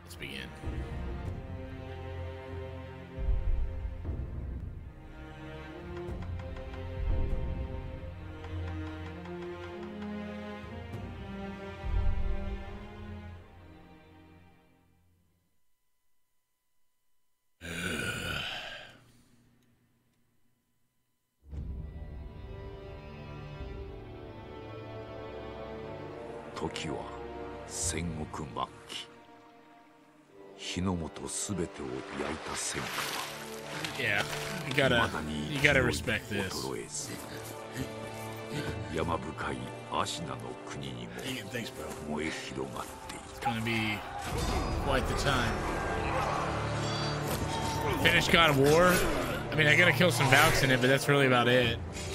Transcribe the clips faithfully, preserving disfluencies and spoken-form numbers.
Let's begin. Toki wa Sengoku Makki. Hinomoto subete o yaita sengoku wa. Yeah, you gotta, you gotta respect this. Yamabukai Ashina no kuni ni mo Thanks, bro. moe hirogatte iru. It's gonna be quite the time. Finish God of War. I mean, I gotta kill some Valks in it, but that's really about it.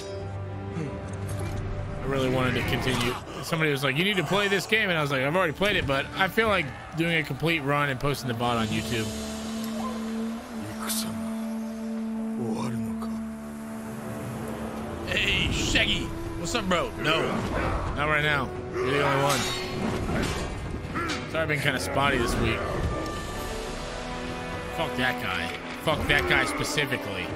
I really wanted to continue. Somebody was like, you need to play this game, and I was like, I've already played it, but I feel like doing a complete run and posting the V O D on YouTube. Hey, Shaggy, what's up, bro? No, not right now. You're the only one. Sorry, I've been kind of spotty this week. Fuck that guy. Fuck that guy specifically.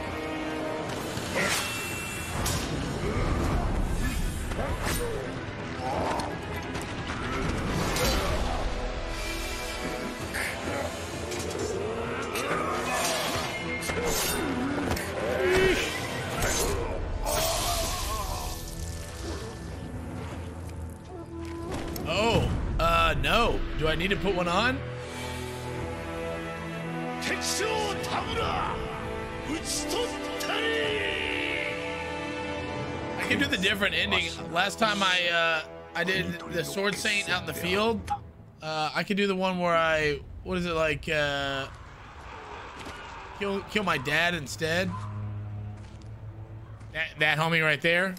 Oh, uh, no. Do I need to put one on? I can do the different ending. Last time I, uh, I did the Sword Saint out in the field. Uh, I could do the one where I, what is it like, uh, kill, kill my dad instead. That, that homie right there.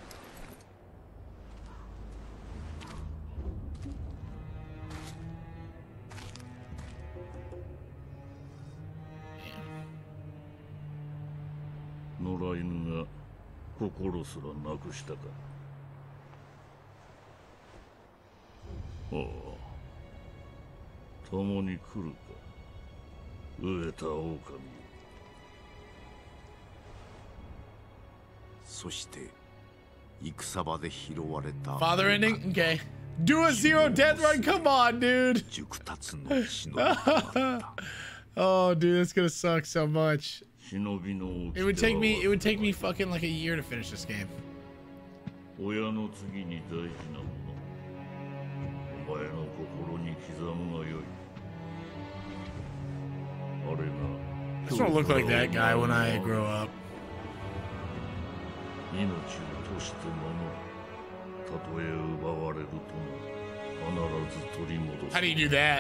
Father ending? Okay. Do a zero death run? Come on, dude. Oh, dude, that's gonna suck so much. It would take me, it would take me fucking like a year to finish this game. I just want to look like that guy when I grow up. How do you do that?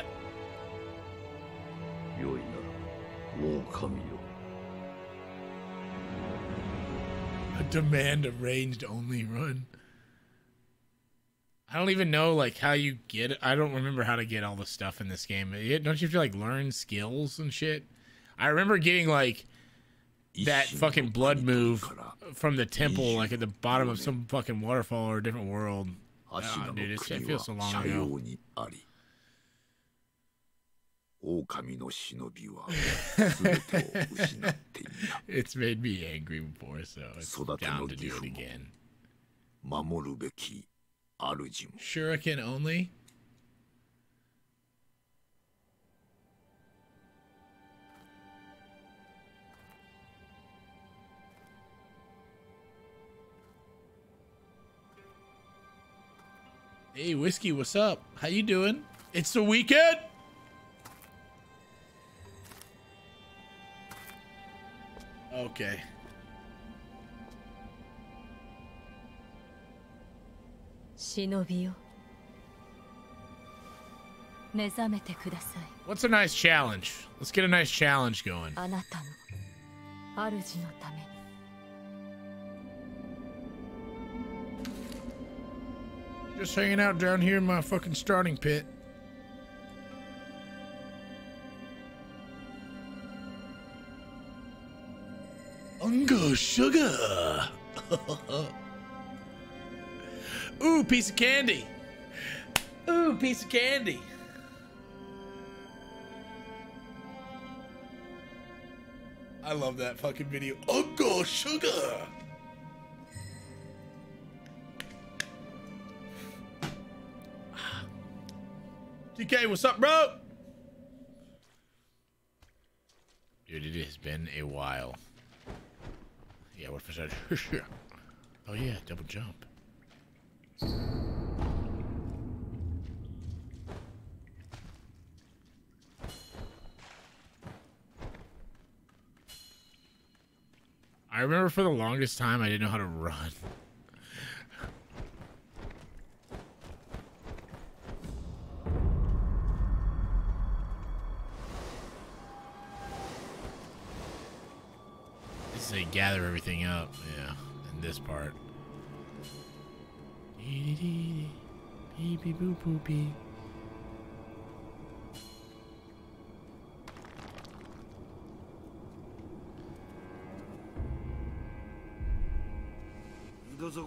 A demand a ranged only run. I don't even know like how you get it. I don't remember how to get all the stuff in this game. Don't you have to like learn skills and shit? I remember getting like that fucking blood move from the temple, like at the bottom of some fucking waterfall or a different world. Oh, dude, it feels so long ago. It's made me angry before, so it's down to do it again. Shuriken only? Hey, Whiskey, what's up? How you doing? It's the weekend! Okay. What's a nice challenge? Let's get a nice challenge going. Just hanging out down here in my fucking starting pit. Ungo sugar. Ooh, piece of candy. Ooh, piece of candy. I love that fucking video. Uncle Sugar. D K, what's up, bro? Dude, it has been a while. Yeah, what if I said, oh yeah, double jump. I remember for the longest time I didn't know how to run. This is a gather everything up, yeah, in this part. Beep beep boop boop beep. It's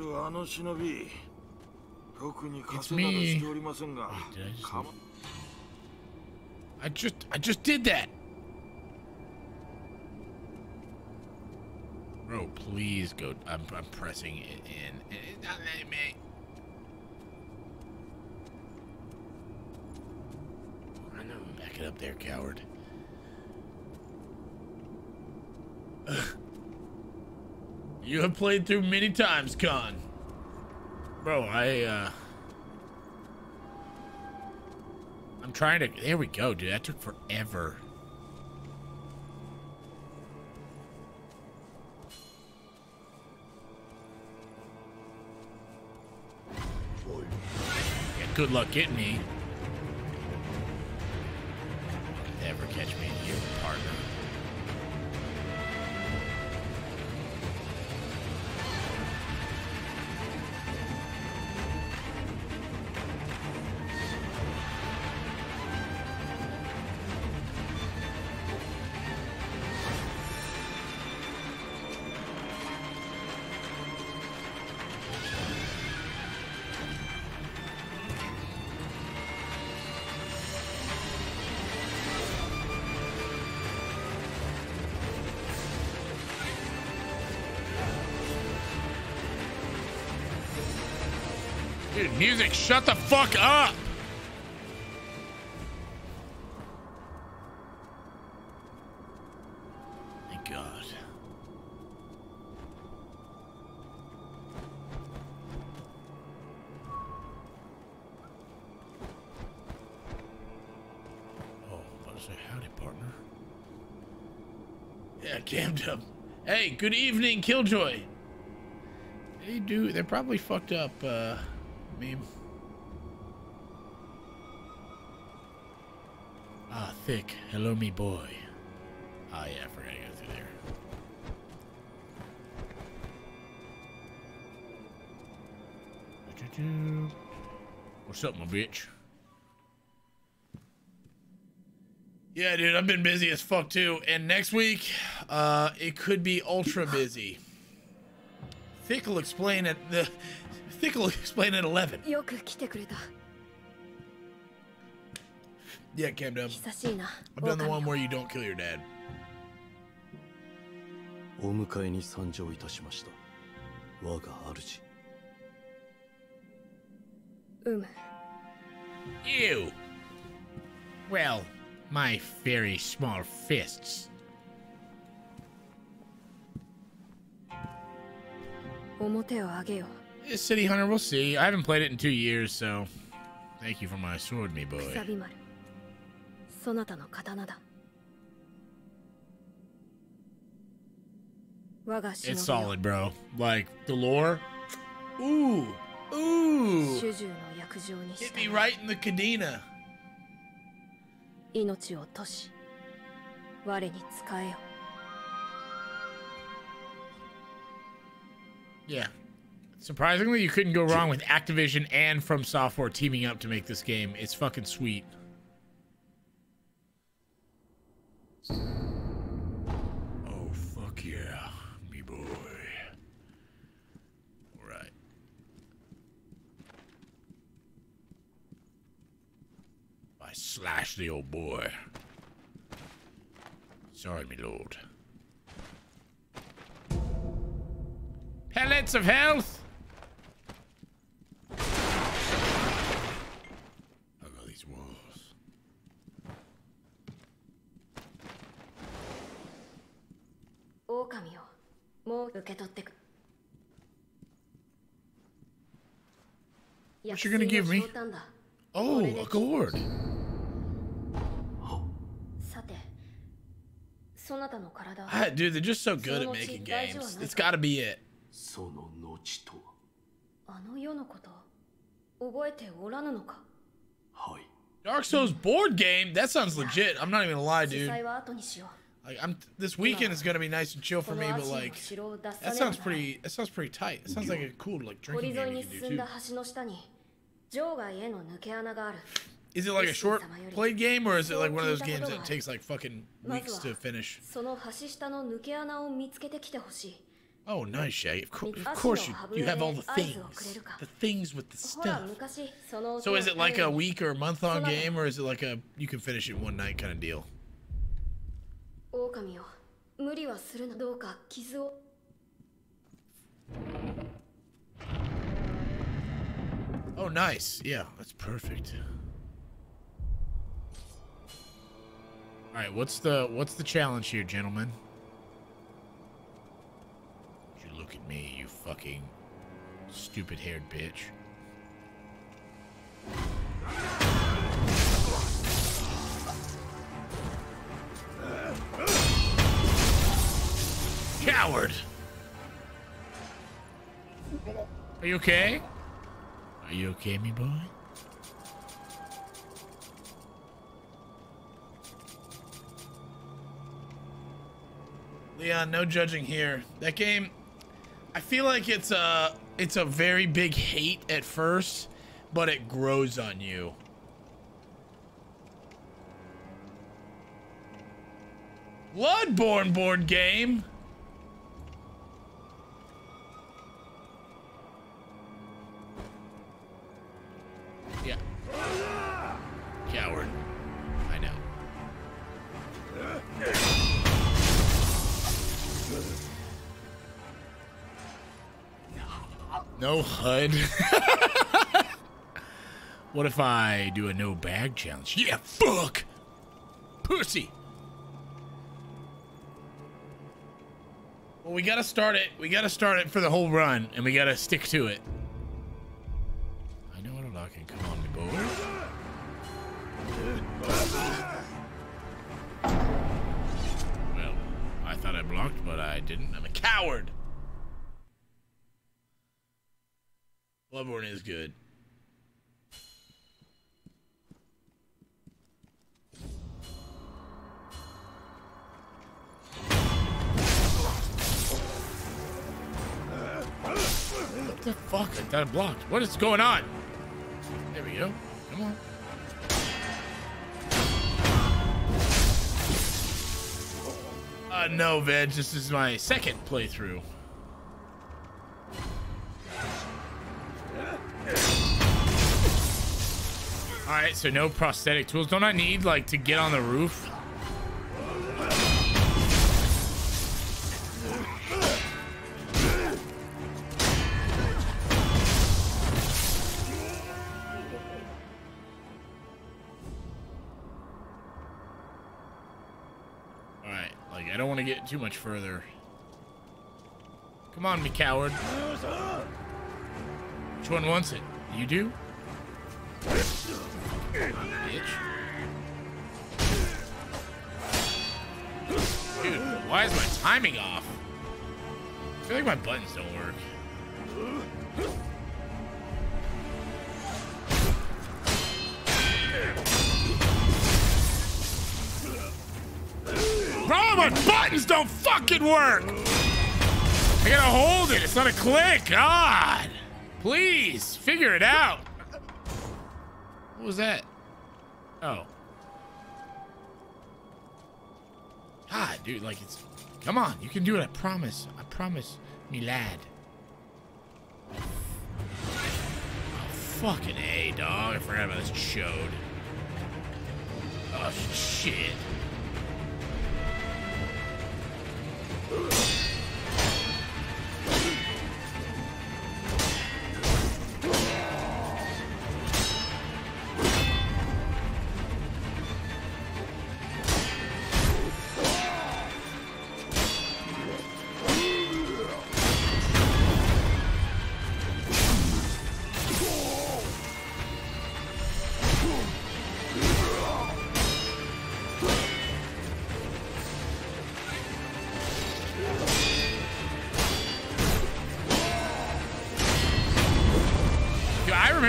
me. I just I just did that. Bro, please go. I'm I'm pressing it in. It's not letting me. I know. Back it up there, coward. You have played through many times, Khan. Bro, I, uh... I'm trying to... There we go, dude. That took forever. Yeah, good luck getting me. Never catch me in here, partner. Dude, music, shut the fuck up! Thank God. Oh, I was say howdy, partner. Yeah, cammed up. Hey, good evening, Killjoy. They do. They're probably fucked up. Uh, meme. Ah, thick. Hello, me boy. Ah, yeah, I forgot to go through there. What's up, my bitch? Yeah, dude, I've been busy as fuck too. And next week, uh, it could be ultra busy. Thick will explain at the. Thick will explain at eleven. Yeah, Cam Dub. I've done the one where you don't kill your dad. Ew. Well, my very small fists. City Hunter, we'll see. I haven't played it in two years, so thank you for my sword, me boy. It's solid, bro. Like, the lore. Ooh. Ooh. Hit me right in the Kadena. Yeah. Surprisingly, you couldn't go wrong with Activision and From Software teaming up to make this game. It's fucking sweet. Oh, fuck yeah, me boy. All right. I slashed the old boy. Sorry, me lord. Pellets of health. Look at these walls. 狼よ、もう受け取ってく。 What you gonna give me? Oh, a gourd. さて、そなたの体は。 Ah, dude, they're just so good at making games. It's gotta be it. その後とは。 あの世のこと、覚えておらぬのか。 はい。 Dark Souls board game? That sounds legit. I'm not even gonna lie, 主 dude. 催は後にしよう。 Like, I'm this weekend is gonna be nice and chill for me, but like, that sounds pretty. That sounds pretty tight. It sounds like a cool like 堀 drinking 沿い game に you can 進 do んだ too. 橋の下に場外への抜け穴がある。 Is it like a short played game, or is it like one of those games that takes like fucking weeks to finish? その橋下の抜け穴を見つけてきてほしい。 Oh, nice, Shay. Of, co of course, you you have all the things, the things with the ほら stuff. 昔その So is it like a week or a month long game, or is it like a you can finish it one night kind of deal? 狼よ、無理はするな。どうか傷を。 Oh, nice. Yeah, that's perfect. All right, what's the what's the challenge here, gentlemen? You look at me, you fucking stupid-haired bitch. Coward! Are you okay? Are you okay, me boy? Leon, no judging here. That game, I feel like it's a it's a very big hate at first, but it grows on you. Bloodborne board game. Yeah. Coward. I know. No H U D. What if I do a no bag challenge? Yeah, fuck! Pussy! Well, we gotta start it. We gotta start it for the whole run, and we gotta stick to it. I know what I'm locking. Come on, me boy. Well, I thought I blocked, but I didn't. I'm a coward! Bloodborne is good. What the fuck? I thought I blocked. What is going on? There we go. Come on. Uh, no, Veg. This is my second playthrough. Alright, so no prosthetic tools. Don't I need, like, to get on the roof? Alright, like, I don't want to get too much further. Come on, me coward. Which one wants it? You do? Bitch. Dude, why is my timing off? I feel like my buttons don't work. Bro, my buttons don't fucking work! I gotta hold it, it's not a click, God! Please, figure it out! What was that? Oh. Ah, dude, like it's... Come on, you can do it, I promise. I promise, me lad. Oh, fucking A, dog. I forgot about this chode. Oh, shit.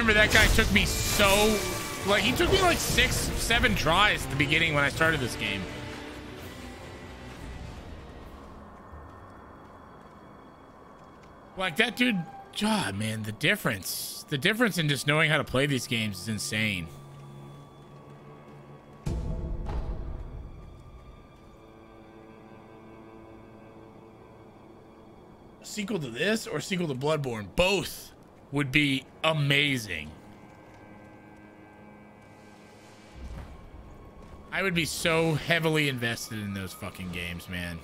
remember that guy took me so, like, he took me like six, seven tries at the beginning when I started this game. Like, that dude, God, man, the difference. The difference in just knowing how to play these games is insane. A sequel to this or a sequel to Bloodborne? Both would be amazing. I would be so heavily invested in those fucking games, man.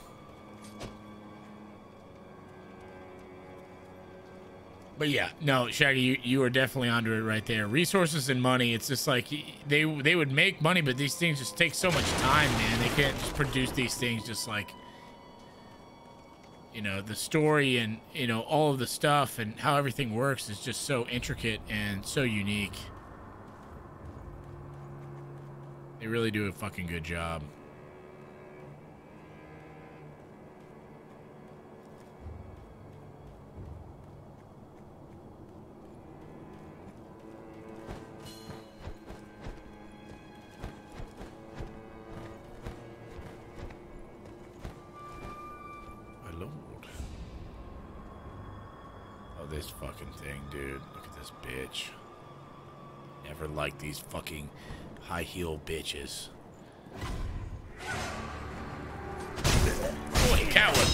But yeah, no, Shaggy, you, you are definitely onto it right there. Resources and money, it's just like they they would make money, but these things just take so much time, man. They can't just produce these things just like, you know, the story and, you know, all of the stuff and how everything works is just so intricate and so unique. They really do a fucking good job. This fucking thing, dude. Look at this bitch. Never liked these fucking high heel bitches. Boy, coward.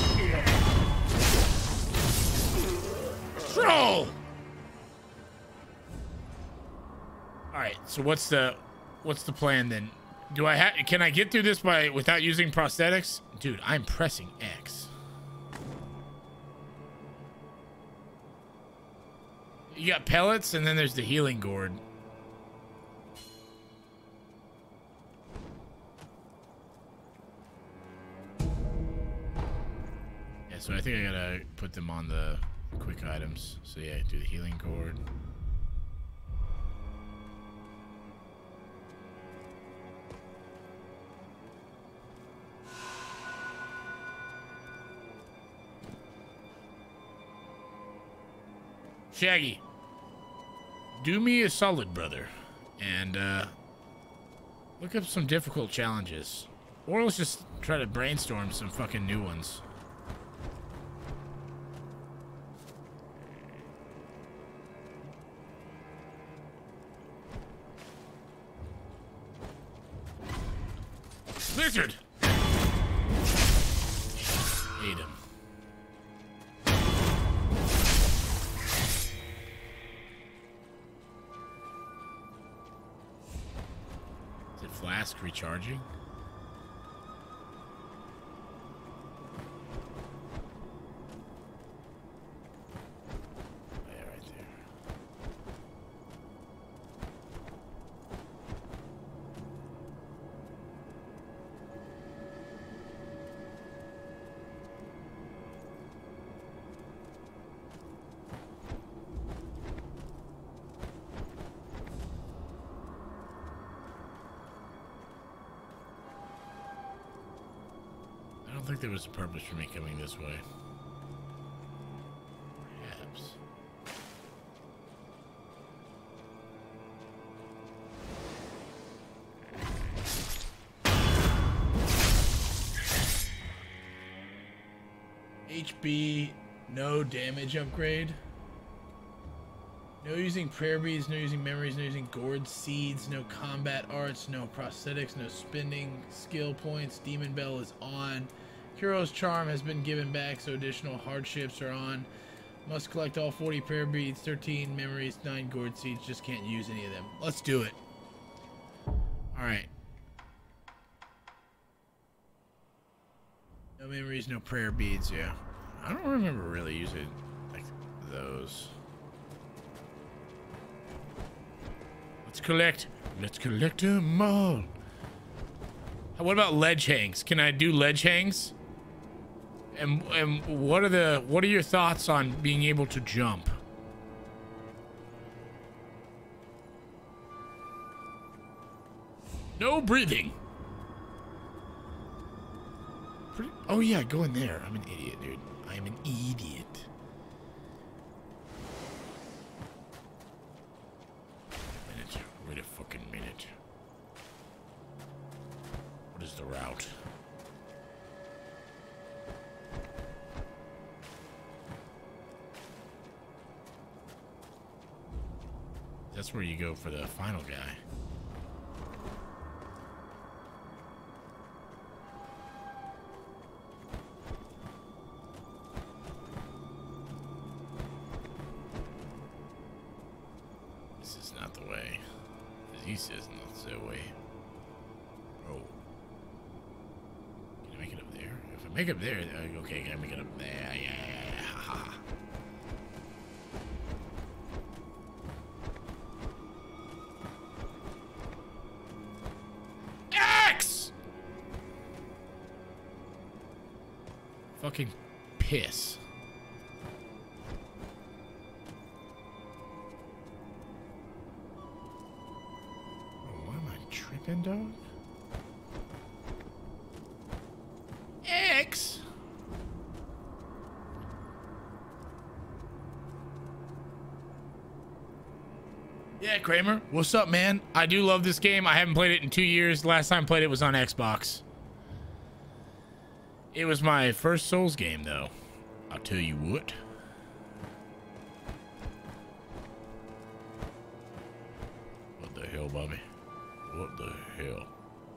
Troll. All right. So what's the what's the plan then? Do I have? Can I get through this by without using prosthetics? Dude, I'm pressing X. You got pellets, and then there's the healing gourd. Yeah, so I think I gotta put them on the quick items. So yeah, do the healing gourd. Shaggy, do me a solid, brother, and uh, look up some difficult challenges. Or let's just try to brainstorm some fucking new ones. Blizzard! Hate him. Flask recharging. Yeah, right there. I don't think there was a purpose for me coming this way. Perhaps. H B, no damage upgrade. No using prayer beads, no using memories, no using gourd seeds, no combat arts, no prosthetics, no spending skill points. Demon Bell is on. Kuro's charm has been given back, so additional hardships are on. Must collect all forty prayer beads, thirteen memories, nine gourd seeds. Just can't use any of them. Let's do it. Alright. No memories, no prayer beads, yeah. I don't remember really using like those. Let's collect. Let's collect them all. What about ledge hangs? Can I do ledge hangs? And and what are the what are your thoughts on being able to jump? No breathing. Pretty, oh yeah, go in there. I'm an idiot, dude. I'm an idiot. fucking minute. What is the route? That's where you go for the final guy. This is not the way. He says not the way. Oh. Can I make it up there? If I make it up there, okay, can I make it up there? Yeah, yeah, yeah. Ha ha. Fucking piss. Oh, why am I tripping, dog? X. Yeah, Kramer. What's up, man? I do love this game. I haven't played it in two years. Last time I played it was on Xbox. It was my first Souls game, though. I'll tell you what. What the hell, Bobby? What the hell?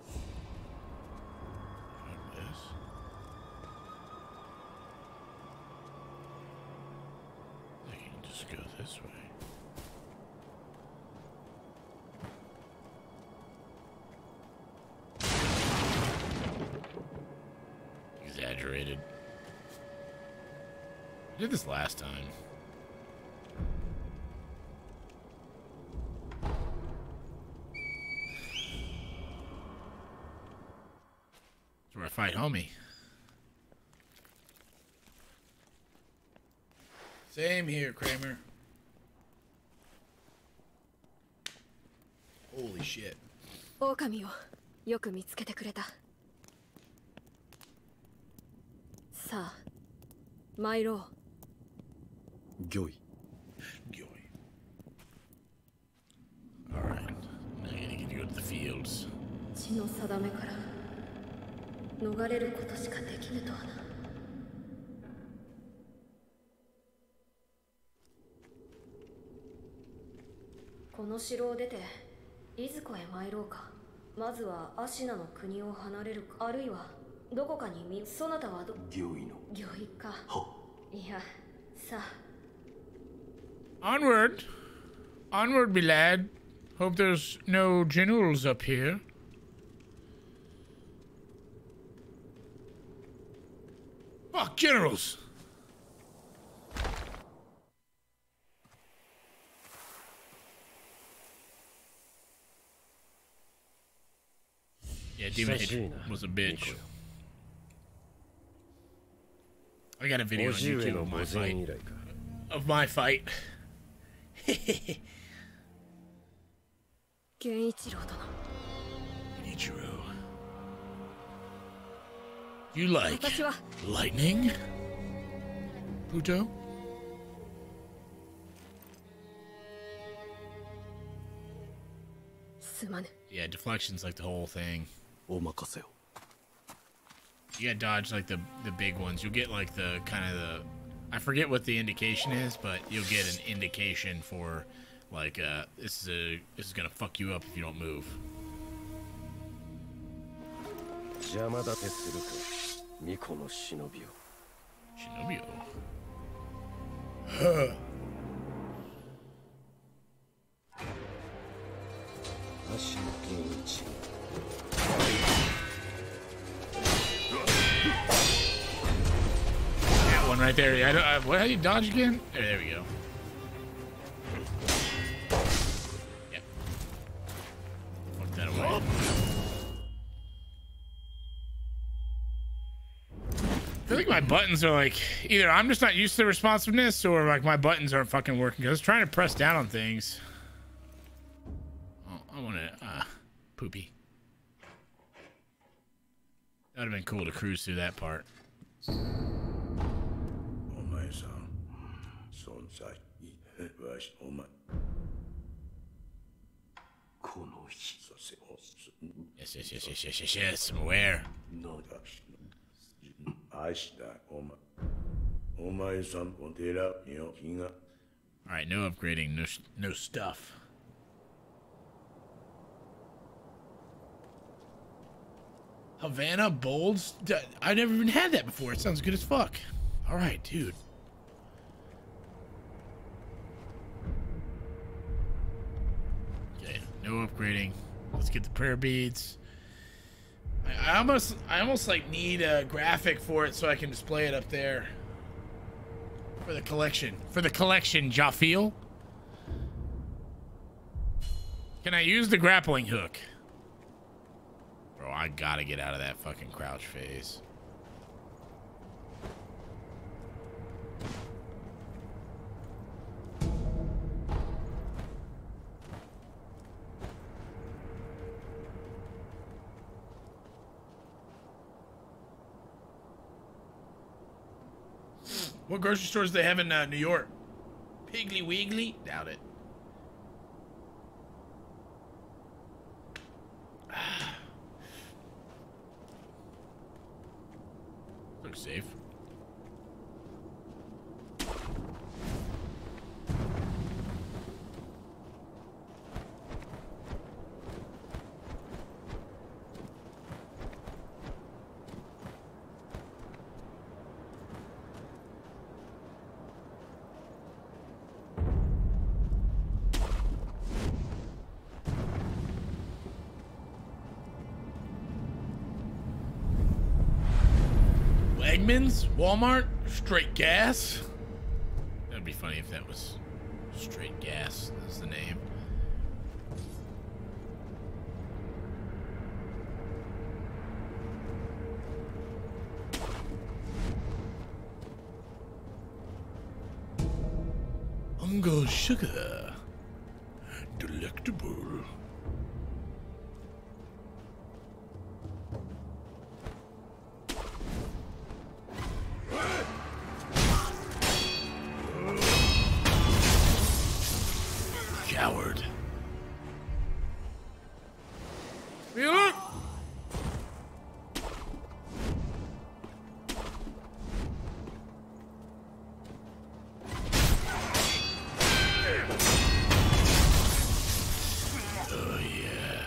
Like this? I think you can just go this way. Exaggerated. I did this last time. That's where I fight homie. Same here, Kramer. Holy shit. 狼をよく見つけてくれた。さあ、参ろう。 御意。 御意。Alright. Now you need to go to the fields. 血の定めから逃れることしかできぬとはな。この城を出ていずこへ参ろうか。まずはアシナの国を離れるか、あるいはどこかにみ、そなたはど、 御意の。 御意か。いや、さあ。Onward. Onward, me lad. Hope there's no generals up here. Fuck generals. Yeah, Demon Hate was a bitch. I got a video on YouTube of my fight. Of my fight. 源一郎殿。 Ichiro. You like 私は lightning? Pluto? すまぬ。 Yeah, deflection's like the whole thing. お任せを。 You gotta dodge like the the big ones. You'll get like the kind of the, I forget what the indication is, but you'll get an indication for like uh this is a this is gonna fuck you up if you don't move. 邪魔立てするか、巫女の忍びを。 Shinobio. 足の源一。 That one right there. I don't, I, what? How do you dodge again? There, there we go. Yeah. Fuck that away. I feel like my buttons are like, either I'm just not used to the responsiveness or like my buttons aren't fucking working because I was trying to press down on things. Oh, I want to, uh, poopy. That would have been cool to cruise through that part. お前さん、存在、わし、お前。 Yes, yes, yes, yes, yes, yes, yes. I'm aware. Alright, no upgrading, no, no stuff. Havana Bolds? I never even had that before. It sounds good as fuck. Alright, dude. Okay, no upgrading. Let's get the prayer beads. I, I almost I almost like need a graphic for it so I can display it up there. For the collection. For the collection, Jafil. Can I use the grappling hook? Bro, I gotta get out of that fucking crouch phase. What grocery stores do they have in uh, New York? Piggly Wiggly? Doubt it. Looks safe. Wegmans, Walmart, straight gas. That'd be funny if that was straight gas. That's the name. Uncle Sugar, delectable. Coward. You look. Oh yeah.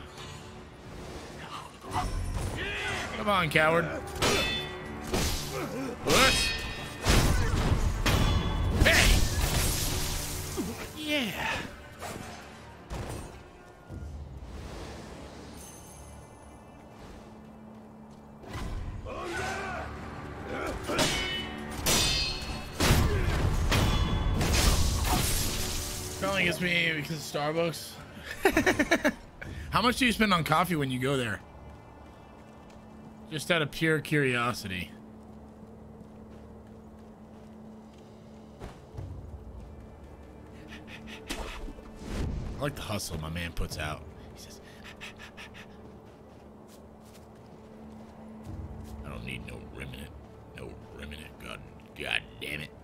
Come on, coward. What? Hey. Yeah. Probably gets me because of Starbucks. How much do you spend on coffee when you go there? Just out of pure curiosity. I like the hustle my man puts out. He says, I don't need no remnant. No remnant. God, God damn it.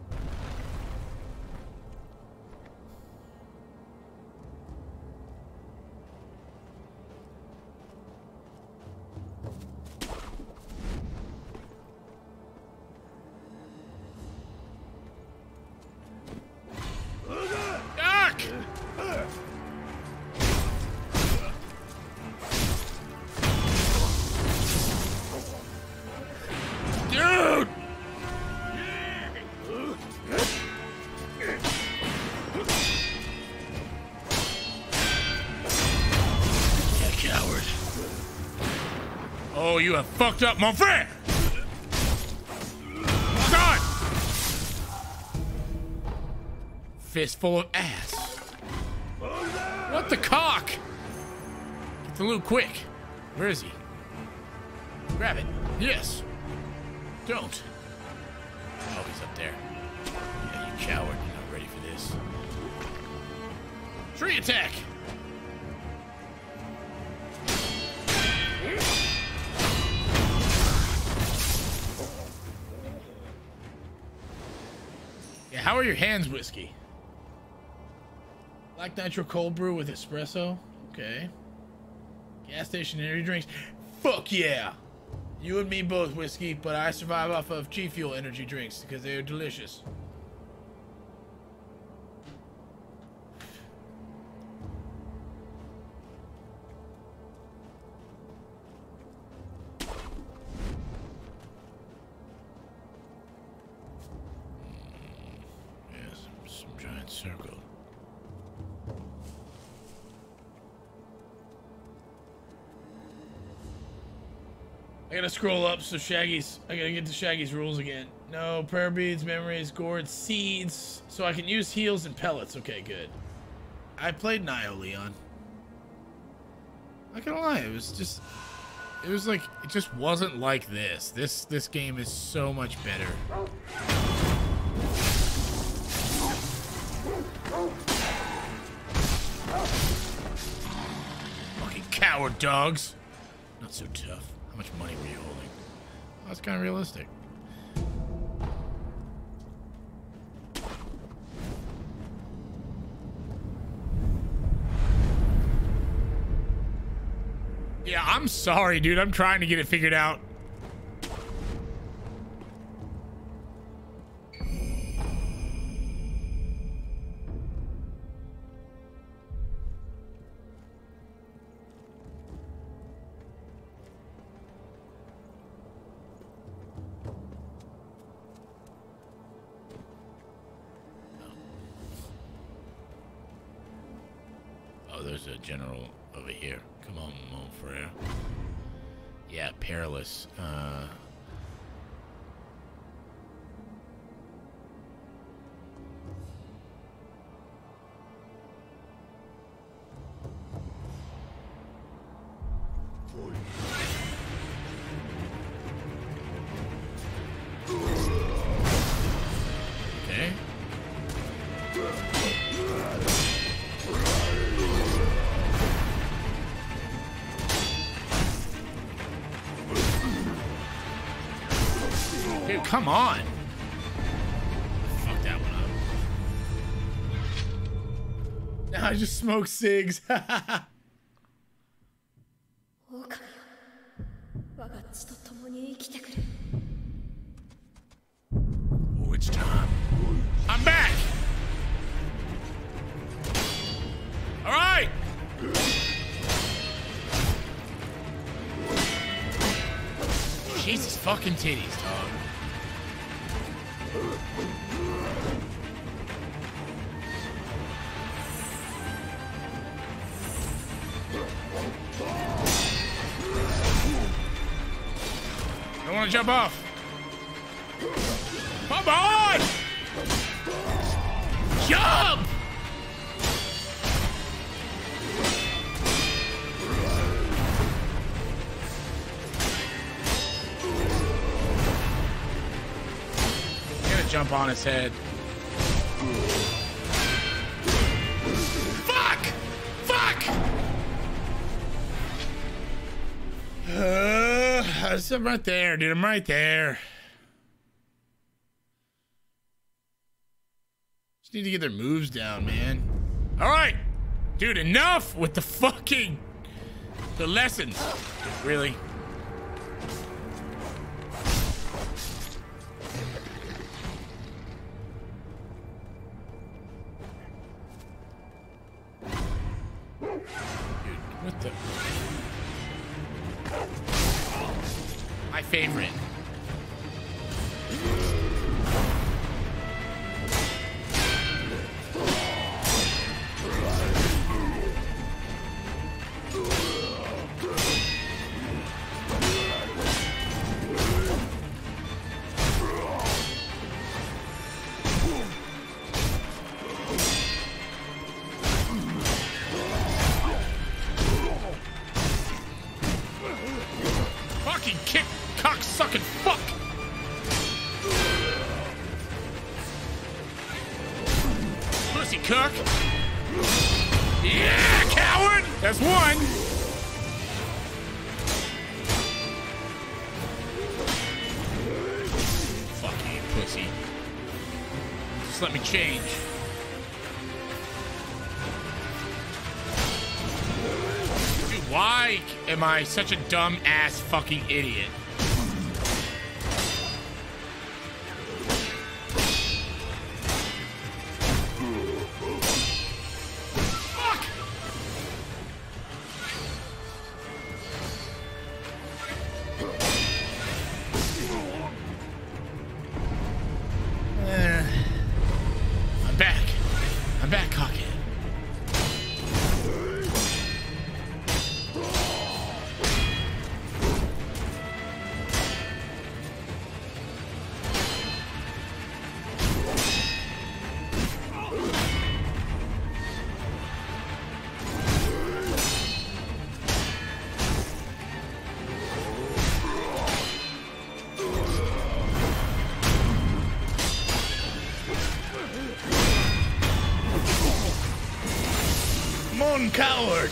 Oh, you have fucked up, mon frere! God! Fistful of ass. What the cock? Get the loot quick. Where is he? Grab it. Yes. Don't. Oh, he's up there. Yeah, you coward. You're not ready for this. Tree attack! How are your hands, whiskey? Black nitro cold brew with espresso. Okay. Gas station energy drinks. Fuck yeah! You and me both, Whiskey, but I survive off of G Fuel energy drinks because they're delicious. Yes, some giant circle. I gotta scroll up so Shaggy's, I gotta get to Shaggy's rules again. No, prayer beads, memories, gourds, seeds. So I can use heals and pellets. Okay, good. I played Nioh, Leon. Not gonna lie, it was just, it was like, it just wasn't like this. This, this game is so much better. Fucking coward dogs. Not so tough. How much money were you holding? Oh, that's kind of realistic. Yeah, I'm sorry, dude. I'm trying to get it figured out. Oh, there's a general over here. Come on, mon frere. Yeah, perilous. Uh... Okay. Dude, come on. Fuck that one up. Now I just smoke cigs. Oh, it's time. I'm back. All right. Jesus fucking titties, dog. I want to jump off. Come on! Jump! Jump on his head. Fuck! Fuck! Uh, I'm right there, dude. I'm right there. Just need to get their moves down, man. All right, dude. Enough with the fucking the lessons. Really? What the? My favorite. Kick, cock sucking fuck! Pussy cock! Yeah, coward! That's one! Fuck you, pussy. Just let me change. am I such a dumb ass fucking idiot? Fuck! Uh, I'm back. I'm back, cockhead. Coward!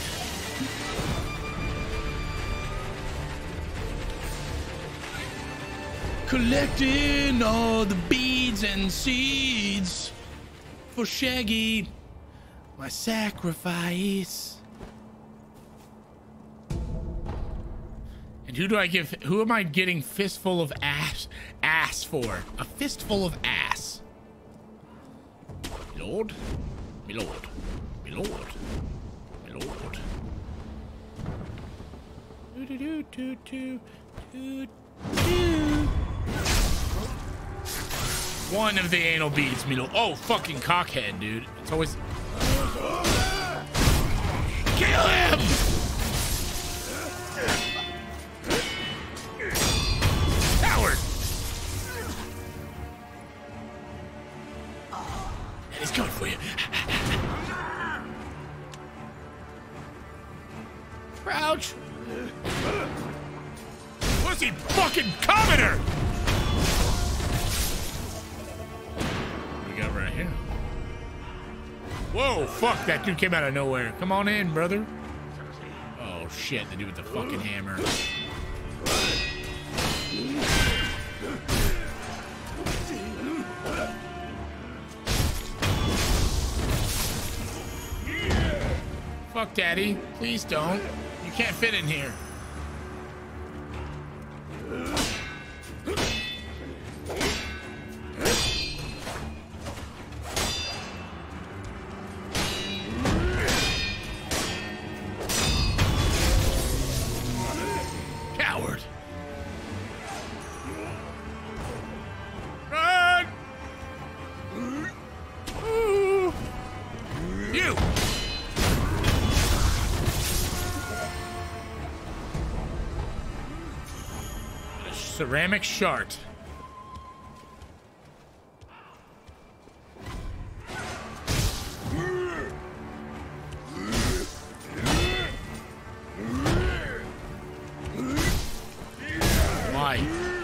Collecting all the beads and seeds for Shaggy, my sacrifice. And who do I give? Who am I getting fistful of ass ass for? A fistful of ass. Lord, me lord, me lord. Lord. Do, do, do, do, do, do, do. One of the anal beads, me lord. Oh, fucking cockhead, dude. It's always. Kill him! Coward! And he's coming for you. Crouch! Pussy fucking commoner! What we got right here? Whoa, fuck, that dude came out of nowhere. Come on in, brother. Oh shit, the dude with the fucking hammer. Fuck, daddy. Please don't. You can't fit in here. Coward. Run! Ooh. You! Ceramic shard. Why?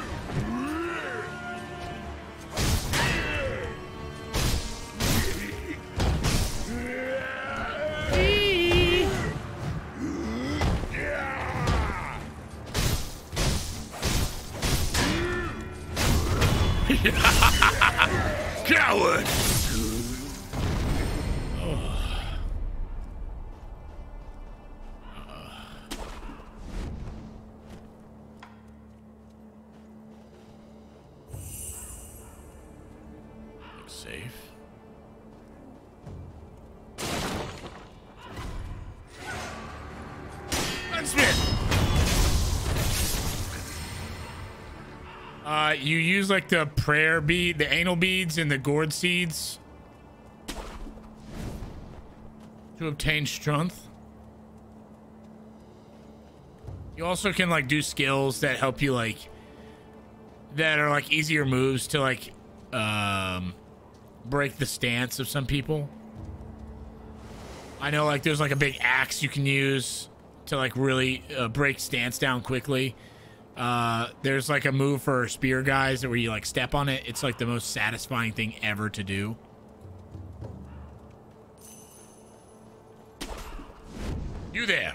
Coward! Oh. Uh. Looks safe. Gunsmith! Uh, you use like the prayer bead, the anal beads, and the gourd seeds to obtain strength. You also can like do skills that help you like that are like easier moves to like um break the stance of some people. I know like there's like a big axe you can use to like really uh, break stance down quickly. Uh, there's like a move for spear guys where you like step on it. It's like the most satisfying thing ever to do. You there?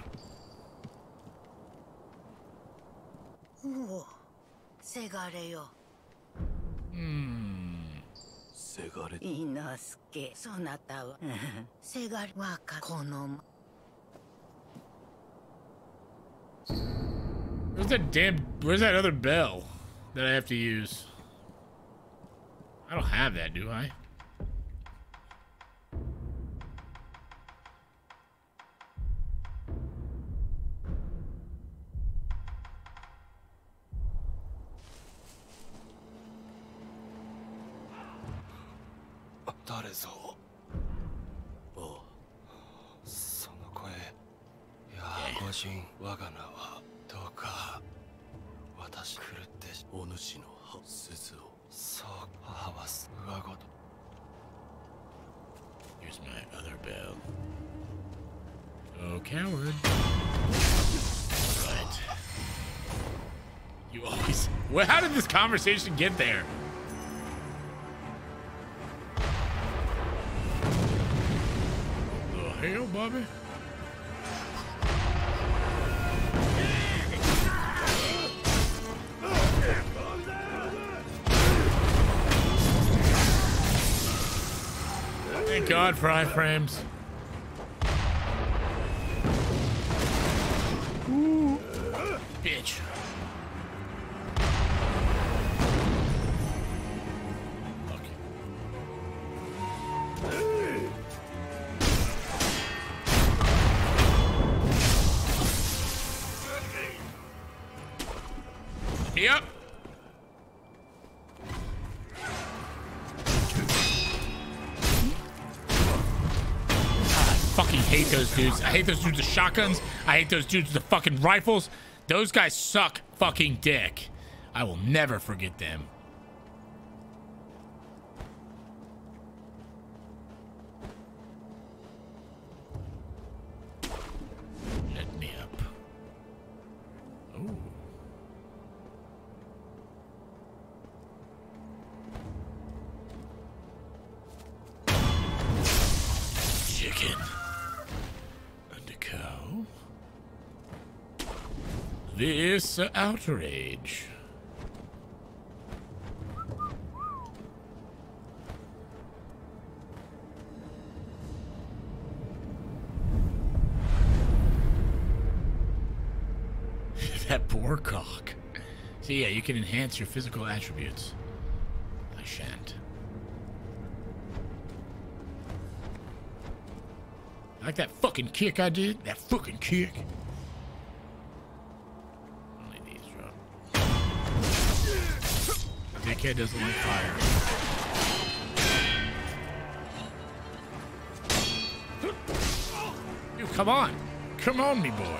Hmm. いなすけ、そなたはせがれはかこの。 Where's that damn... Where's that other bell that I have to use? I don't have that, do I? Here's my other bell. Oh, coward. Right. You always... Well, how did this conversation get there? The hell, Bobby? Thank God for iframes. Ooh. Bitch. Okay. Yep. I fucking hate those dudes. I hate those dudes with shotguns. I hate those dudes with the fucking rifles. Those guys suck fucking dick. I will never forget them. Let me up. Ooh. Chicken. And a cow. This uh, outrage. That boar cock. So yeah, you can enhance your physical attributes. I shan't. Like that fucking kick I did? That fucking kick. Only these drop. Dickhead doesn't like fire. Dude, come on. Come on, me boy.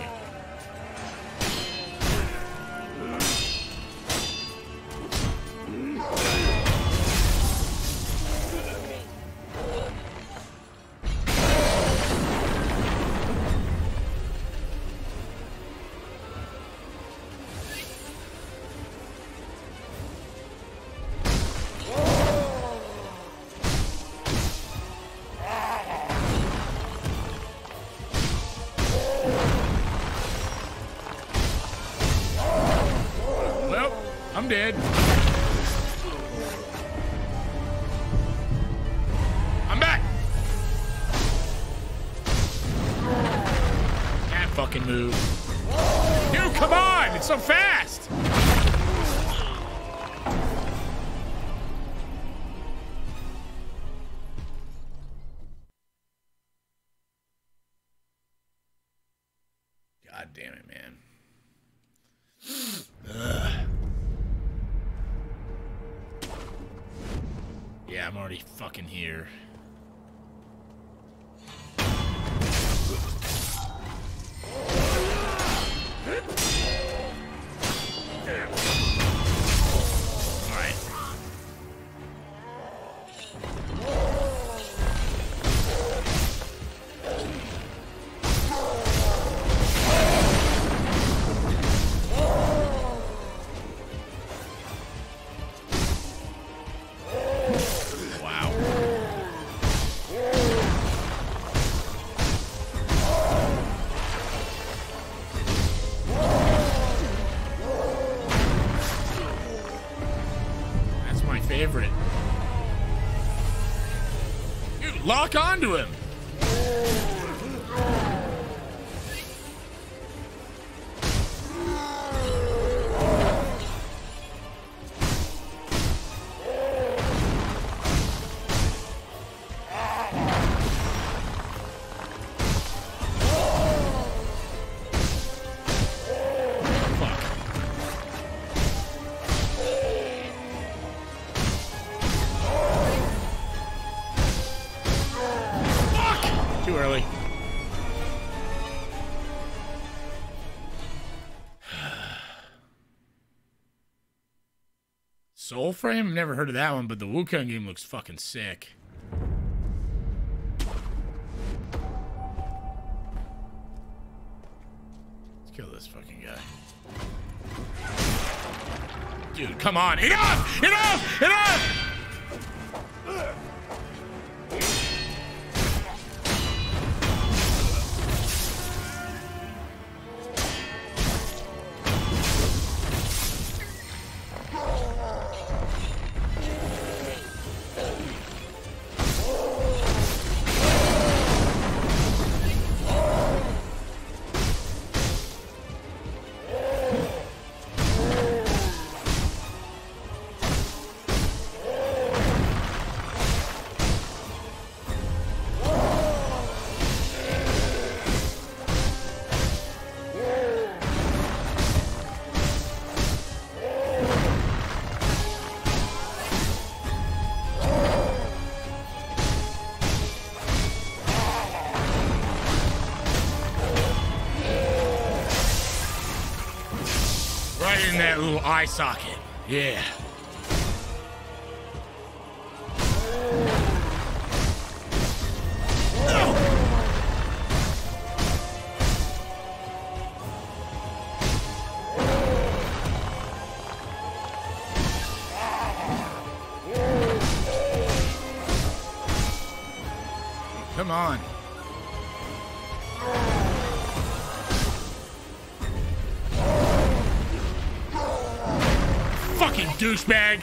I'm dead. I'm back. Can't fucking move. Dude, come on! It's so fast! God damn it, man. Ugh. Yeah, I'm already fucking here. Alright. Favorite. Dude, lock onto him. Soul Frame? I've never heard of that one, but the Wukong game looks fucking sick. Let's kill this fucking guy. Dude, come on. Enough! Enough! Enough! In that little eye socket. Yeah. Come on. Fucking douchebag.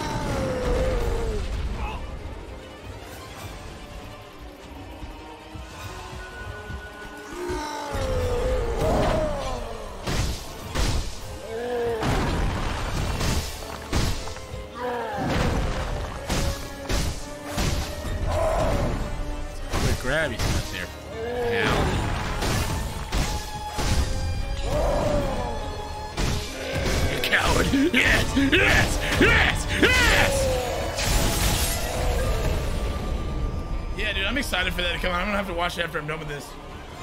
Quick grab, he's not there. Ow. Yes! Yes! Yes! Yes! Yeah, dude, I'm excited for that to come out. I'm gonna have to watch it after I'm done with this.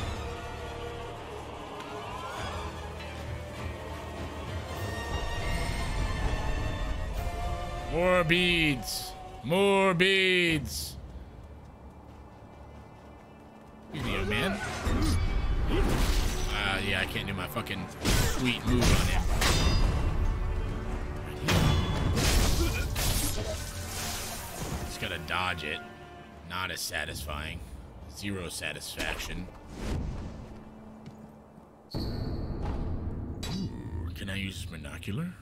More beads. More beads. Excuse me, young man. Uh, yeah, I can't do my fucking sweet move on him. Gotta dodge it. Not as satisfying. Zero satisfaction. Ooh, can I use binocular?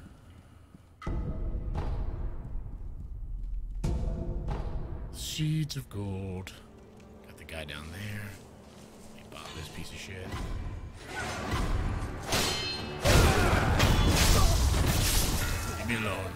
Seeds of gold. Got the guy down there. He bought this piece of shit. Leave me alone.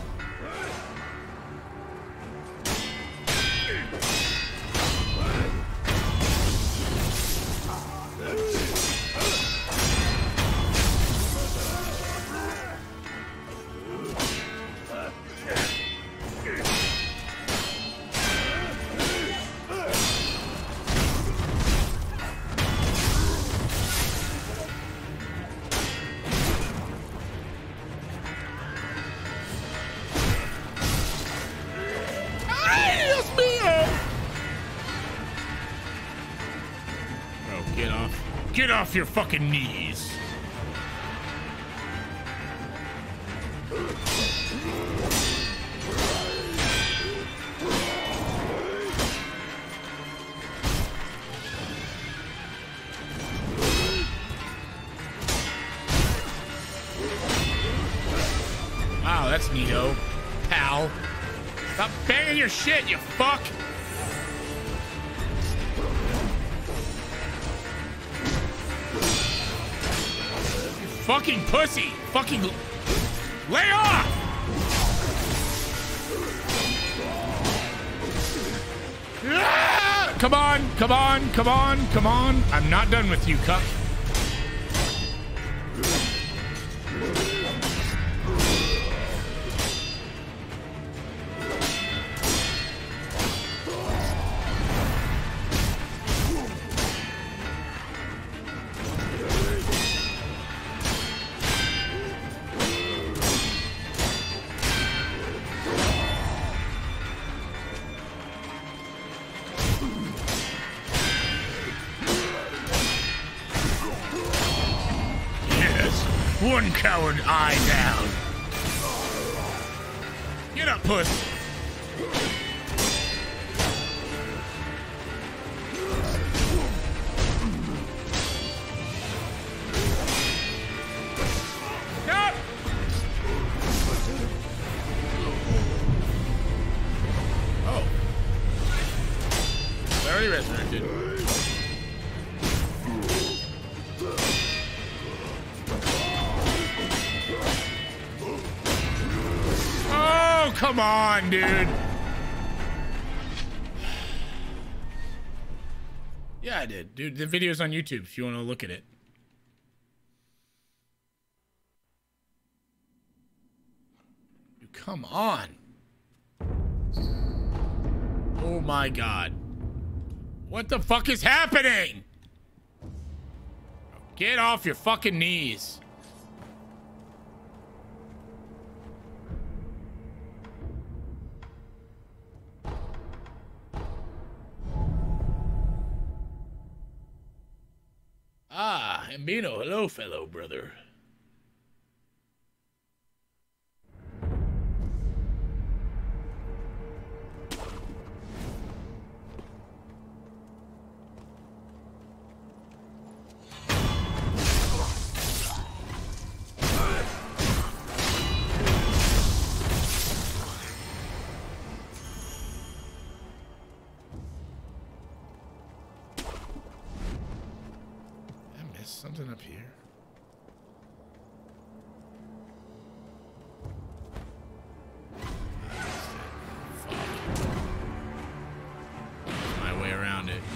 Get off your fucking knees. Wow, that's neato, pal. Stop banging your shit, you fuck. Fucking pussy! Fucking lay off! Ah! Come on, come on, come on, come on. I'm not done with you, cuck. One coward eye down. Get up, puss. Already resurrected. Oh, come on, dude. Yeah, I did. Dude, the video's on YouTube if you want to look at it. Dude, come on. Oh my God. What the fuck is happening? Get off your fucking knees. Ah, Ambino, hello, fellow brother. Something up here. Fuck. My way around it.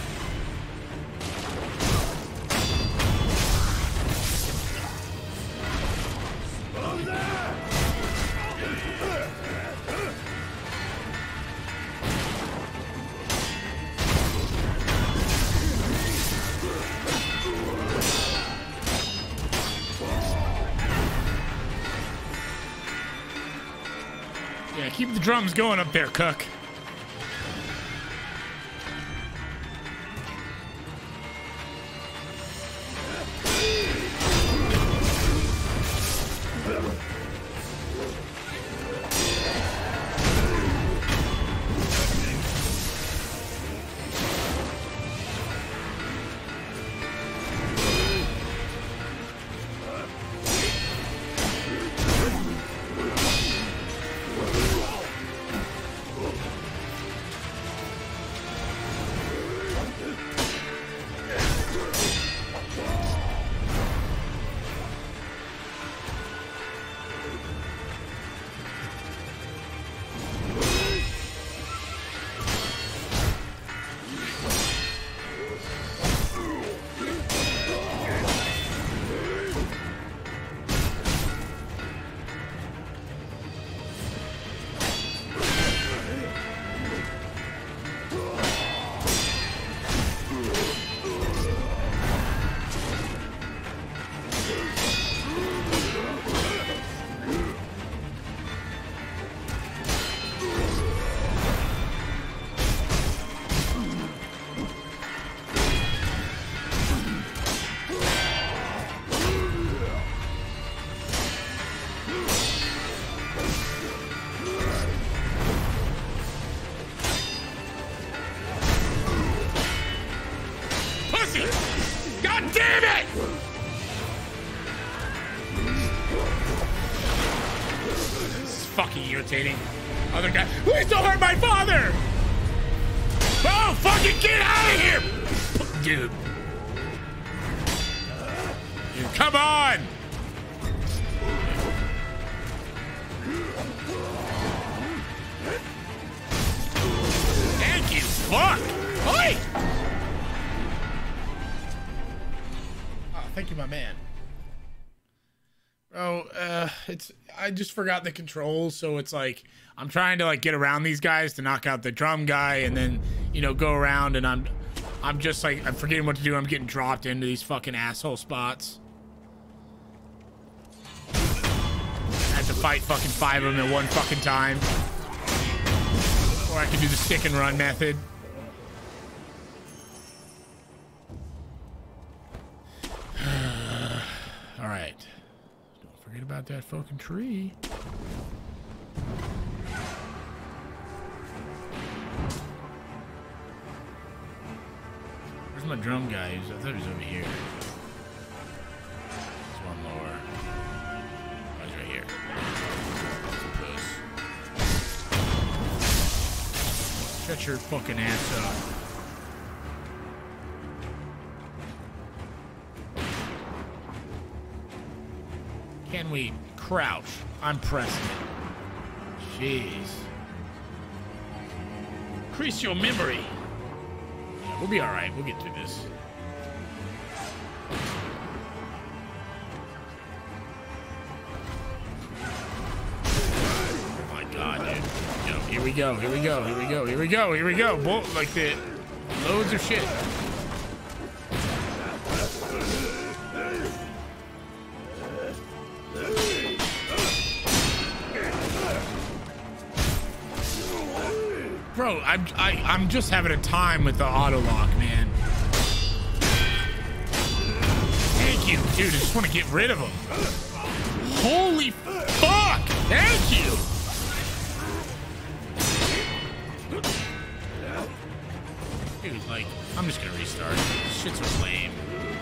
Yeah, keep the drums going up there, Cook. Irritating. Other guy. Please don't hurt my father! Oh, fucking get out of here! Dude. Dude, come on! Thank you, fuck! Oi! Oh, thank you, my man. Bro, uh, it's, I just forgot the controls, so it's like, I'm trying to like get around these guys to knock out the drum guy and then, you know, go around and I'm, I'm just like, I'm forgetting what to do. I'm getting dropped into these fucking asshole spots. I have to fight fucking five of them at one fucking time. Or I can do the stick and run method. All right. Forget about that fucking tree. Where's my drum guy? I thought he was over here. There's one lower. Oh, he's right here. Puss. Shut your fucking ass up. Can we crouch? I'm pressing it. Jeez. Increase your memory. Yeah, we'll be alright. We'll get through this. Oh my god, dude. Yo, here we go. Here we go. Here we go. Here we go. Here we go. Bull like the loads of shit. Bro, I'm I, I'm just having a time with the auto lock, man. Thank you, dude. I just want to get rid of him. Holy fuck! Thank you. Dude, like, I'm just gonna restart. This shit's so lame.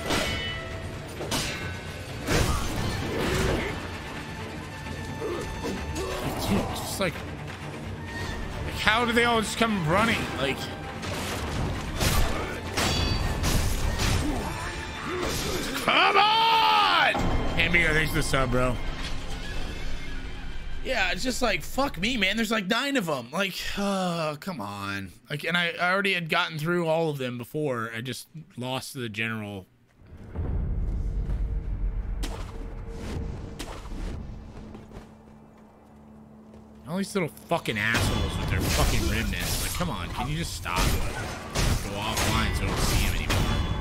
Dude, just like. How do they all just come running? Like, come on! Hamburger, thanks for the sub, bro. Yeah, it's just like, fuck me, man. There's like nine of them. Like, oh, come on. Like, and I, I already had gotten through all of them before. I just lost the general. All these little fucking assholes with their fucking ribness. Like, come on, can you just stop? Go offline so I don't see him anymore.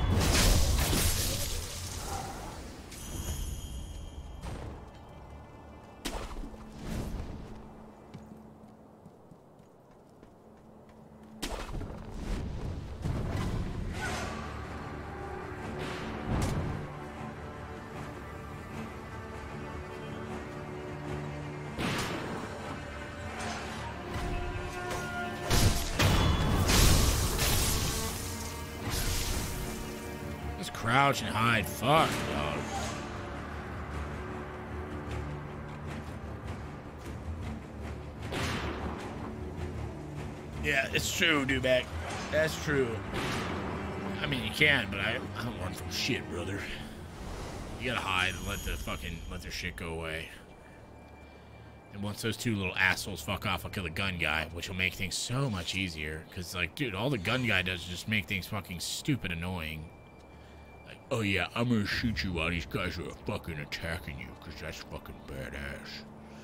Crouch and hide. Fuck, dog. Yeah, it's true, Dewback. That's true. I mean, you can, but I, I don't run from shit, brother. You gotta hide and let the fucking, let their shit go away. And once those two little assholes fuck off, I'll kill the gun guy, which will make things so much easier. Because, like, dude, all the gun guy does is just make things fucking stupid annoying. Oh yeah, I'm gonna shoot you while these guys are fucking attacking you, because that's fucking badass.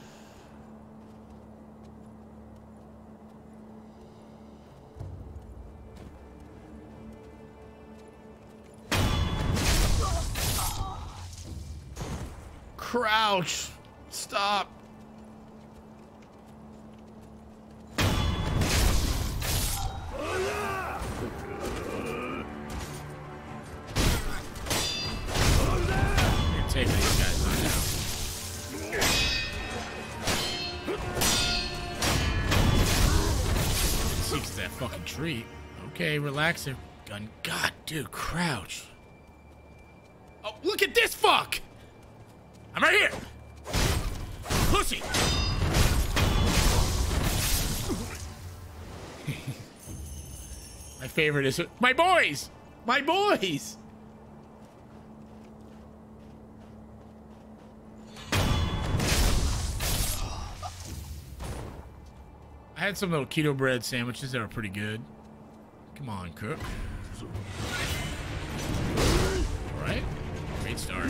Crouch! Stop! Taking these guys on now. Seeks that fucking tree. Okay, relax there. Gun. God, dude, crouch. Oh, look at this fuck! I'm right here! Pussy! My favorite is my boys! My boys! I had some little keto bread sandwiches that were pretty good. Come on, cook. All right. Great start.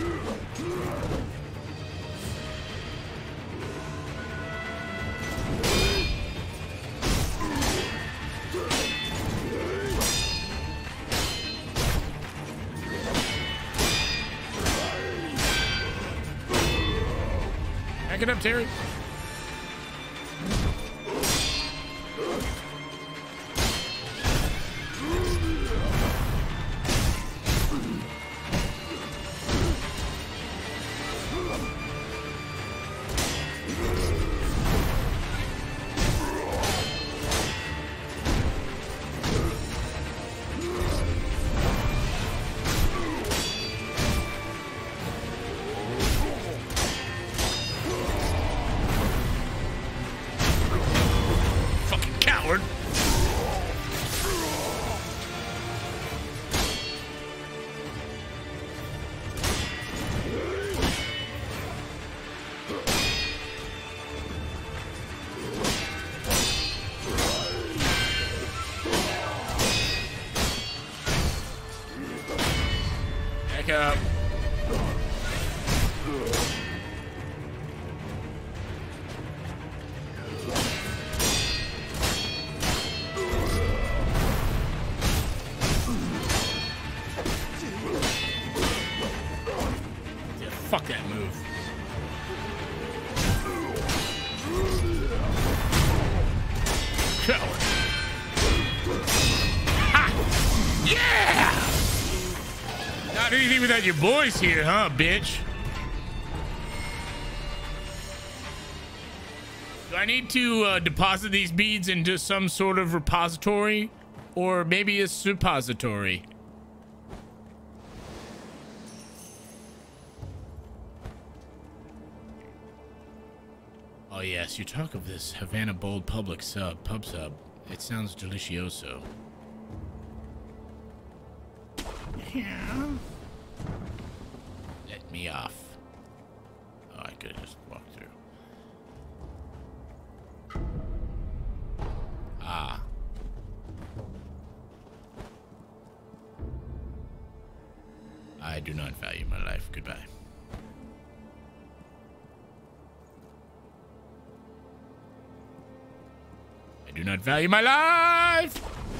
Back it up, Terry. Yeah. Yeah, fuck that move. Coward. Ha! Yeah! Not anything without your boys here, huh, bitch? Do I need to uh, deposit these beads into some sort of repository? Or maybe a suppository? Oh yes, you talk of this Havana Bold public sub, pub sub. It sounds delicioso. Yeah. Let me off. Oh, I could have just walked through. Ah. I do not value my life. Goodbye. I do not value my life!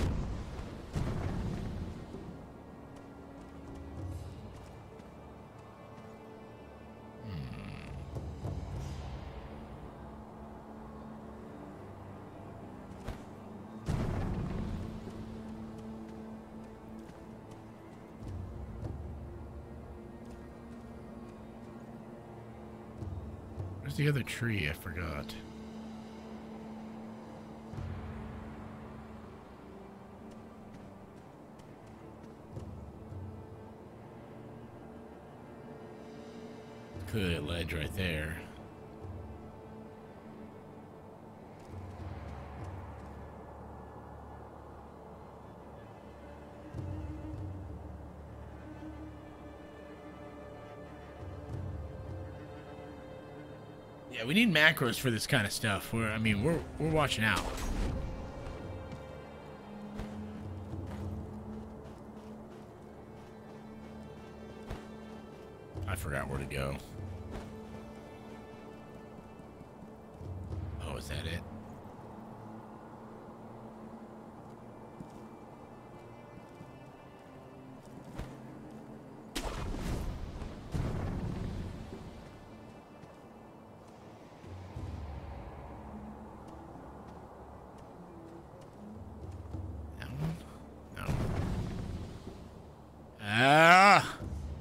Where's the other tree? I forgot. Clearly a ledge right there. Yeah, we need macros for this kind of stuff. We're, I mean, we're we're watching out. I forgot where to go. Oh, is that it? Ah!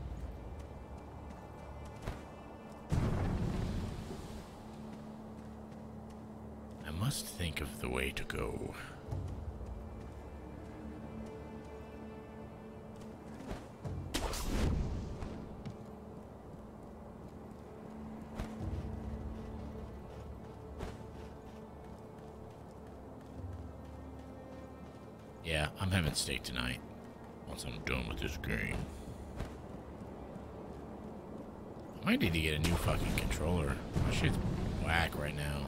I must think of the way to go. Yeah, I'm having steak tonight. Once I'm done with this game. I might need to get a new fucking controller. My shit's whack right now.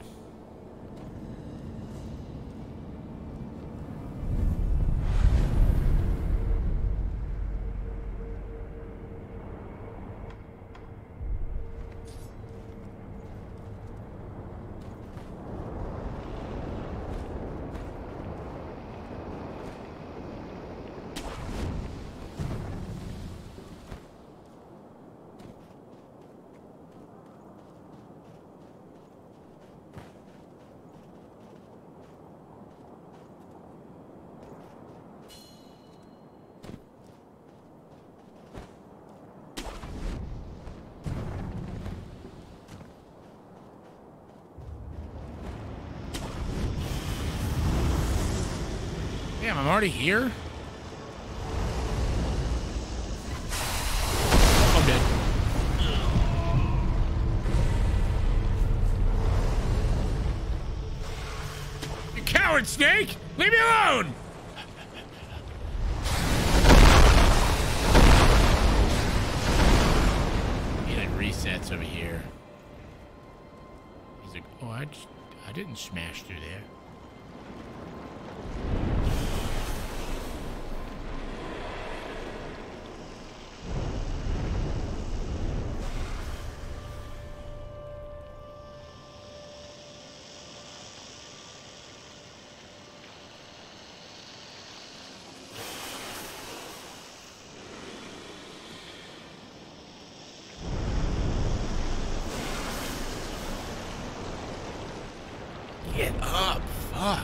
Damn, I'm already here? I'm dead. You coward, Snake! Leave me alone! He like resets over here. He's like, oh, I just, I didn't smash through there. Get up. Fuck.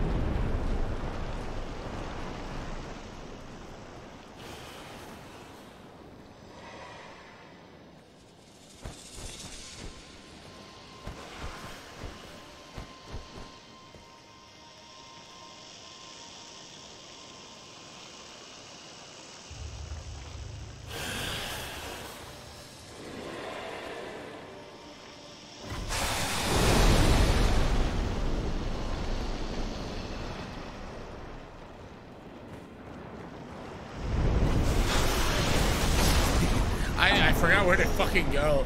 I, I forgot where to fucking go.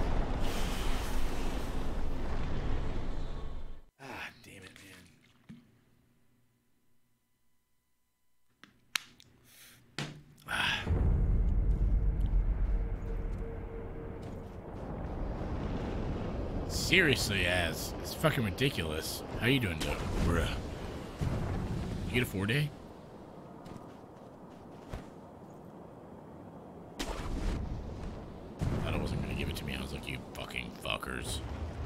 Ah, damn it, man. Ah. Seriously, Az. It's fucking ridiculous. How you doing, though? Bruh. You get a four day? Give it to me. I was like, you fucking fuckers.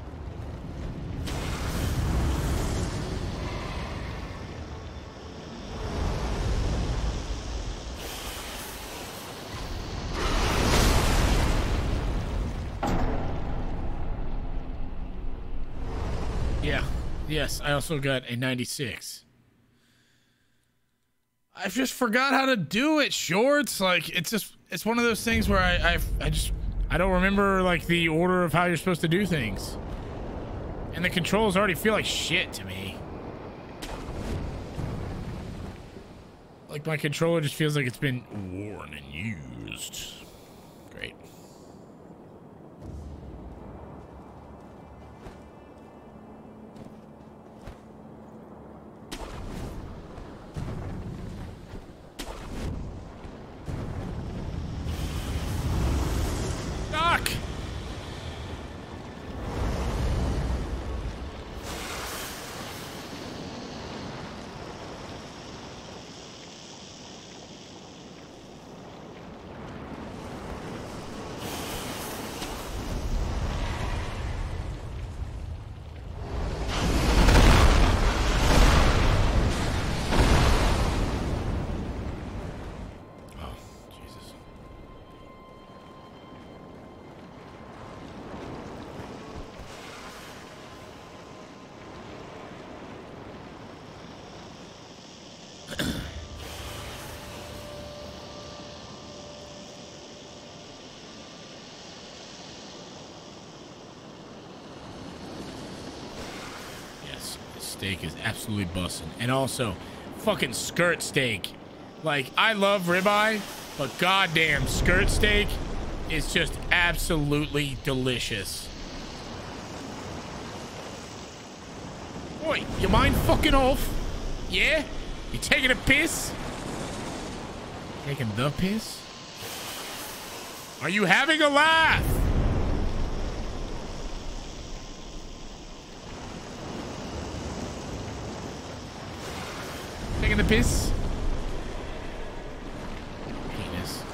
Yeah. Yes, I also got a ninety-six. I just forgot how to do it, Shorts. Like, it's just, it's one of those things where I, I, I just... I don't remember, like, the order of how you're supposed to do things. And the controls already feel like shit to me. Like, my controller just feels like it's been worn and used. Great. Fuck! Steak is absolutely busting. And also, fucking skirt steak. Like, I love ribeye, but goddamn, skirt steak is just absolutely delicious. Boy, you mind fucking off? Yeah? You taking a piss? Taking the piss? Are you having a laugh? Taking the piss? Penis.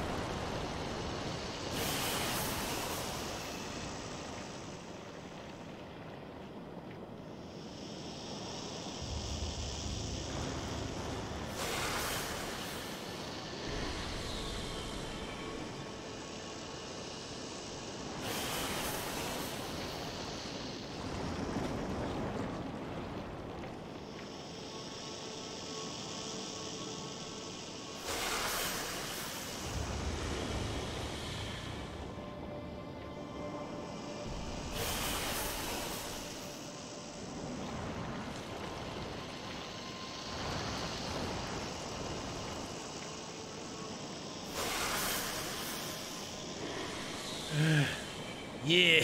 Yeah.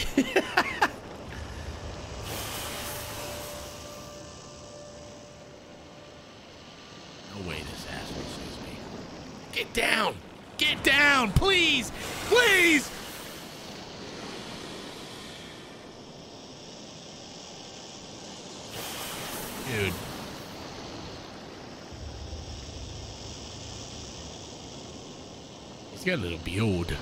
No way this asshole sees me. Get down! Get down! Please! Please! Dude. He's got a little beard.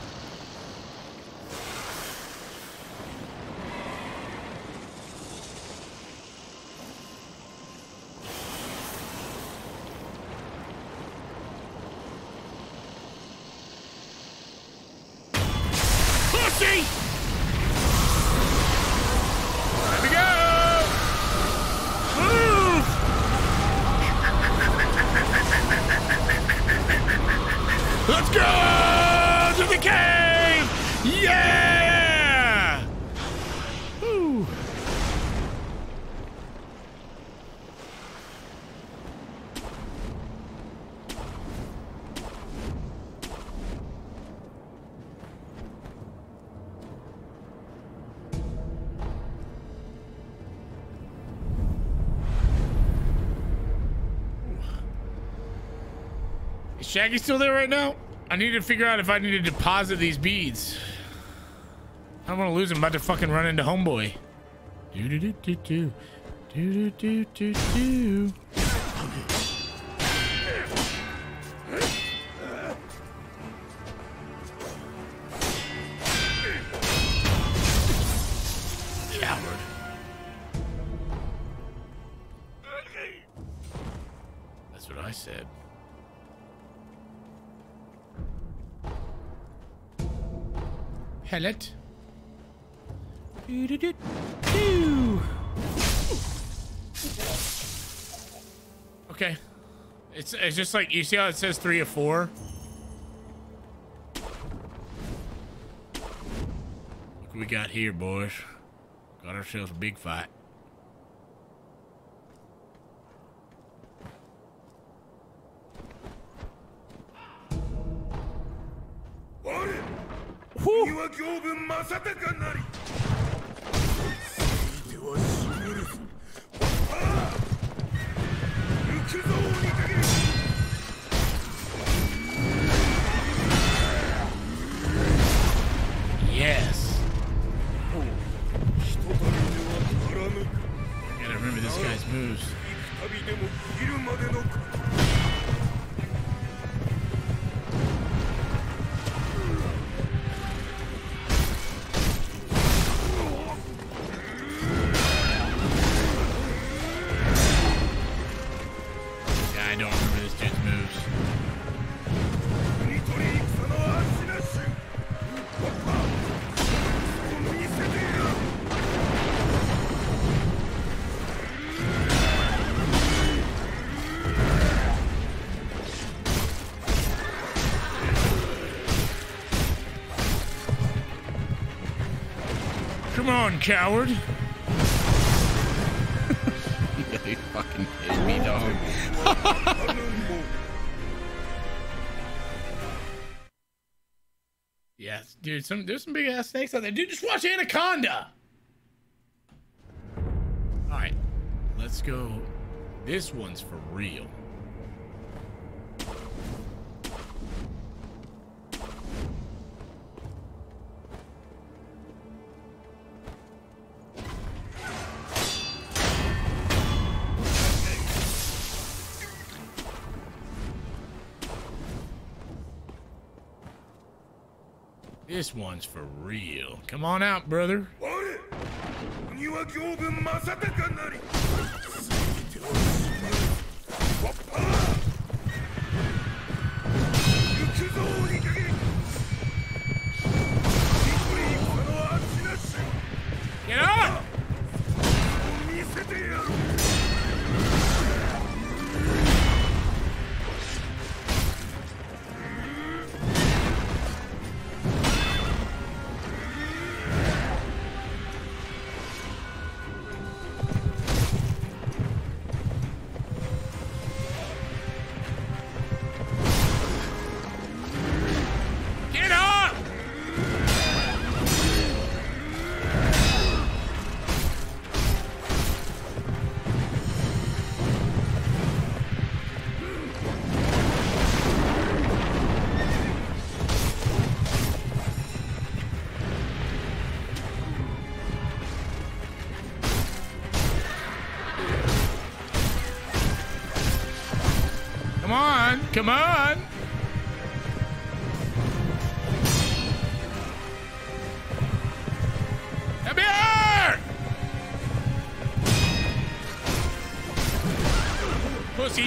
Shaggy still there right now? I need to figure out if I need to deposit these beads. I don't want to lose him. I'm about to fucking run into homeboy. Do do do do do do do do do. Coward. That's what I said. Pellet. Do, do, do, do. Okay. It's it's just like, you see how it says three of four? Look what we got here, boys. Got ourselves a big fight. Yes. Gotta remember this guy's moves. Yeah, I don't remember this dude's moves. Come on, coward. Yeah, he fucking hit me, dog. Yes, dude, some there's some big ass snakes out there. Dude, just watch Anaconda. Alright. Let's go. This one's for real. This one's for real. Come on out, brother. Get up! Come on! Come here! Pussy!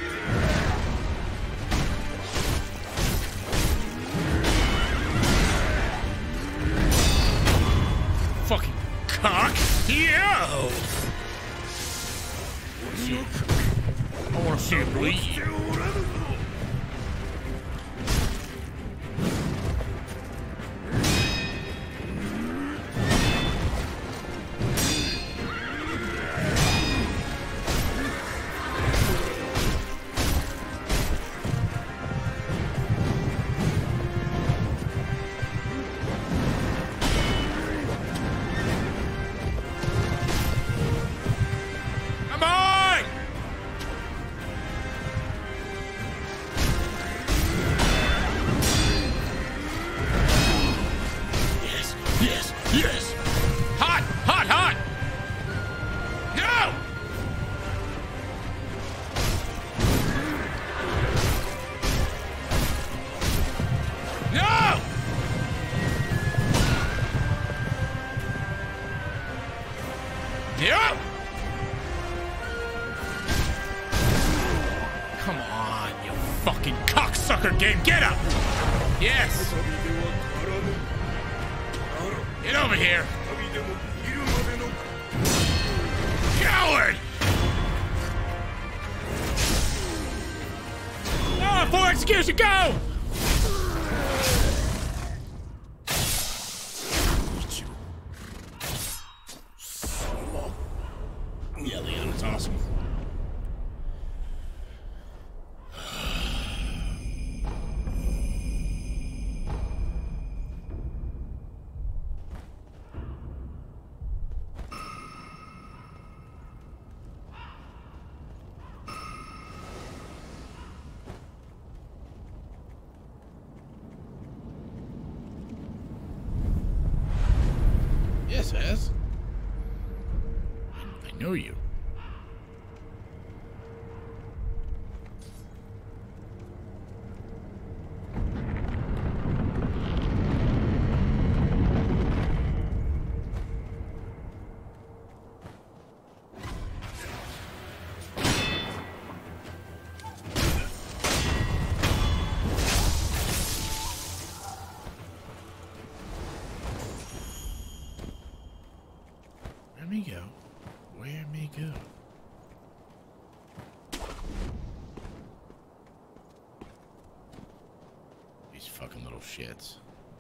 Fucking cock! Yo! I wanna see it bleed. Yep. Come on, you fucking cocksucker game. Get up. Yes. Get over here. Coward. Oh, full execution, go. Yeah, Leon, it's awesome. Yes, Az. I know you. Where me go? Where me go? These fucking little shits.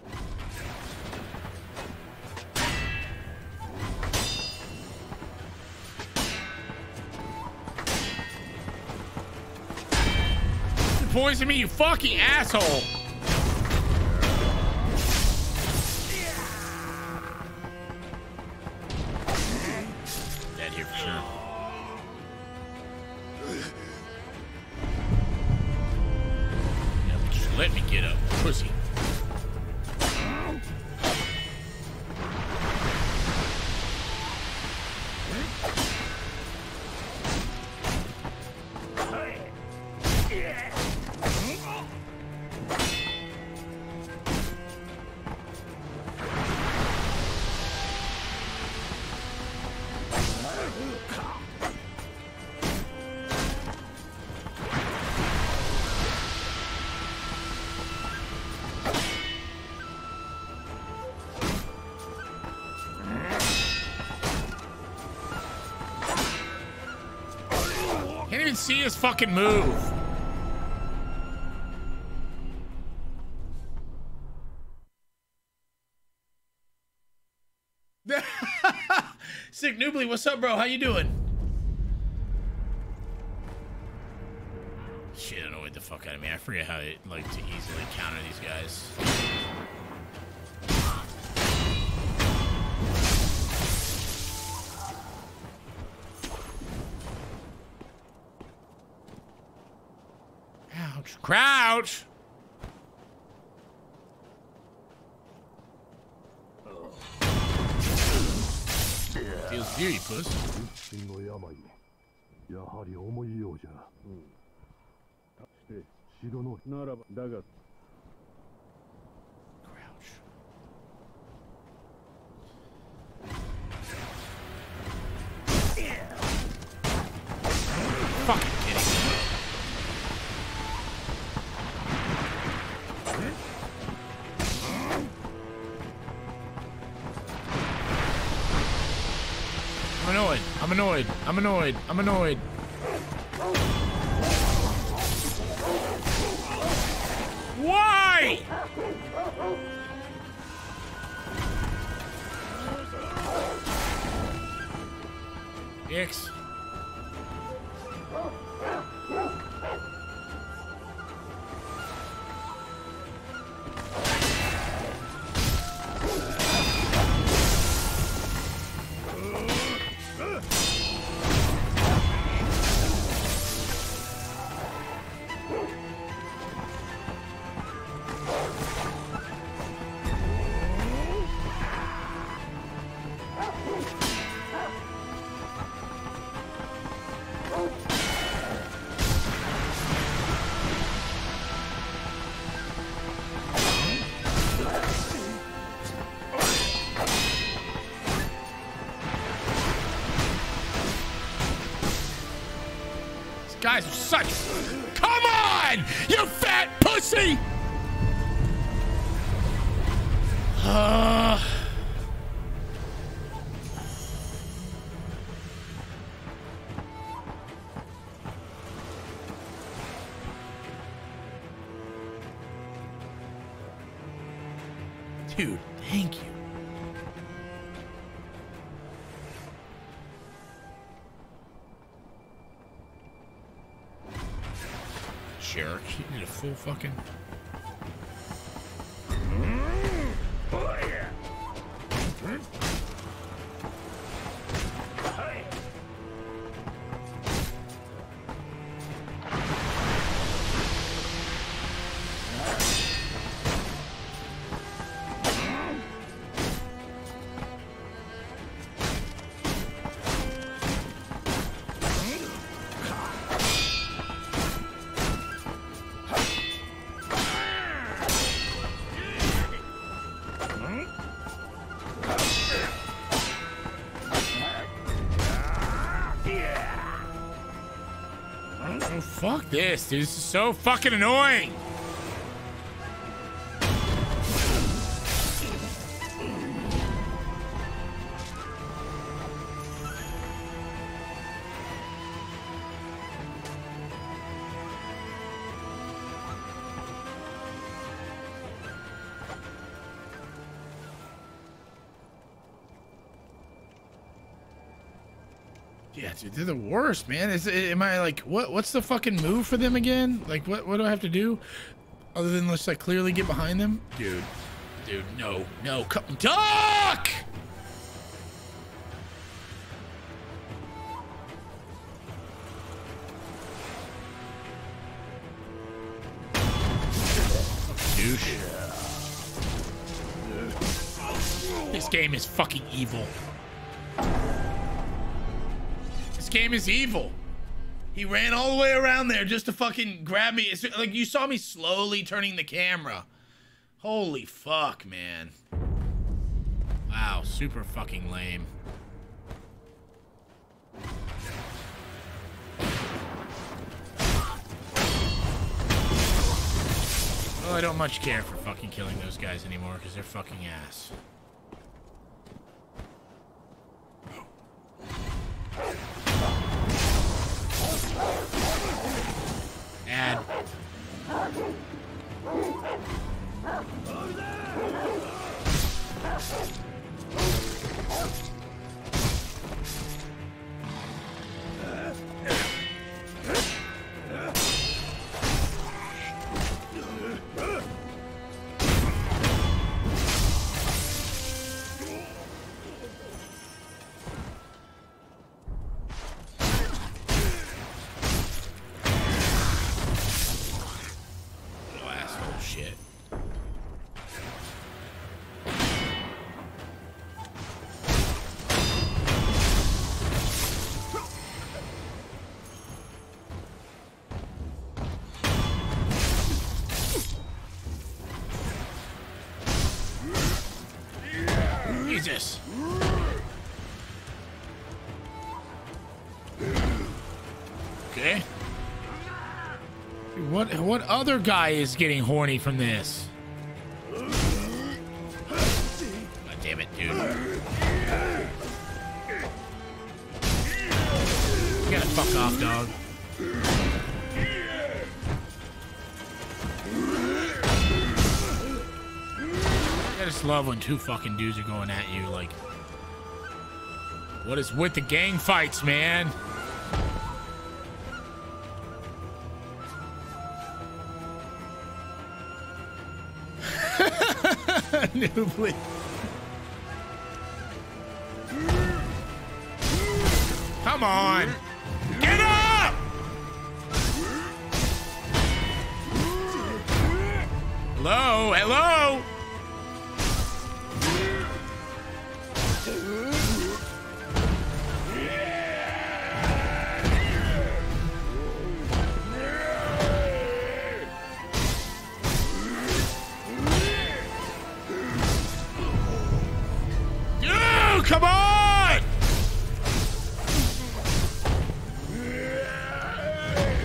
You poisoned me, you fucking asshole! Dead here for sure. Yeah, just let me get up, pussy. Can't even see his fucking move. Sick Noobly, what's up, bro? How you doing? Shit, annoyed the fuck out of me. I forget how it like to easily counter these guys. Crouch. Crouch! Deals with you, you puss. Crouch. Fucking kidding me. I'm annoyed. I'm annoyed. I'm annoyed. I'm annoyed. Why? X. guys are such... Come on, you fat pussy! Uh... Dude, thank you. Jerk, you did a full fucking... Fuck this, dude. This is so fucking annoying. Yeah, dude, they're the worst, man. Is am I like what? What's the fucking move for them again? Like, what? What do I have to do, other than let's like clearly get behind them, dude? Dude, no, no, come, duck! Douche. This game is fucking evil. This game is evil. He ran all the way around there just to fucking grab me. It's like you saw me slowly turning the camera. Holy fuck, man. Wow, super fucking lame. Well, I don't much care for fucking killing those guys anymore because they're fucking ass. Add. Jesus. Okay. What what other guy is getting horny from this? God damn it, dude. You gotta fuck off, dog. I just love when two fucking dudes are going at you, like... What is with the gang fights, man? Noobly. Come on! Get up! Hello? Hello? Come on!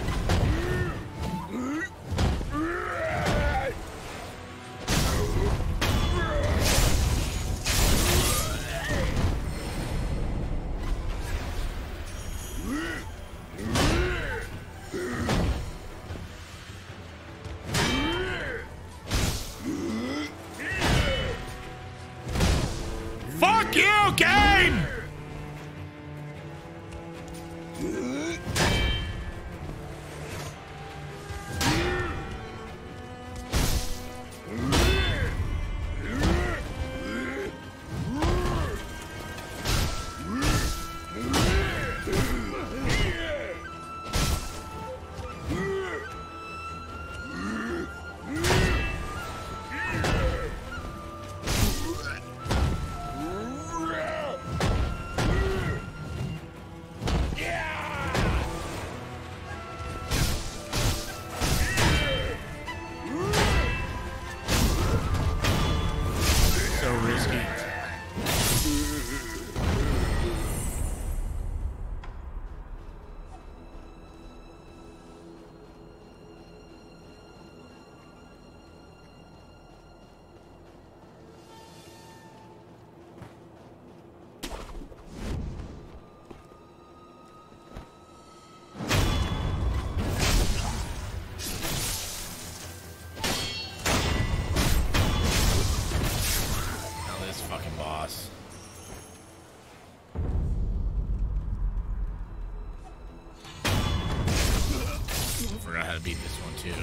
Beat this one too.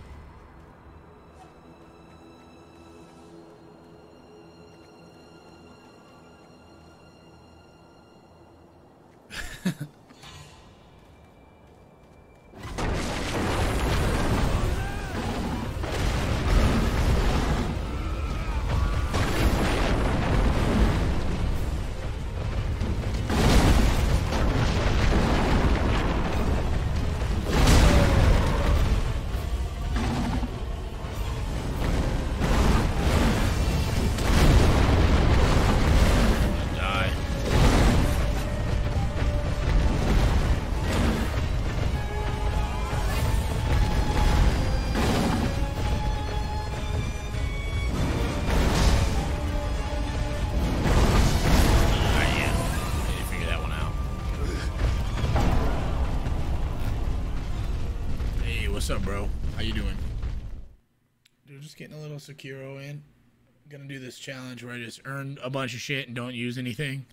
What's up, bro? How you doing? Dude, just getting a little Sekiro in. Gonna do this challenge where I just earn a bunch of shit and don't use anything.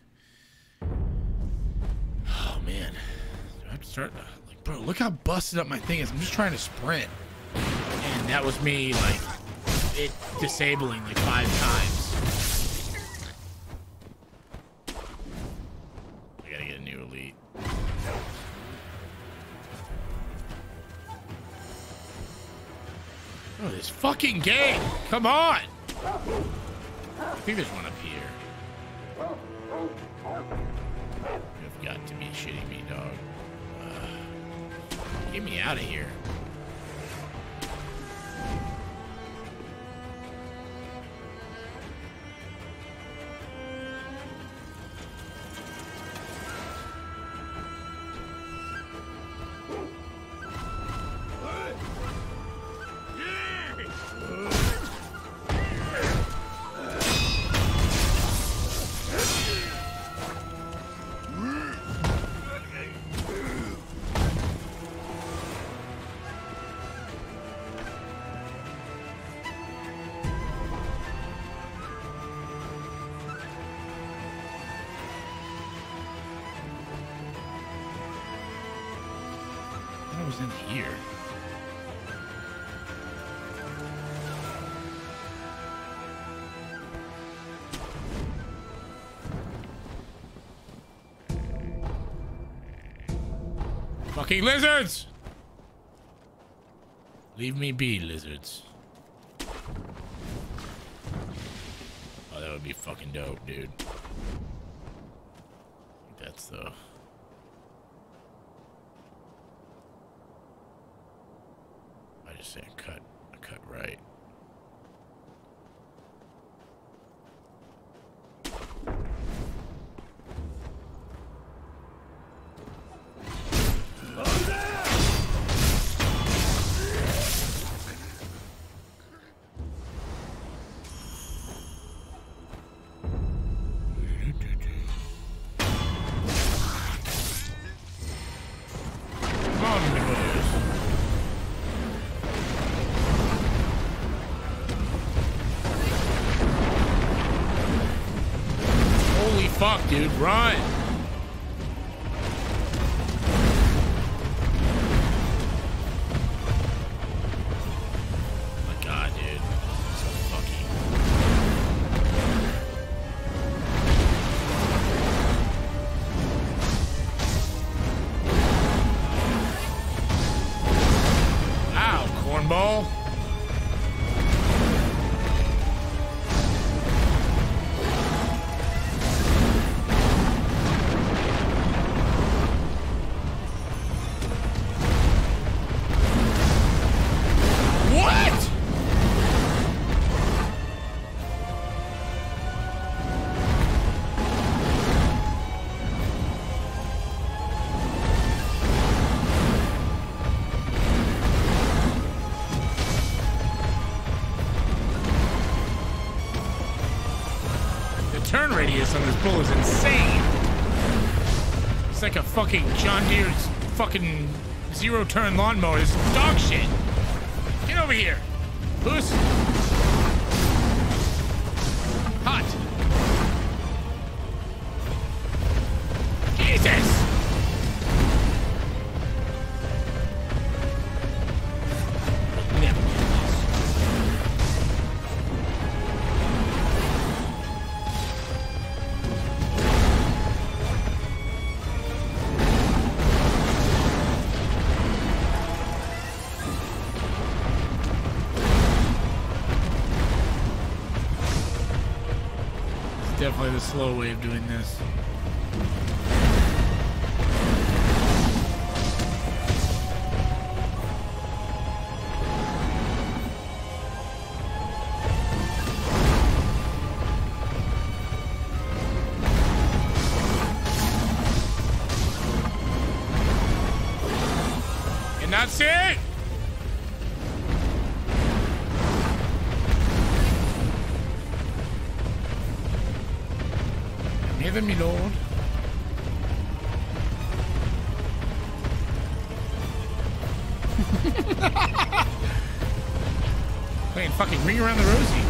Oh man, do I have to start? Like, bro, look how busted up my thing is. I'm just trying to sprint, and that was me like it disabling like five times. I gotta get a new elite. Oh, this fucking game! Come on! I think there's one up here. You've got to be shitting me, dog. Uh, get me out of here. Was in here. Fucking lizards! Leave me be, lizards. Oh, that would be fucking dope, dude. That's the... Just saying, cut, cut right. Fuck, dude, run! radius on this bull is insane. It's like a fucking John Deere's fucking zero turn lawnmower. This is dog shit. Get over here. Puss. Hot. Jesus. Never get this. Definitely the slow way of doing this. And that's it! Never, me lord. Playing fucking Ring Around the Rosie.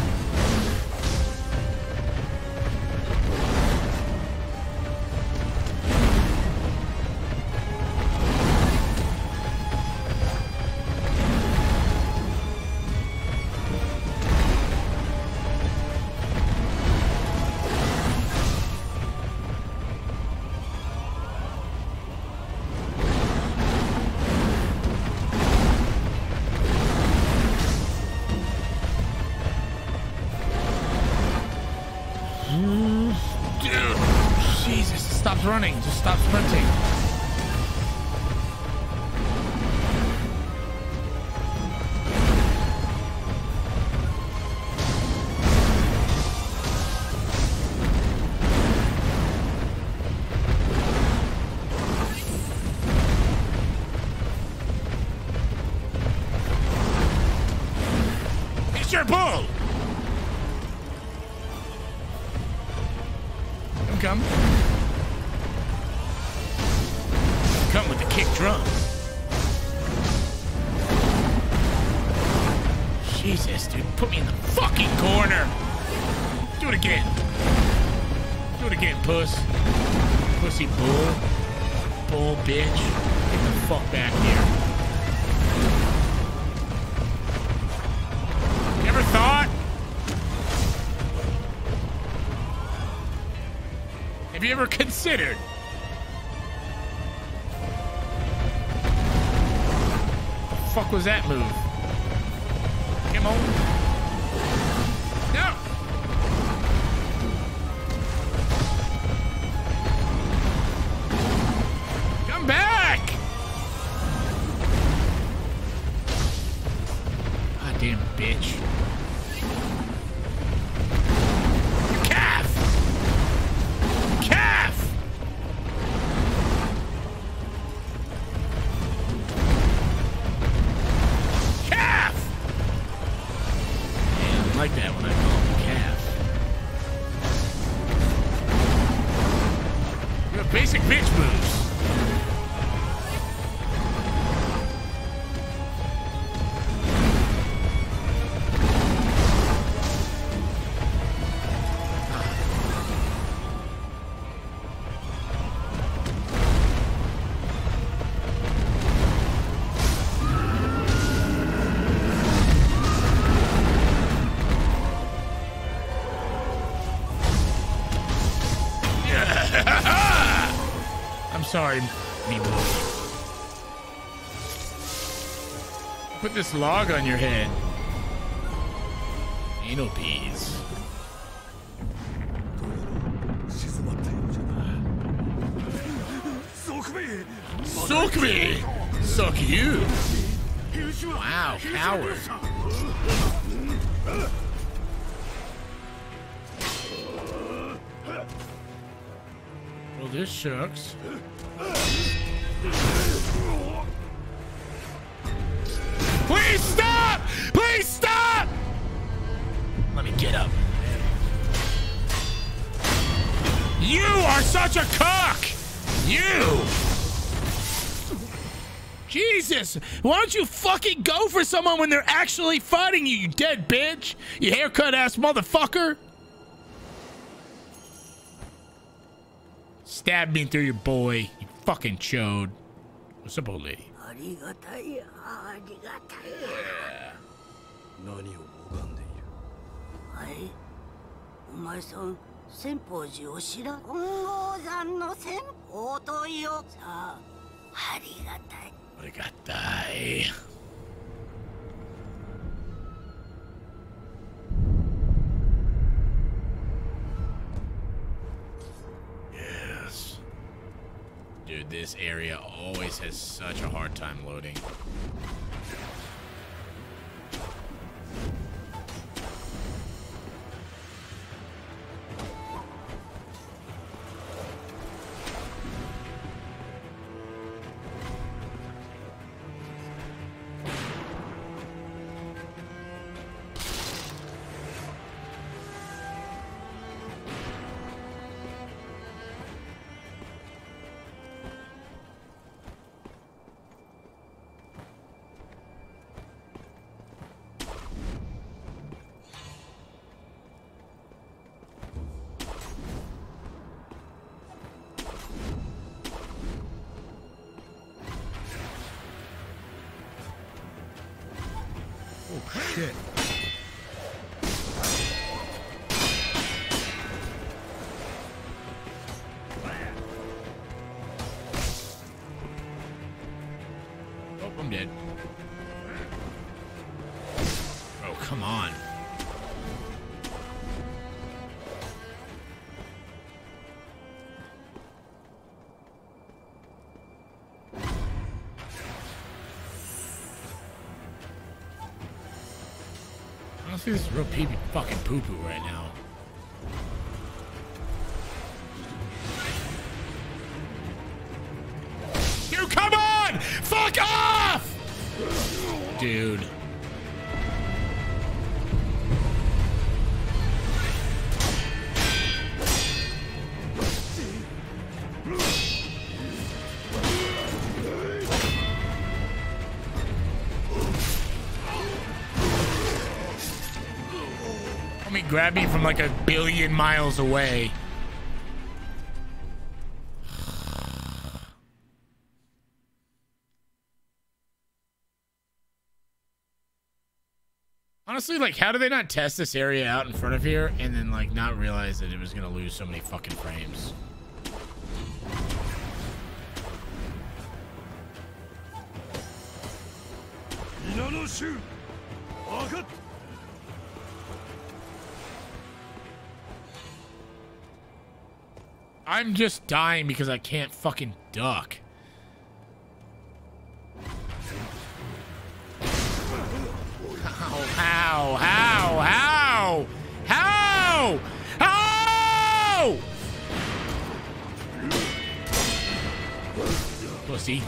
Running, just stop sprinting. It's your bull. Come, come. Come with the kick drum. Jesus, dude, put me in the fucking corner. Do it again. Do it again, puss. Pussy bull. Bull bitch. Get the fuck back here. You ever thought? Have you ever considered? Fuck was that move? Come on. No. Come back. God damn bitch. Calf. Calf. Like that when I call him a calf. You have basic bitch moves. Sorry, Meebo. Put this log on your head. Anal bees. Suck me! Suck you! Wow, coward. Well, this sucks. Please stop! Please stop! Let me get up. such a cock! You! Jesus! Why don't you fucking go for someone when they're actually fighting you, you dead bitch! You haircut ass motherfucker! Stab me through your boy, you fucking chode. What's up, old lady? Yeah. 何を拝んでいる。 はい。お前さん、千宝寺を知らん。金剛山の千宝とよ。さあ、ありがたい。 ありがたい。Yes. Dude, this area always has such a hard time loading. Oh shit. Oh, I'm dead. Oh, come on. Honestly, this is real pee-pee fucking poo-poo right now. Dude, come on! Fuck off! Dude. Me grab me from like a billion miles away. Honestly, like, how do they not test this area out in front of here and then like not realize that it was gonna lose so many fucking frames? I'm just dying because I can't fucking duck. How? How? How? How? How? How? Pussy.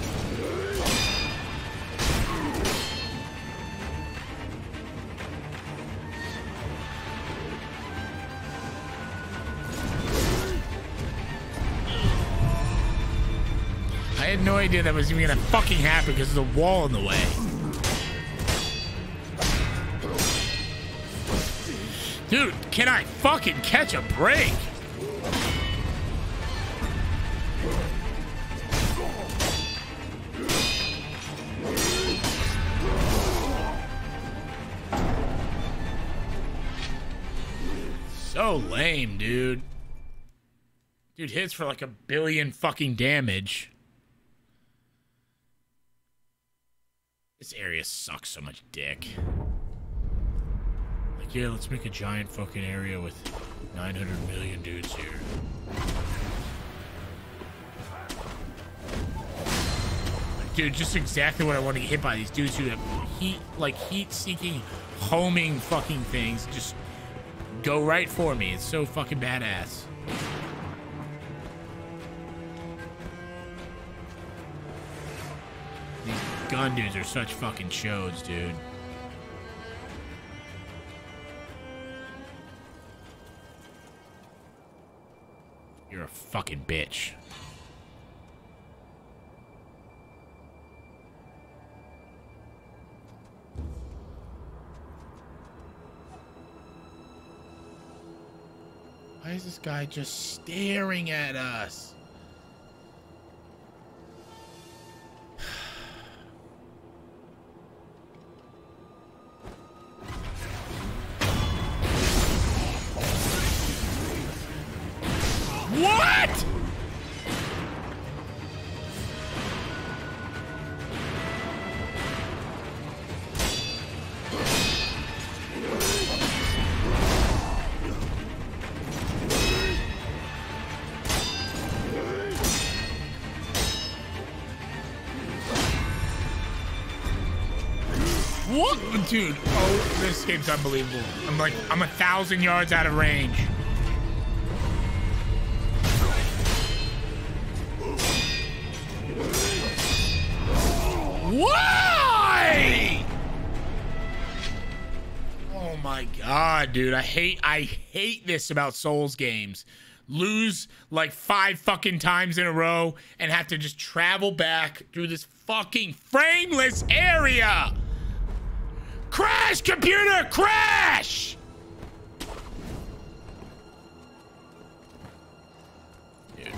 I had no idea that was even gonna fucking happen because there's a wall in the way. Dude, can I fucking catch a break? So lame, dude. Dude hits for like a billion fucking damage. This area sucks so much dick. Like, yeah, let's make a giant fucking area with nine hundred million dudes here. Like, dude, just exactly what I want to get hit by. These dudes who have heat, like heat-seeking, homing fucking things just go right for me. It's so fucking badass. These gun dudes are such fucking shows, dude. You're a fucking bitch. Why is this guy just staring at us? What? What? Dude, oh, this game's unbelievable. I'm like, I'm a thousand yards out of range. Why? Oh my god, dude. I hate I hate this about Souls games. Lose like five fucking times in a row and have to just travel back through this fucking frameless area. Crash, computer, crash! Dude.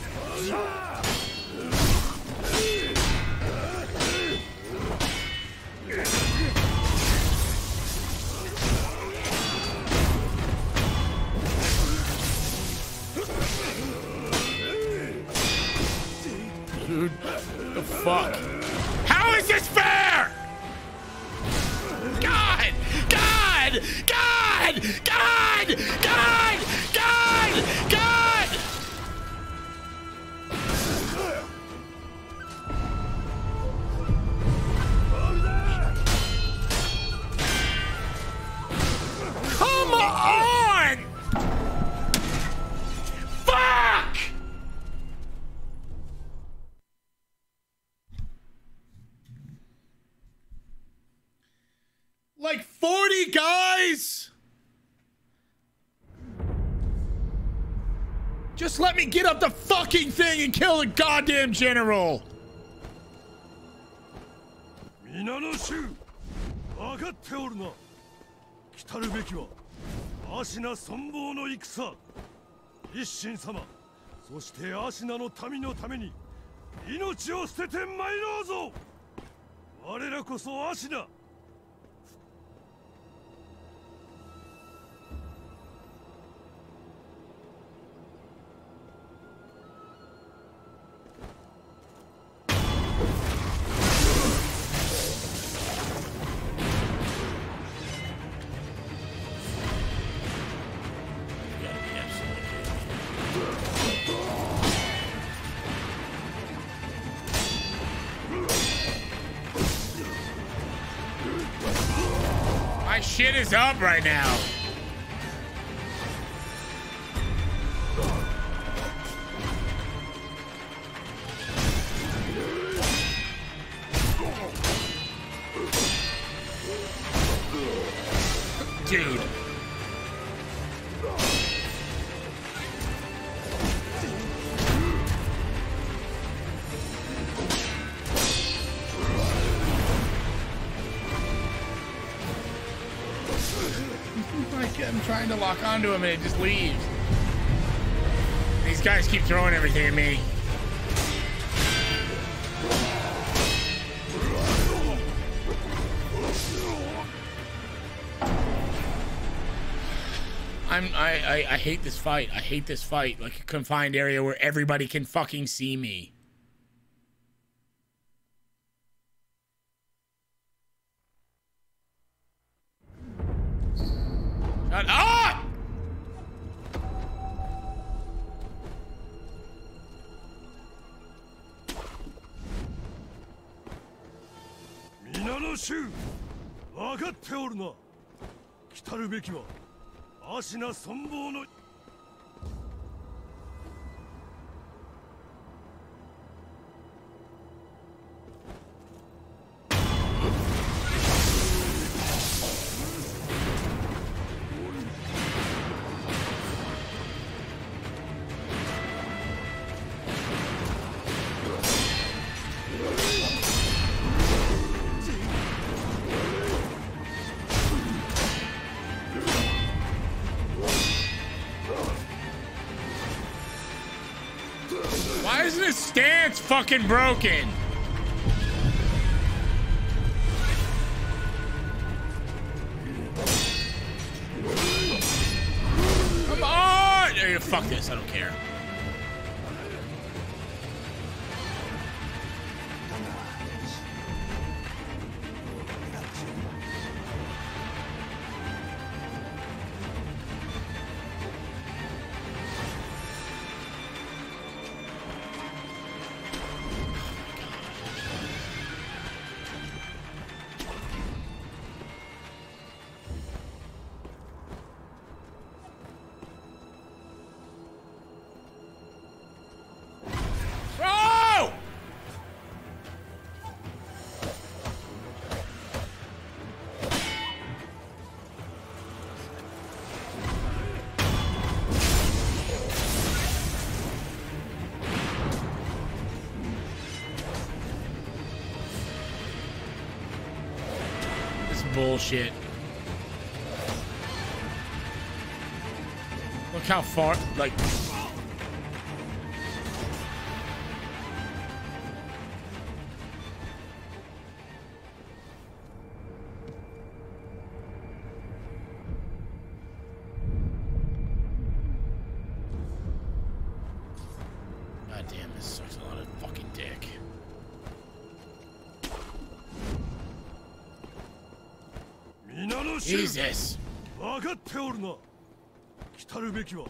Dude, the fuck? How is this fair? God! God! God! God! God! God! God! Come on! Fuck! Like forty guys? Just let me get up the fucking thing and kill the goddamn general. 皆の衆、分かっておるな。来たるべきは芦名存亡の戦。一心様、そして芦名の民のために命を捨てて参ろうぞ。我らこそ芦名。 My shit is up right now. Dude. I'm trying to lock onto him and it just leaves. These guys keep throwing everything at me. I'm I, I I hate this fight. I hate this fight. Like a confined area where everybody can fucking see me. Shut up! 皆の衆、分かっておるな。来たるべきは芦名存亡の。 stance fucking broken. Come on! Hey, fuck this, I don't care. Bullshit. Look how far, like. God damn, this sucks a lot of fucking dick. Jesus. 分かっておるな。来たるべきは。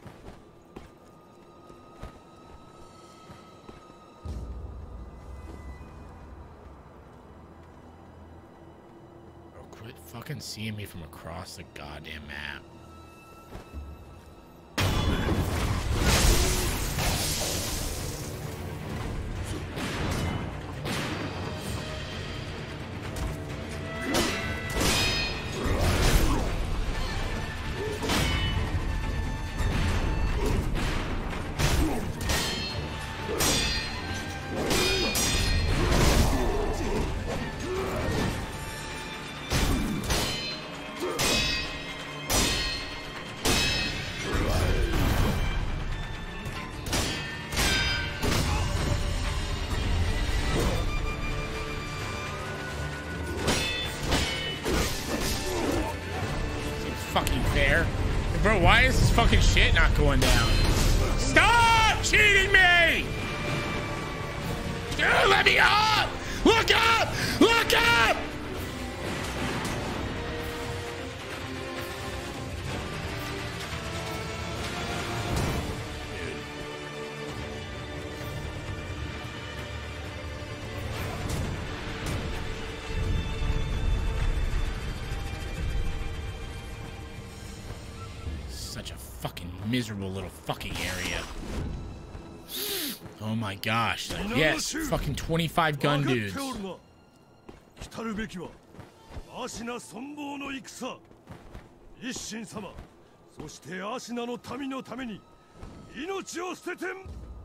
Bro, quit fucking seeing me from across the goddamn map. Bro, why is this fucking shit not going down? Stop cheating me! Dude, let me up! Look up! Look up! Miserable little fucking area. Oh my gosh. Yes, fucking twenty-five gun dudes. 来たるべきはアシナ存亡の戦。一心様、そしてアシナの民のために命を捨てて。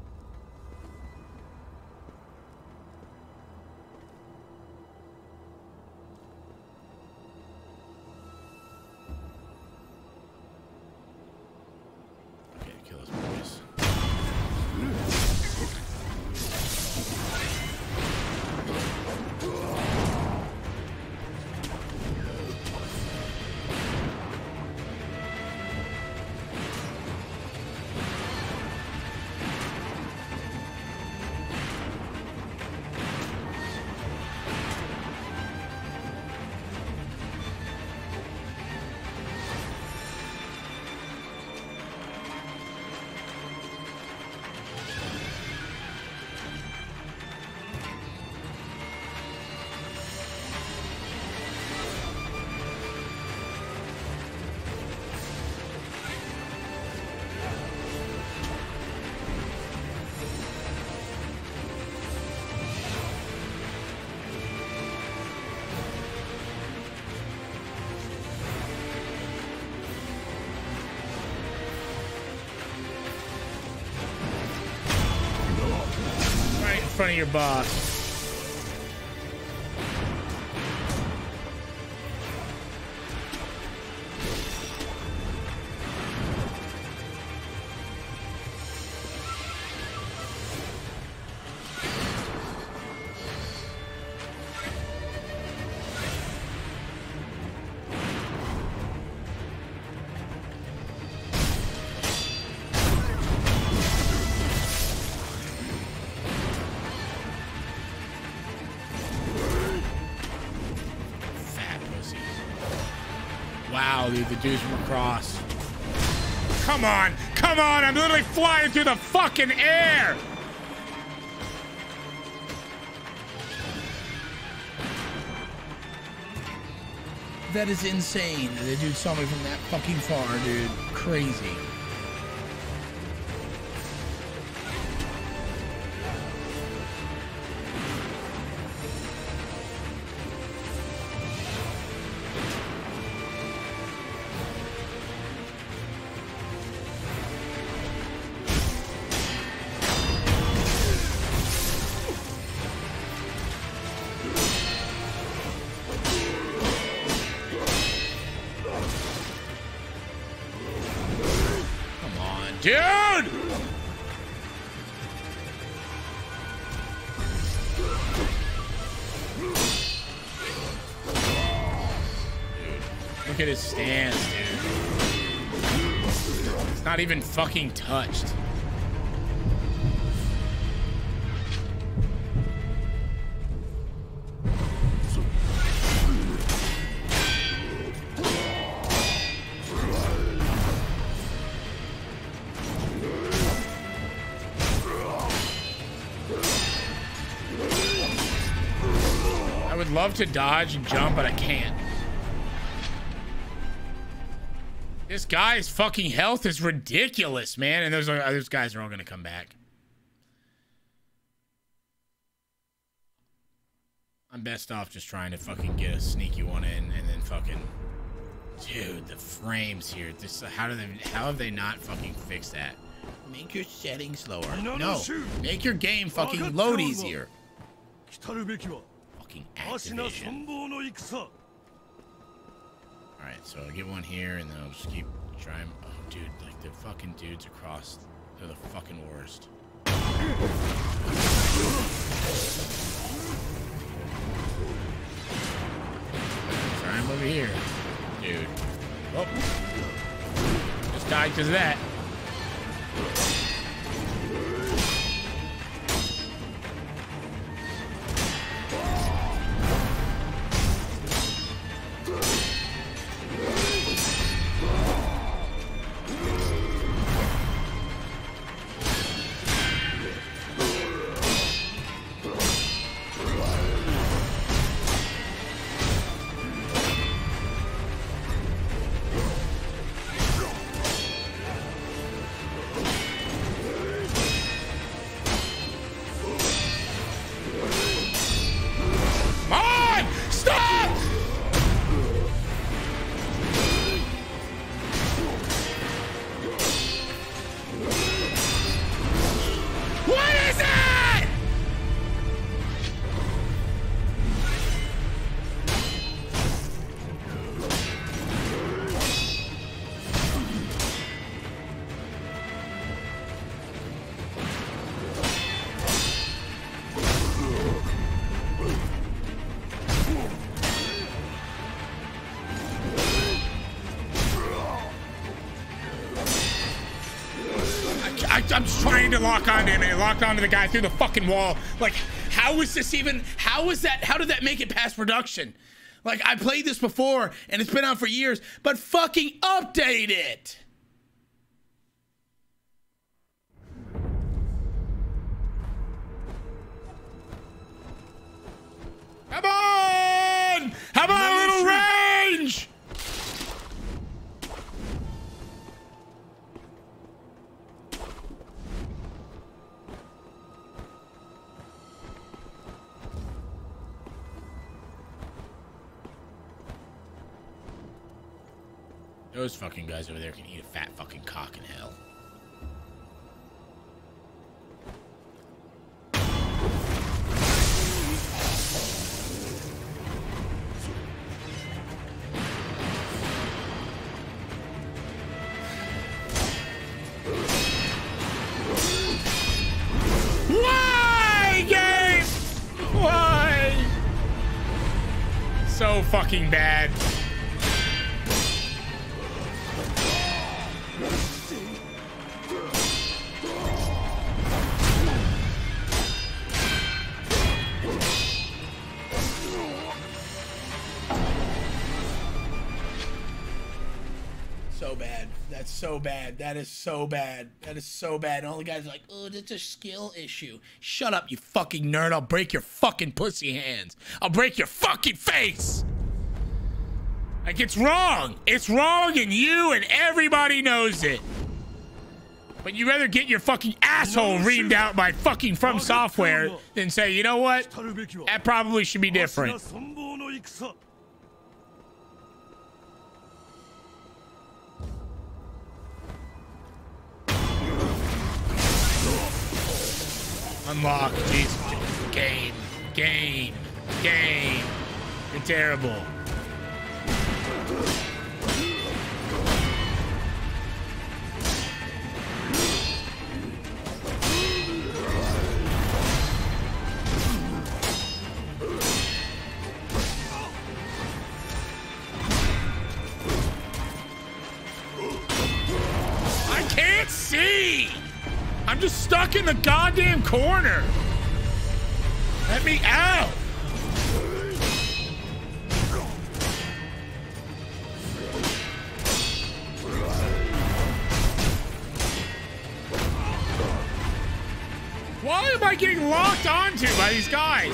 In front of your boss. Wow, dude, the dudes from across. Come on, come on, I'm literally flying through the fucking air. That is insane. The dude saw me from that fucking far, dude. Crazy. Dude! Look at his stance, dude. It's not even fucking touched. Love to dodge and jump, but I can't. This guy's fucking health is ridiculous, man. And those are, those guys are all gonna come back. I'm best off just trying to fucking get a sneaky one in and then fucking, dude, the frames here. This how do they? How have they not fucking fixed that? Make your settings lower. No, make your game fucking load easier. Activation. Alright, so I'll get one here and then I'll just keep trying. Oh, dude, like the fucking dudes across. They're the fucking worst. Try him over here. Dude. Oh. Just died because of that. I'm just trying to lock onto him and locked onto the guy through the fucking wall. Like, how is this even, how is that, how did that make it past production? Like, I played this before and it's been out for years, but fucking update it. Come on! How about a little range? Those fucking guys over there can eat a fat fucking cock in hell. Why, game? Why? So fucking bad. bad. That's so bad. That is so bad. That is so bad. And all the guys are like, oh, that's a skill issue. Shut up, you fucking nerd. I'll break your fucking pussy hands. I'll break your fucking face. Like, it's wrong. It's wrong, and you and everybody knows it. But you rather get your fucking asshole reamed out by fucking From Software than say, you know what? That probably should be different. Unlock, Jesus. Game, game, game. You're terrible. I can't see! I'm just stuck in the goddamn corner. Let me out. Why am I getting locked onto by these guys?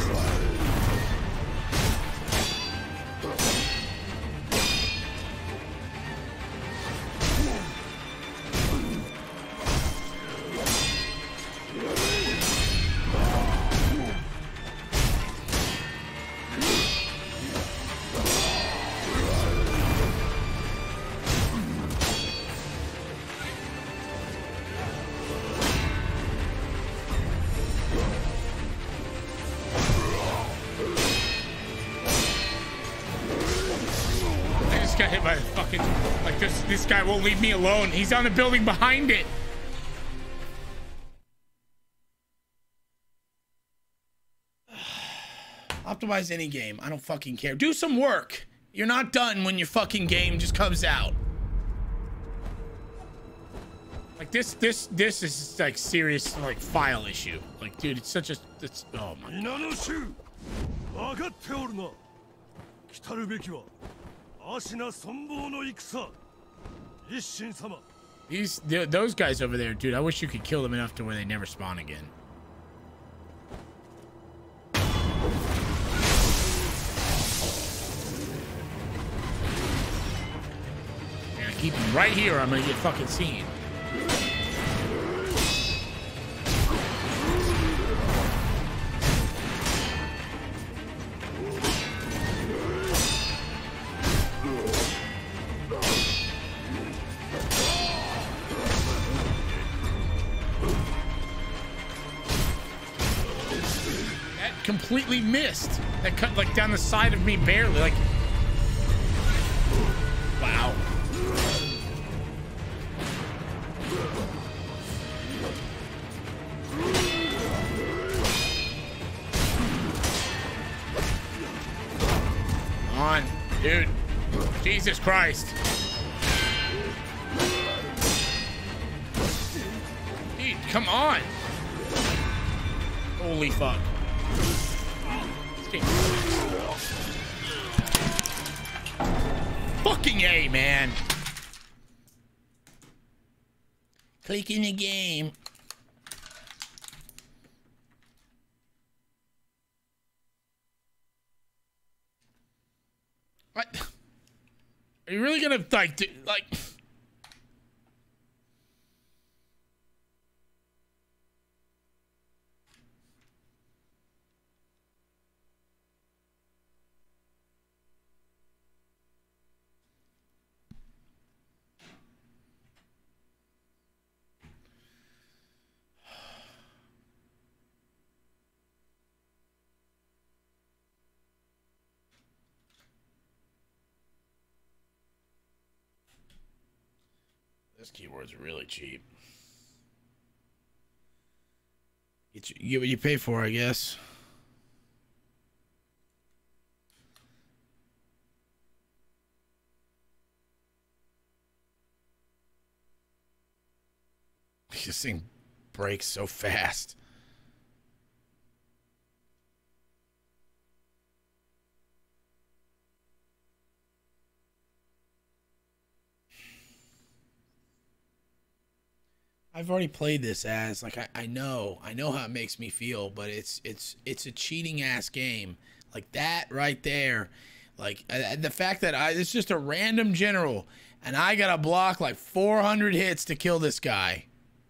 Got hit by the fucking, like this this guy won't leave me alone. He's on the building behind it. Optimize any game. I don't fucking care. Do some work. You're not done when your fucking game just comes out. Like this this this is like serious like file issue. Like dude, it's such a it's oh my god. These, those guys over there, dude, I wish you could kill them enough to where they never spawn again. I'm gonna keep them right here or I'm gonna get fucking seen. Completely missed. That cut like down the side of me barely. Like, wow. Come on, dude. Jesus Christ. Dude, come on. Holy fuck. Fucking A, man. Click in the game. What? Are you really gonna like do, like? This keyword's really cheap. You get what you pay for, I guess. This thing breaks so fast. I've already played this as like I, I know I know how it makes me feel, but it's it's it's a cheating ass game like that right there, like uh, the fact that I it's just a random general and I gotta block like four hundred hits to kill this guy.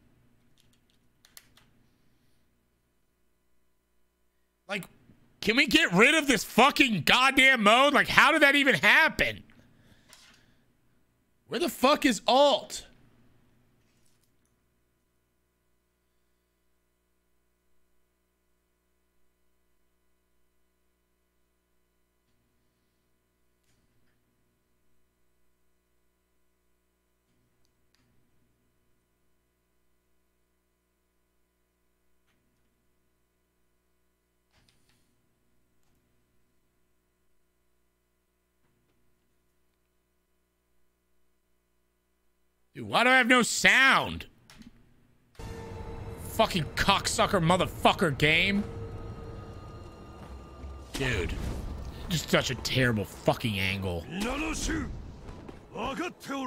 Like, can we get rid of this fucking goddamn mode? Like, how did that even happen? Where the fuck is alt? Dude, why do I have no sound? Fucking cocksucker motherfucker game. Dude. Just such a terrible fucking angle. I'm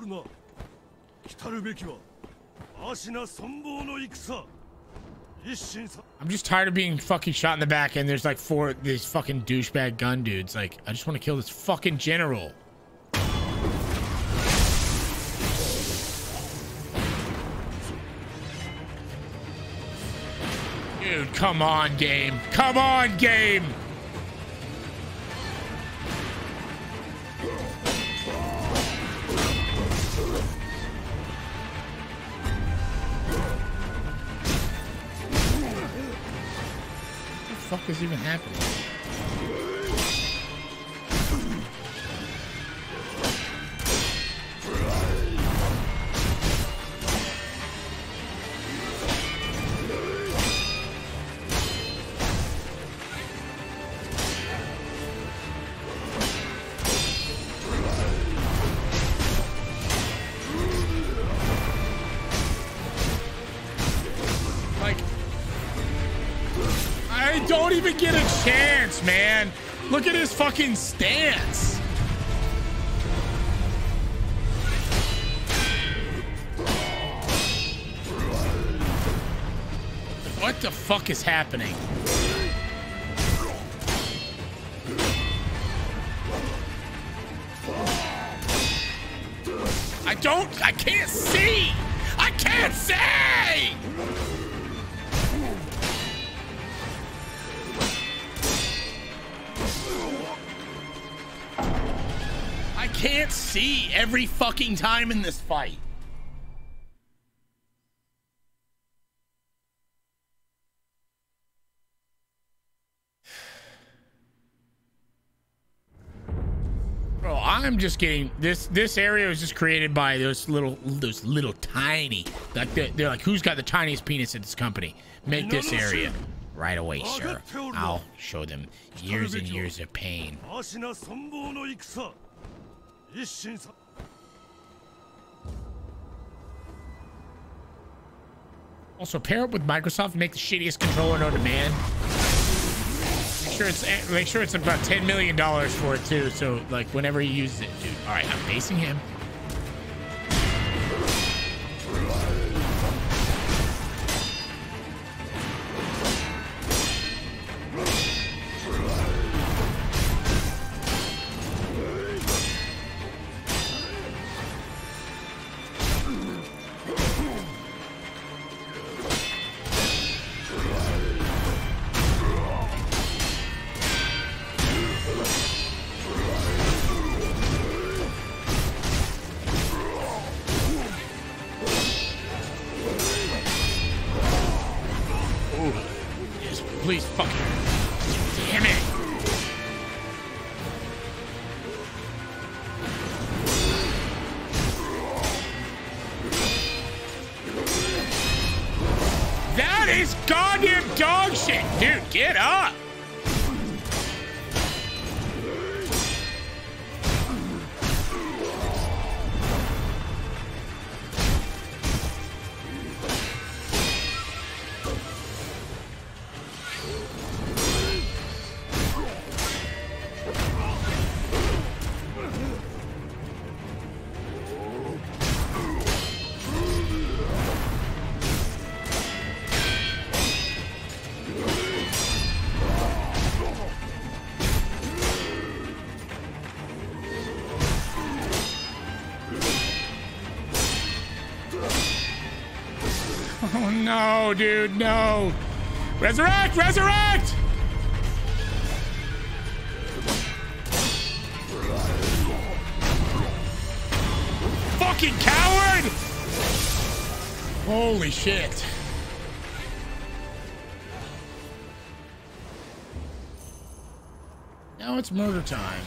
just tired of being fucking shot in the back and there's like four these fucking douchebag gun dudes. Like, I just want to kill this fucking general. Dude, come on, game. Come on, game. What the fuck is even happening? Don't even get a chance, man. Look at his fucking stance. What the fuck is happening? I don't, I can't see. I can't see. I can't see every fucking time in this fight. Bro, I'm just getting this. This area was just created by those little, those little tiny. Like they're, they're like, who's got the tiniest penis in this company? Make this area right away, sir. I'll show them years and years of pain. Also, pair up with Microsoft and make the shittiest controller known to man. Make sure it's make sure it's about ten million dollars for it too. So like whenever he uses it, dude. All right, I'm facing him. Please, fuck you. Damn it. That is goddamn dog shit. Dude, get up. No, dude, no. Resurrect, resurrect! Fucking coward! Holy shit. Now it's murder time.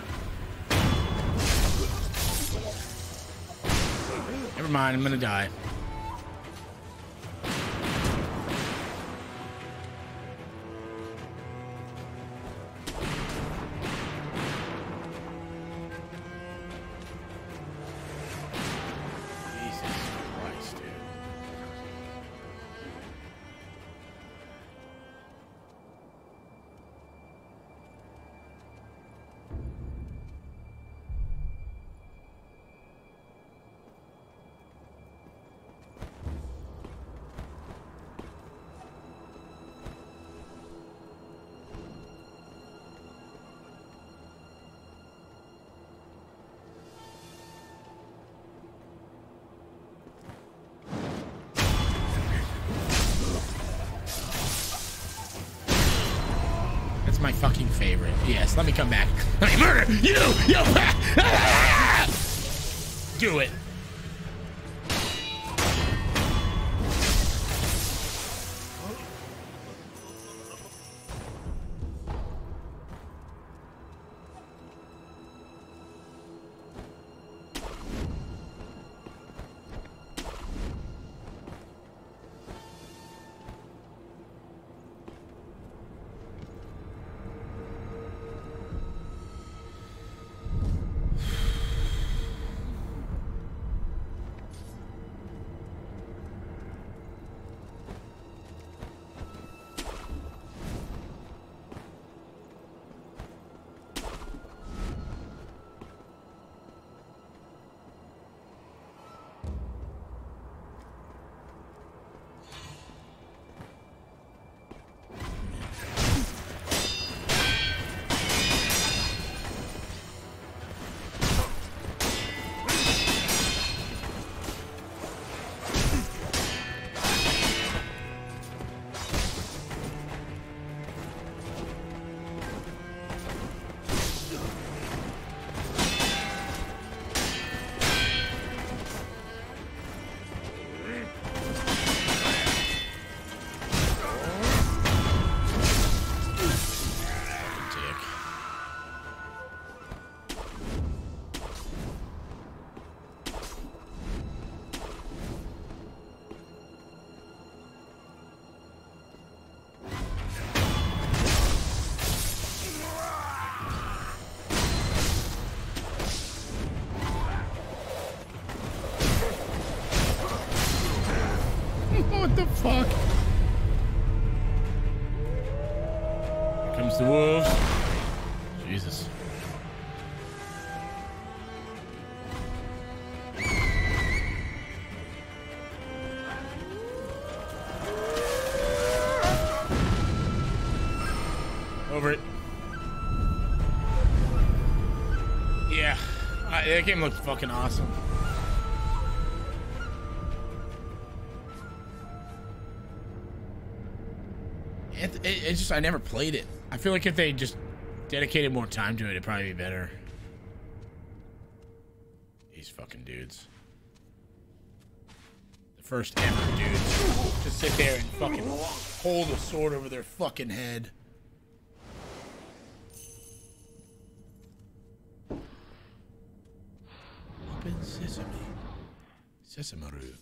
Never mind, I'm gonna die. My fucking favorite. Yes, let me come back. Let me murder you! You! Do it. What the fuck? Here comes the wolves. Jesus. Over it. Yeah, I, that game looks fucking awesome. It, it, it just, I never played it. I feel like if they just dedicated more time to it, it'd probably be better. These fucking dudes. The first ever dudes. Just sit there and fucking hold a sword over their fucking head. Open sesame. Sesamaru.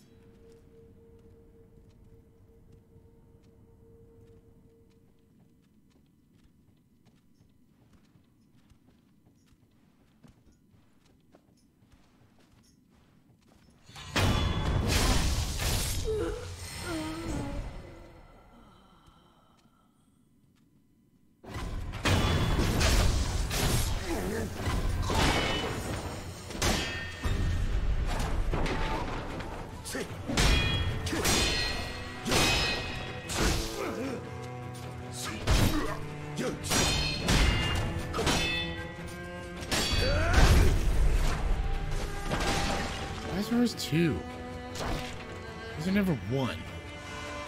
Why is there two? Is there never one?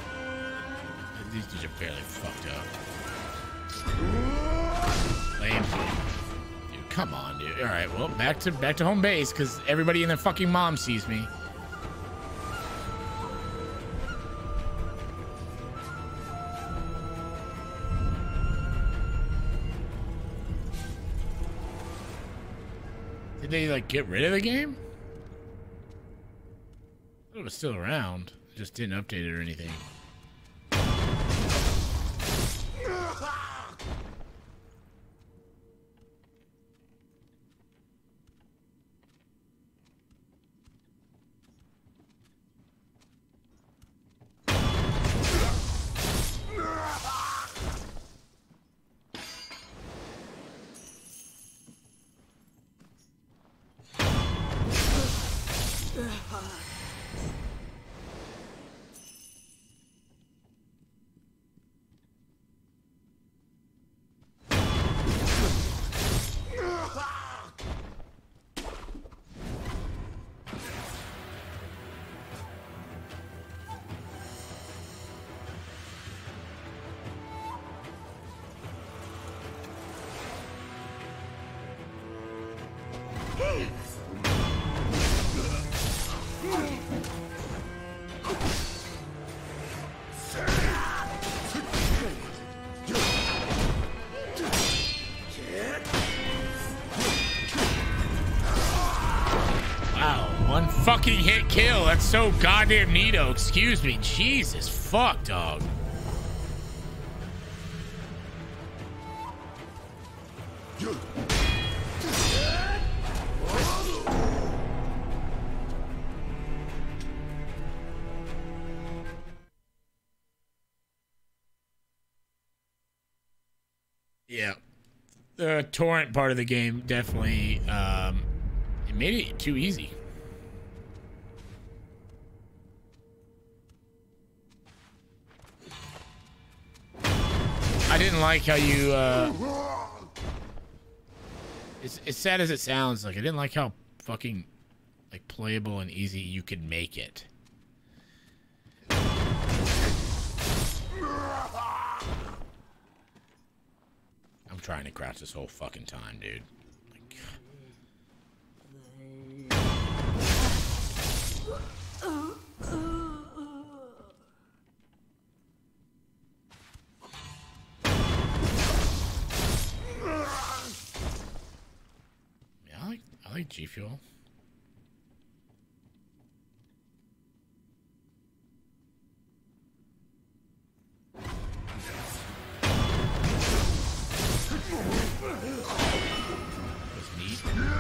these dudes are fairly fucked up. Lame. Dude, come on, dude. All right, well, back to back to home base because everybody and their fucking mom sees me. Did they like get rid of the game? I thought it was still around. It just didn't update it or anything. Fucking hit kill. That's so goddamn neato. Excuse me. Jesus fuck, dog. Yeah. The torrent part of the game definitely um it made it too easy. I didn't like how you, uh... It's, it's sad as it sounds, like, I didn't like how fucking, like, playable and easy you could make it. I'm trying to crouch this whole fucking time, dude. Like... I like G Fuel. That's neat.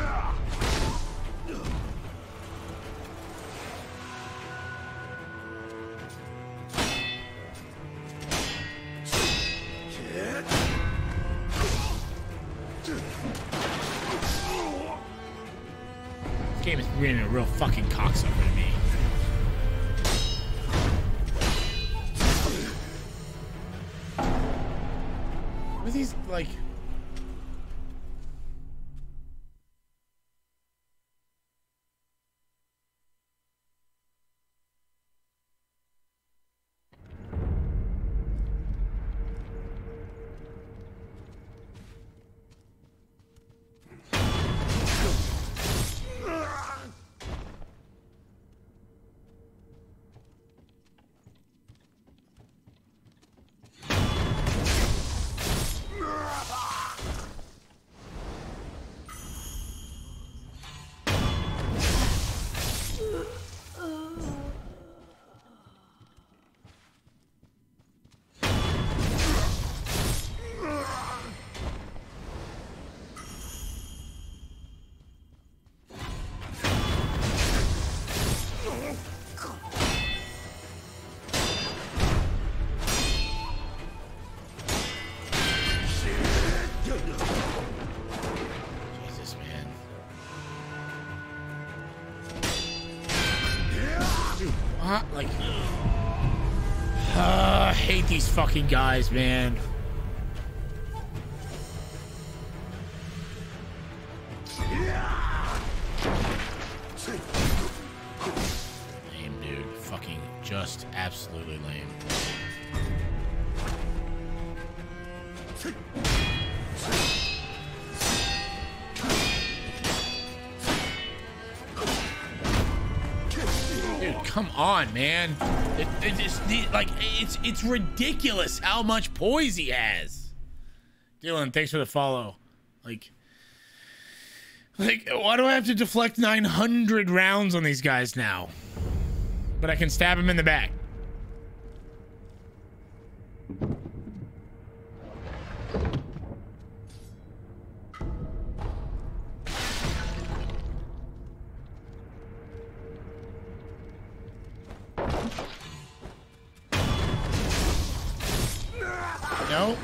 This game is being a real fucking cocksucker to me. What are these, like... Like, uh, I hate these fucking guys, man. Lame, dude. Fucking just absolutely lame. Dude, come on, man. It, it, it's the, like it's it's ridiculous how much poise he has. Dylan, thanks for the follow. Like, like, why do I have to deflect nine hundred rounds on these guys now? But I can stab him in the back. No.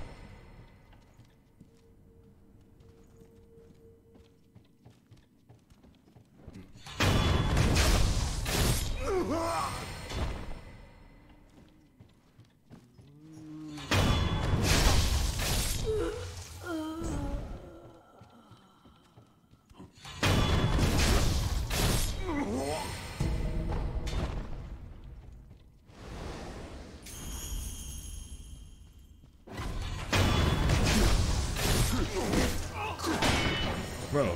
Bro.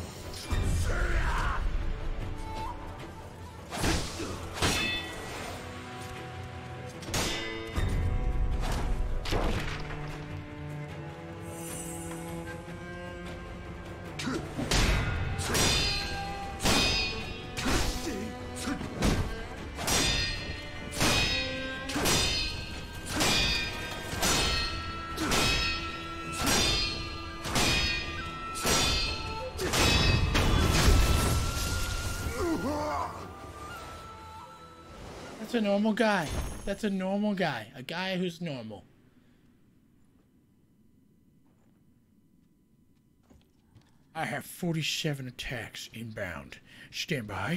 That's a normal guy. That's a normal guy. A guy who's normal. I have forty-seven attacks inbound. Stand by.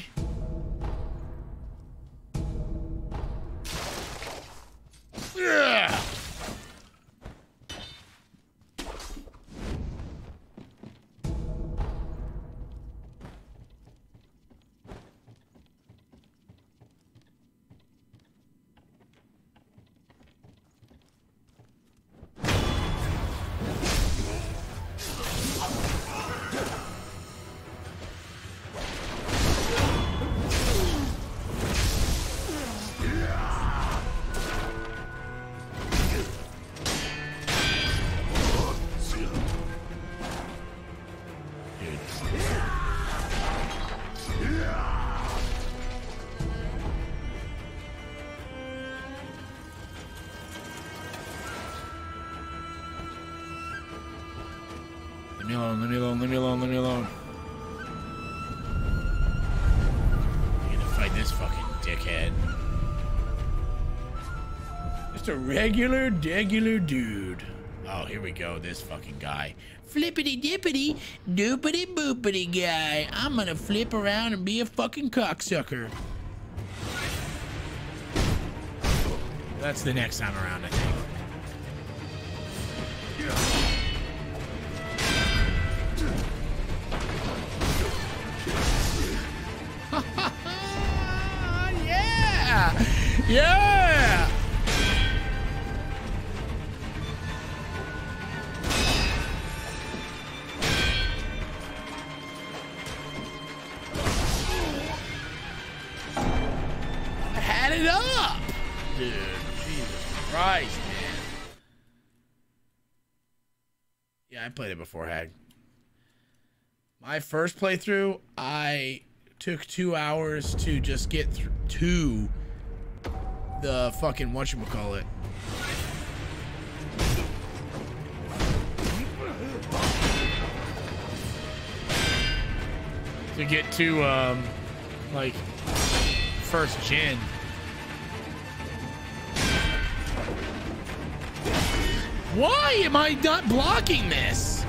Yeah. Leave me alone, leave me alone, leave me alone, leave me alone. I'm gonna fight this fucking dickhead. Just a regular, degular dude. Oh, here we go, this fucking guy. Flippity dippity, doopity boopity guy. I'm gonna flip around and be a fucking cocksucker. That's the next time around, I think. Yeah! Yeah! I had it up! Dude, Jesus Christ, man. Yeah, I played it before, Hag. My first playthrough, I took two hours to just get through to the fucking whatchamacallit. To get to, um, like, first gen. Why am I not blocking this?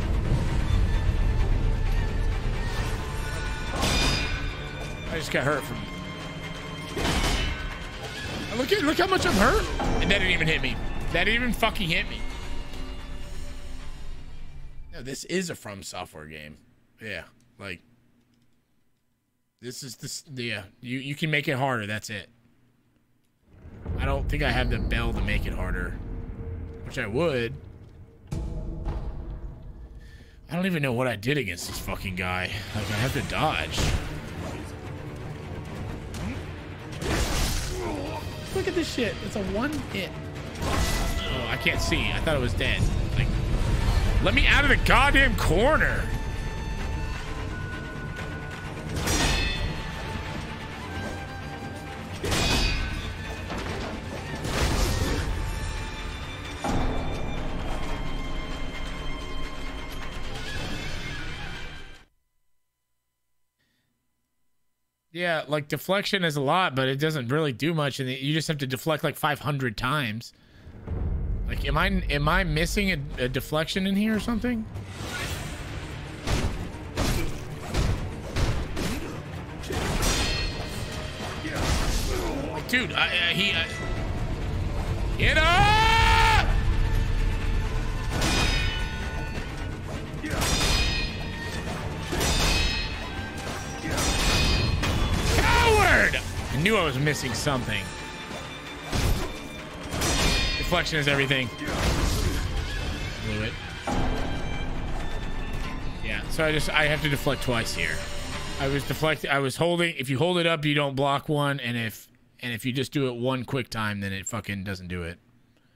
I just got hurt from. Look at look how much I'm hurt, and that didn't even hit me. That didn't even fucking hit me. No, this is a From Software game. Yeah, like this is this. Yeah, you you can make it harder. That's it. I don't think I have the bell to make it harder, which I would. I don't even know what I did against this fucking guy. Like, I have to dodge. Look at this shit. It's a one hit. Oh, I can't see. I thought it was dead. Like, let me out of the goddamn corner. Yeah, like deflection is a lot, but it doesn't really do much, and you just have to deflect like five hundred times. Like, am I am I missing a, a deflection in here or something? Dude, I, I, he I, get up! I knew I was missing something. Deflection is everything. Blew it. Yeah, so I just I have to deflect twice here. I was deflecting. I was holding. If you hold it up, you don't block one, and if and if you just do it one quick time, then it fucking doesn't do it.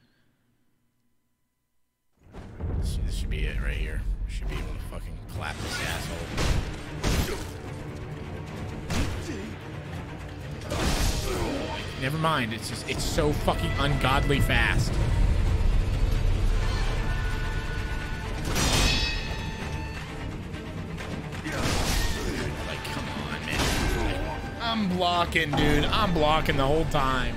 This, this should be it right here. Should be able to fucking clap this asshole. Never mind, it's just, it's so fucking ungodly fast. Like, come on, man. I'm blocking, dude. I'm blocking the whole time.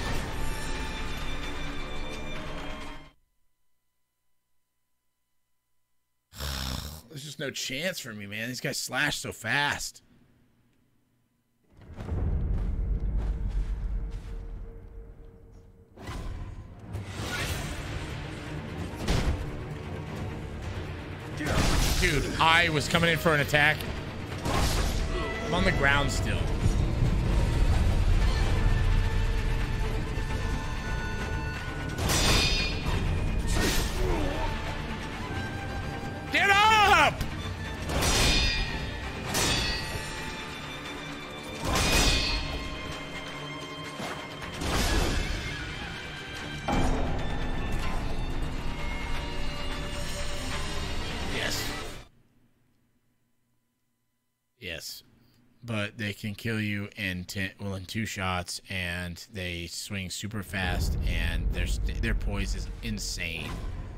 There's just no chance for me, man. These guys slash so fast. Dude, I was coming in for an attack. I'm on the ground still. Get up! Yes, but they can kill you in ten, well in two shots, and they swing super fast, and their their poise is insane.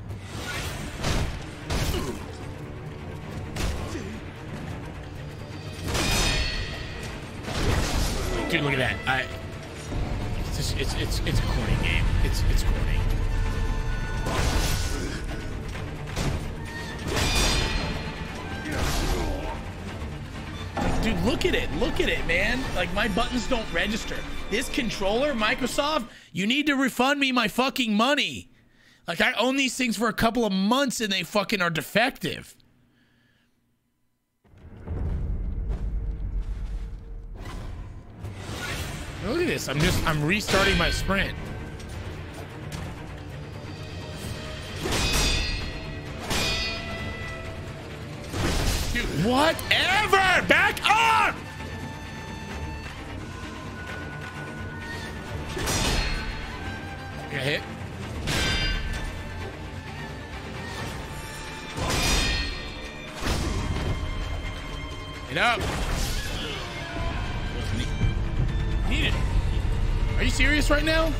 Dude, look at that! I it's just, it's it's it's a corny game. It's it's corny. Dude, look at it. Look at it, man. Like, my buttons don't register. This controller, Microsoft, you need to refund me my fucking money. Like, I own these things for a couple of months and they fucking are defective. Look at this. I'm just, I'm restarting my sprint. Dude, whatever! Back up! Got hit. Get up. Need it. Are you serious right now?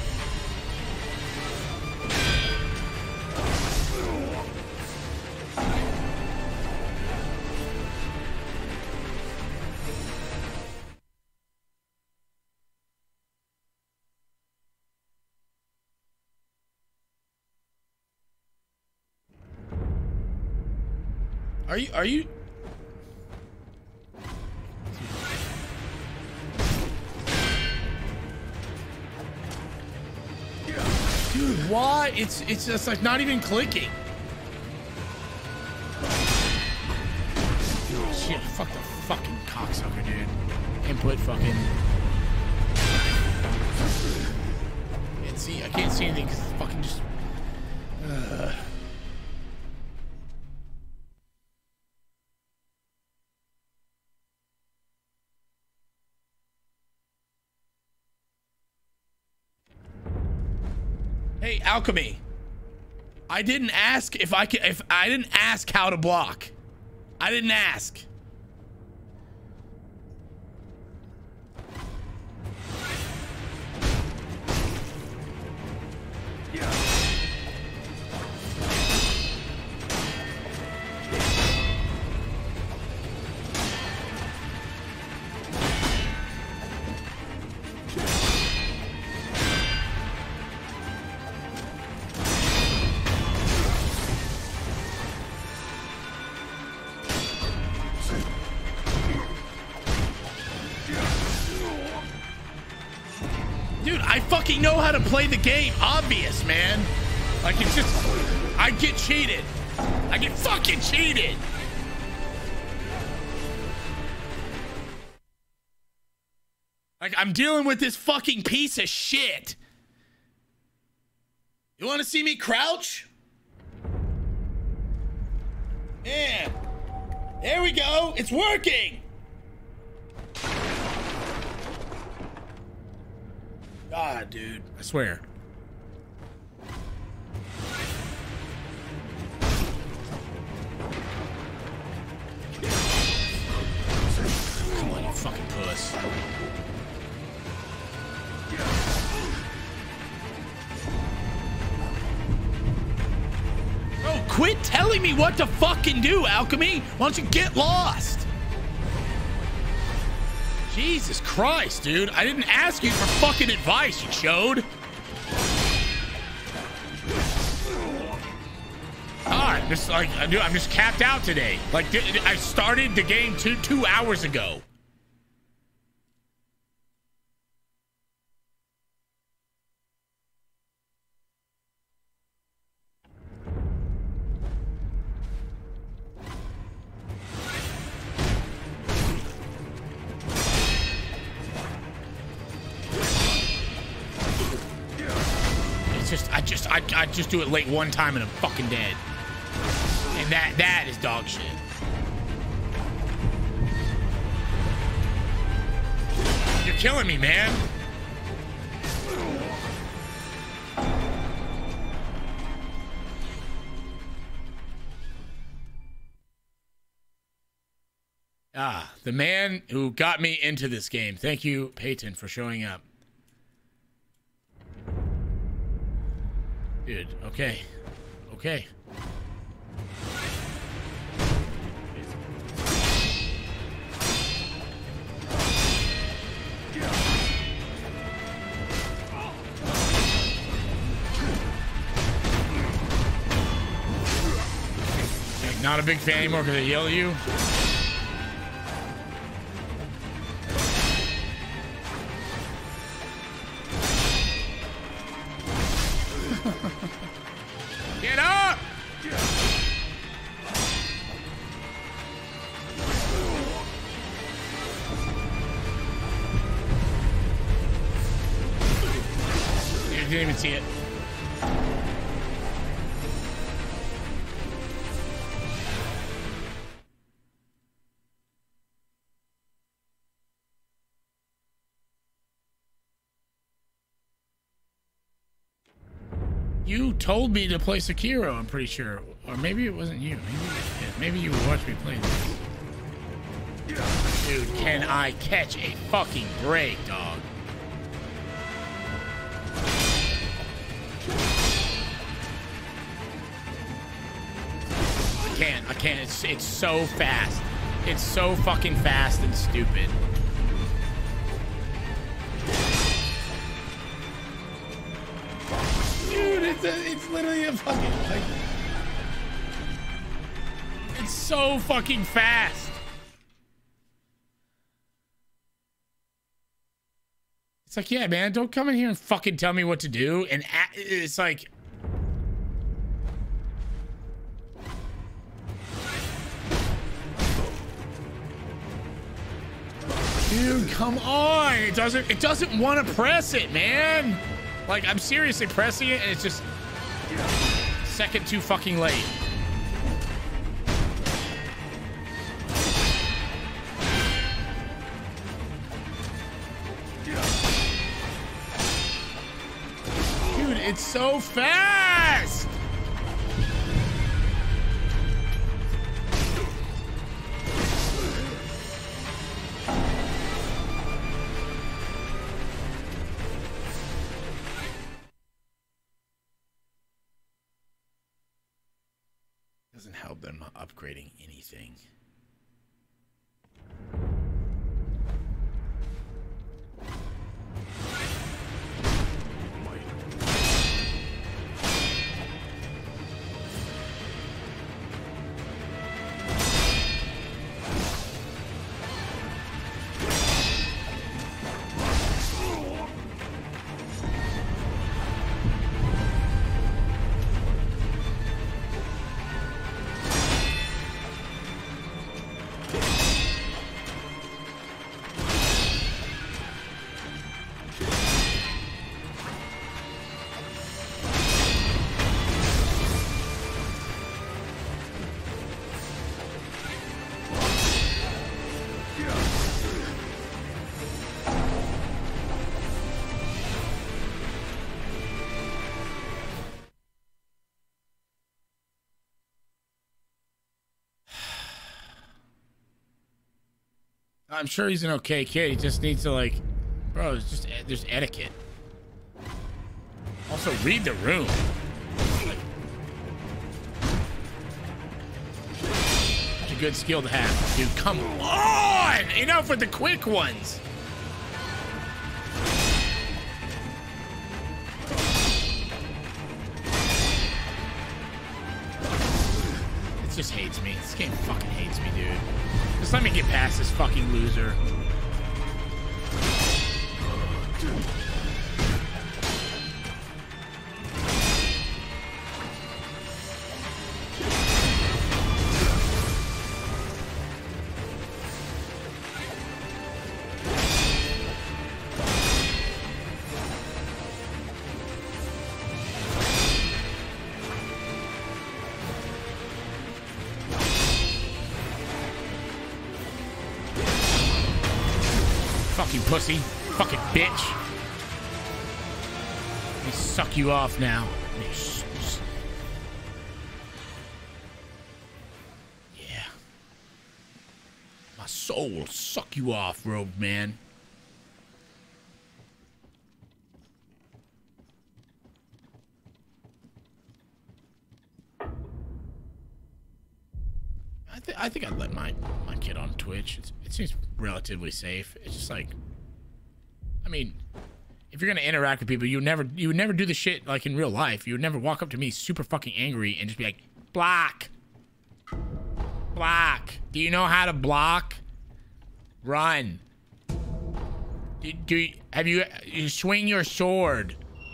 Are you, are you? Dude, why? It's, it's just like not even clicking. Shit, fuck the fucking cocksucker, dude. Input fucking. Can't see, I can't see anything because it's fucking just. Uh. Hey, Alchemy. I didn't ask if I could, if I didn't ask how to block. I didn't ask. Dude, I fucking know how to play the game. Obvious, man. Like, it's just, I get cheated. I get fucking cheated. Like, I'm dealing with this fucking piece of shit. You want to see me crouch? Yeah. There we go. It's working. God, dude. I swear. Come on, you fucking puss. Bro, quit telling me what to fucking do, Alchemy. Why don't you get lost? Jesus Christ, dude. I didn't ask you for fucking advice, you chode. God, just like, dude, I'm just capped out today. Like, I started the game two, two hours ago. Just, I just, I, I just do it late one time and I'm fucking dead. And that, that is dog shit. You're killing me, man. Ah, the man who got me into this game. Thank you, Peyton, for showing up. Dude, okay. Okay. Like, not a big fan anymore because I yell at you. Get up! You didn't even see it. You told me to play Sekiro, I'm pretty sure. Or maybe it wasn't you. Maybe, yeah, maybe you watched me play this. Dude, can I catch a fucking break, dog? I can't, I can't. It's, it's so fast. It's so fucking fast and stupid. Dude, it's, a, it's literally a fucking, like, it's so fucking fast. It's like, yeah, man, don't come in here and fucking tell me what to do. And it's like, dude, come on. It doesn't, it doesn't want to press it, man. Like, I'm seriously pressing it, and it's just second too fucking late. Dude, It's so fast. Doesn't help them not upgrading anything. I'm sure he's an okay kid. He just needs to, like, bro, it's just, there's etiquette. Also, read the room. It's a good skill to have. Dude, come on! Enough with the quick ones. It just hates me. This game fucking hates me, dude. Just let me get past this fucking loser. Pussy. Fucking bitch. Let me suck you off now. Yeah. My soul will suck you off, Rogue Man. I, th I think I'd let my, my kid on Twitch. It's, it seems relatively safe. It's just like... I mean, if you're gonna interact with people, you would never you would never do the shit like in real life. You would never walk up to me super fucking angry and just be like, block. Block. Do you know how to block? Run. Do, do you, have you you swing your sword?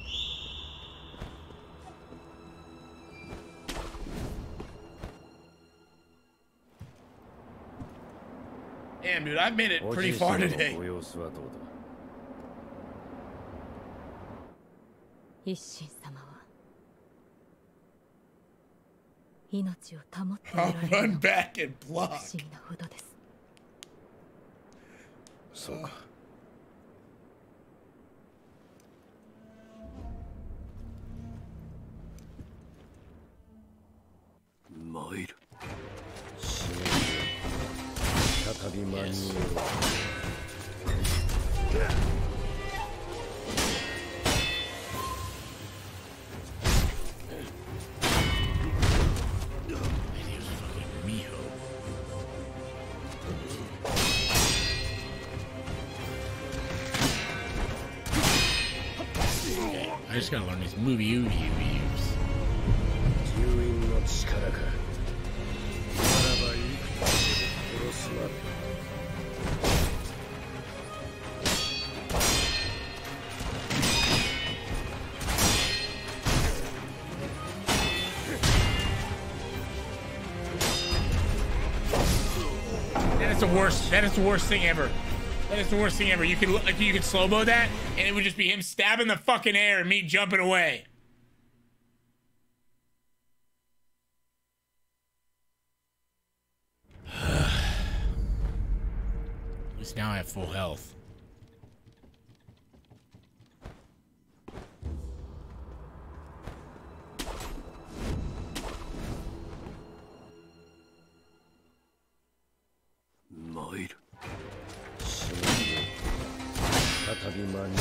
Damn, dude, I've made it pretty far today. 一心様は命を保っていられるのは不思議なほどです。 そうか。参る。再び間に合う。 I just gotta learn these movie you use. That is the worst. That is the worst thing ever. That is the worst thing ever. You could like you could slow-mo that, and it would just be him stabbing the fucking air and me jumping away. At least now I have full health. 「 び間に合おう。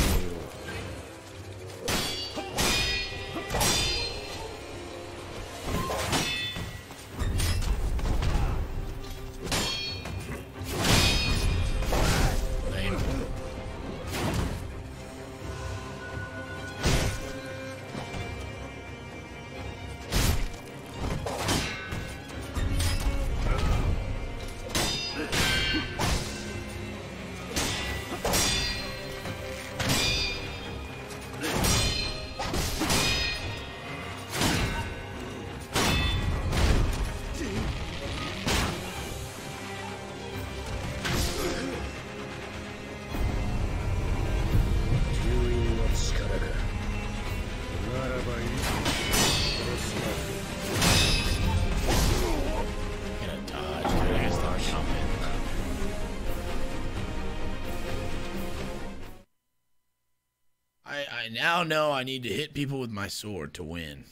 I now know I need to hit people with my sword to win.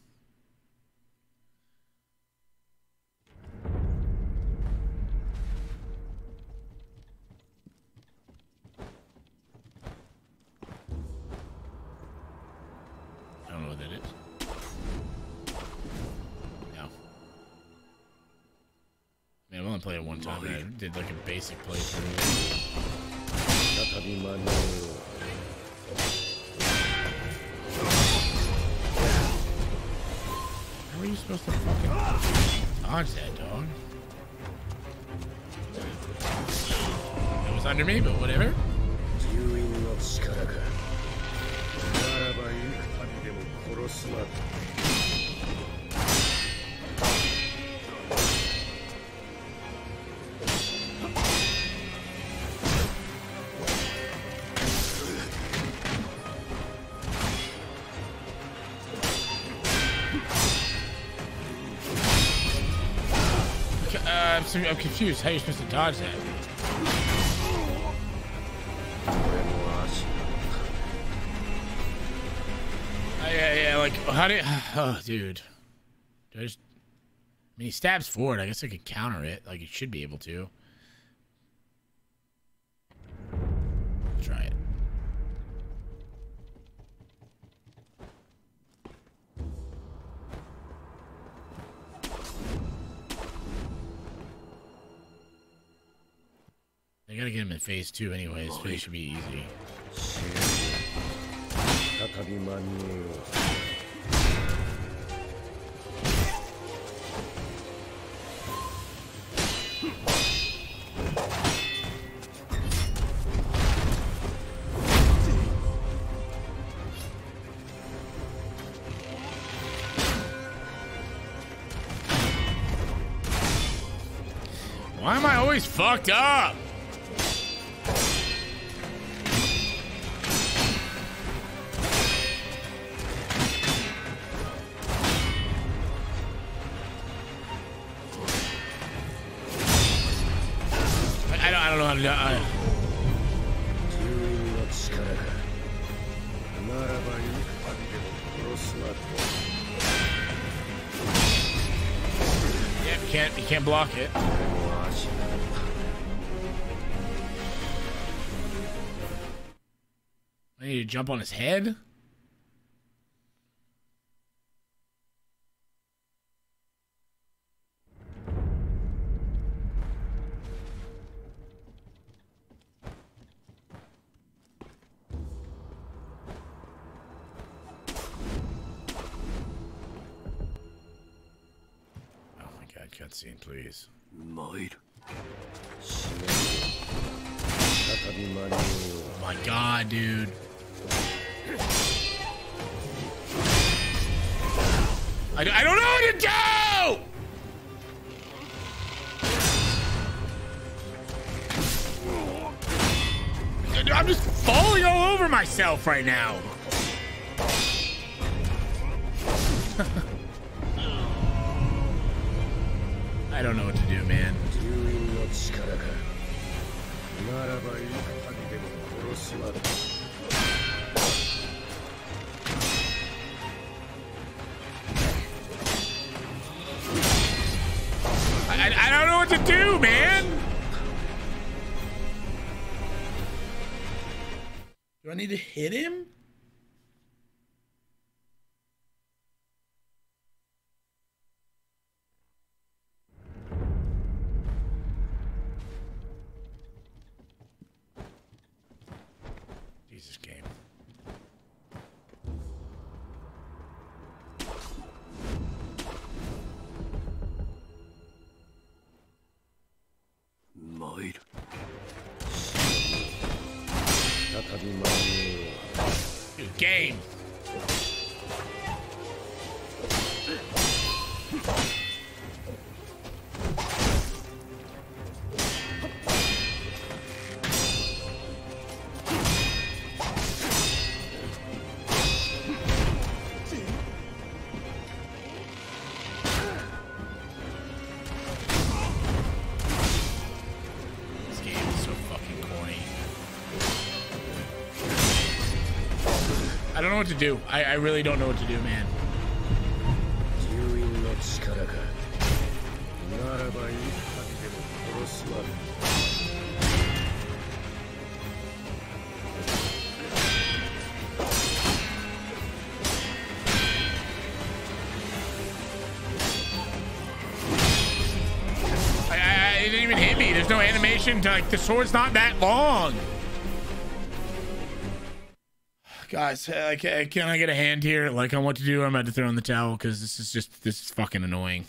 I don't know what that is. No. Man, I've only played it one time. I did like a basic playthrough. How are you supposed to fucking dodge that, dog? It was under me, but whatever. Uh, I'm, so, I'm confused. How are you supposed to dodge that? Uh, yeah, yeah, like, how do you... Oh, dude. Do I just... I mean, he stabs forward. I guess I could counter it. Like, you should be able to. Try it. I gotta get him in phase two anyways, so it should be easy. Why am I always fucked up? I don't know how to do it. Yeah, you can't, you can't block it. I need to jump on his head? Cutscene, please. Oh my god, dude. I, I don't know what to do! I'm just falling all over myself right now. I don't know what to do, man. I, I don't know what to do, man. Do I need to hit him? Jesus, game. Might. Dude, game. This game is so fucking corny. I don't know what to do. I, I really don't know what to do, man. I, I, it didn't even hit me. There's no animation to, like, the sword's not that long. Guys, uh, can, can I get a hand here? Like, on what to do? I'm about to throw in the towel because this is just, this is fucking annoying.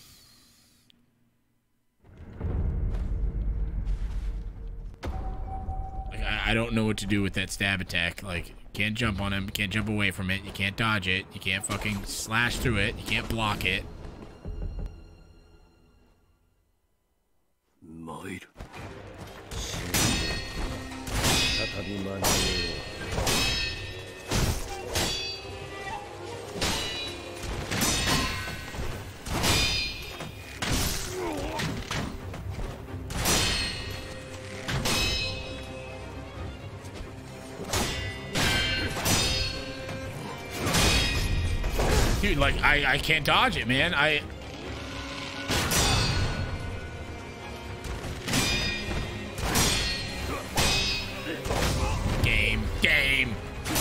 Like, I, I don't know what to do with that stab attack. Like, can't jump on him, can't jump away from it, you can't dodge it, you can't fucking slash through it, you can't block it. Might. Dude, like, I, I can't dodge it, man. I... Game. Game.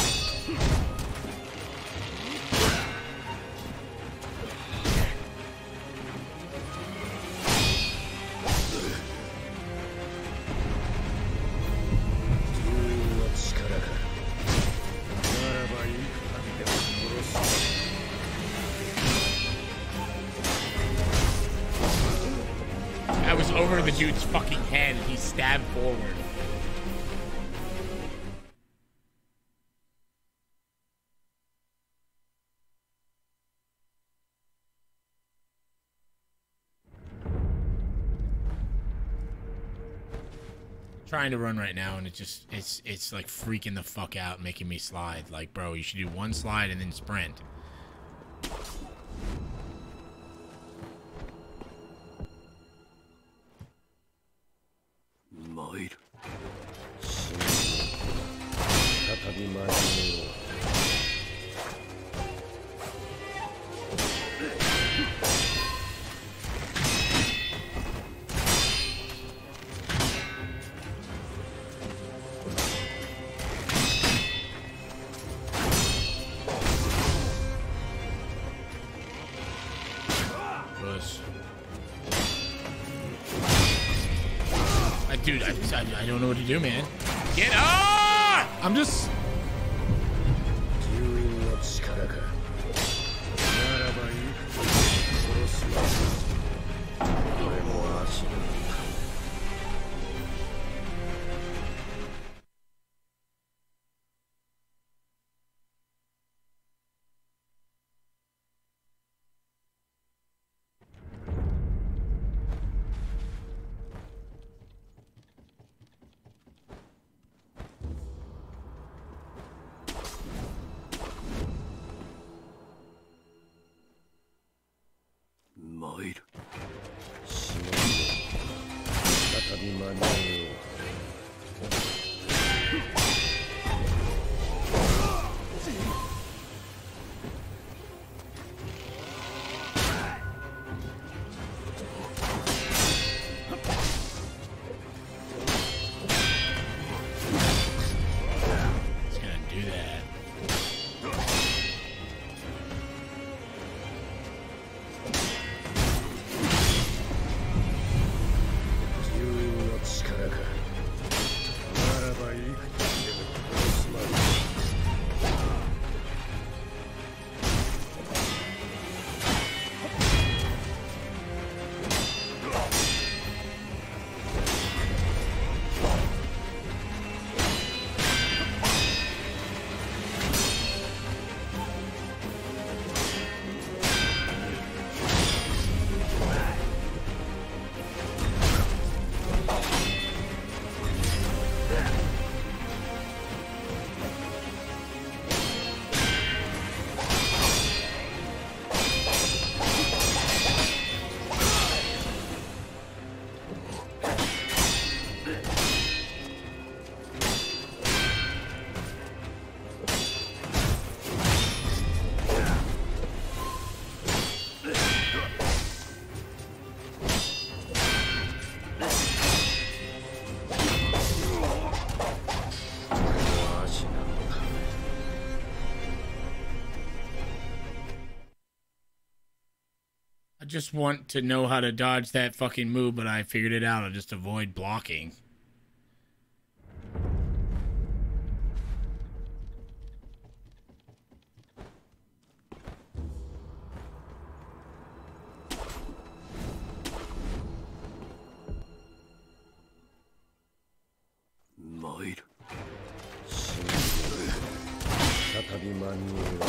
I was over the dude's fucking head and he stabbed forward. Trying to run right now and it just it's it's like freaking the fuck out, making me slide. Like, bro, you should do one slide and then sprint. Might. Push. I, dude, I, I, I don't know what to do, man. Get ah! I'm just. Might. It's gonna just want to know how to dodge that fucking move, but I figured it out. I'll just avoid blocking. Might. 再び間に合う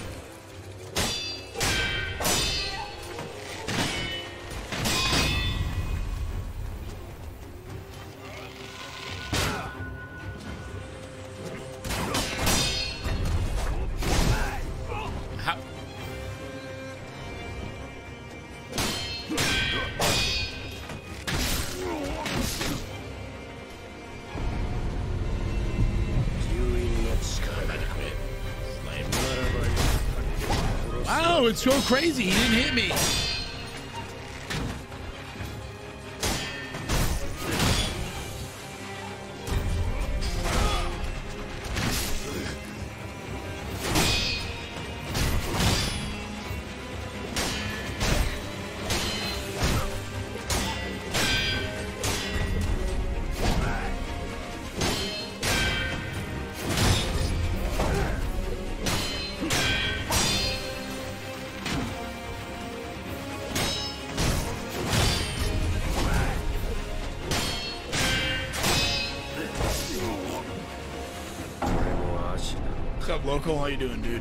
Wow, it's so crazy. He didn't hit me. What's up, local? How you doing, dude?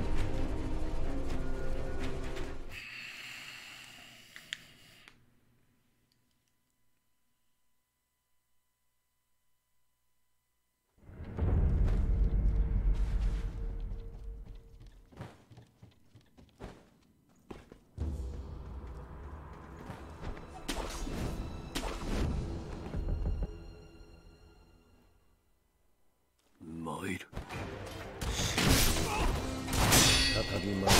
Might. 再び間に合う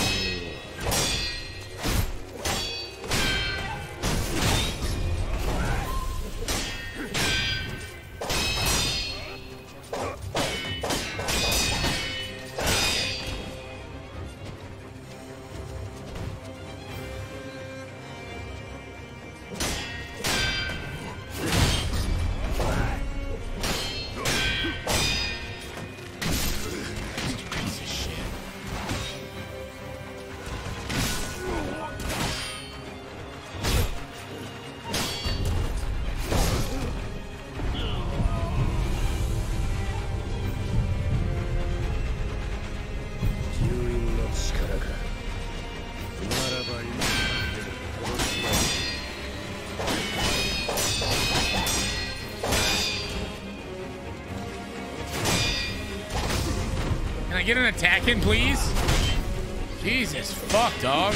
Can I get an attack in, please? Jesus, fuck, dog.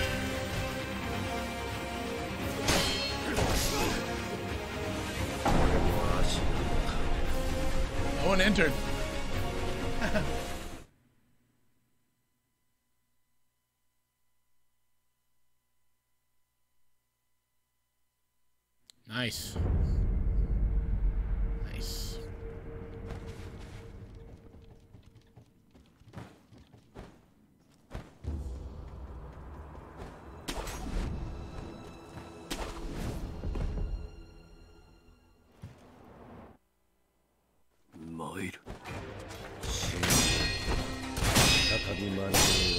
No one entered. Nice. Nice. Might. 再び間に合う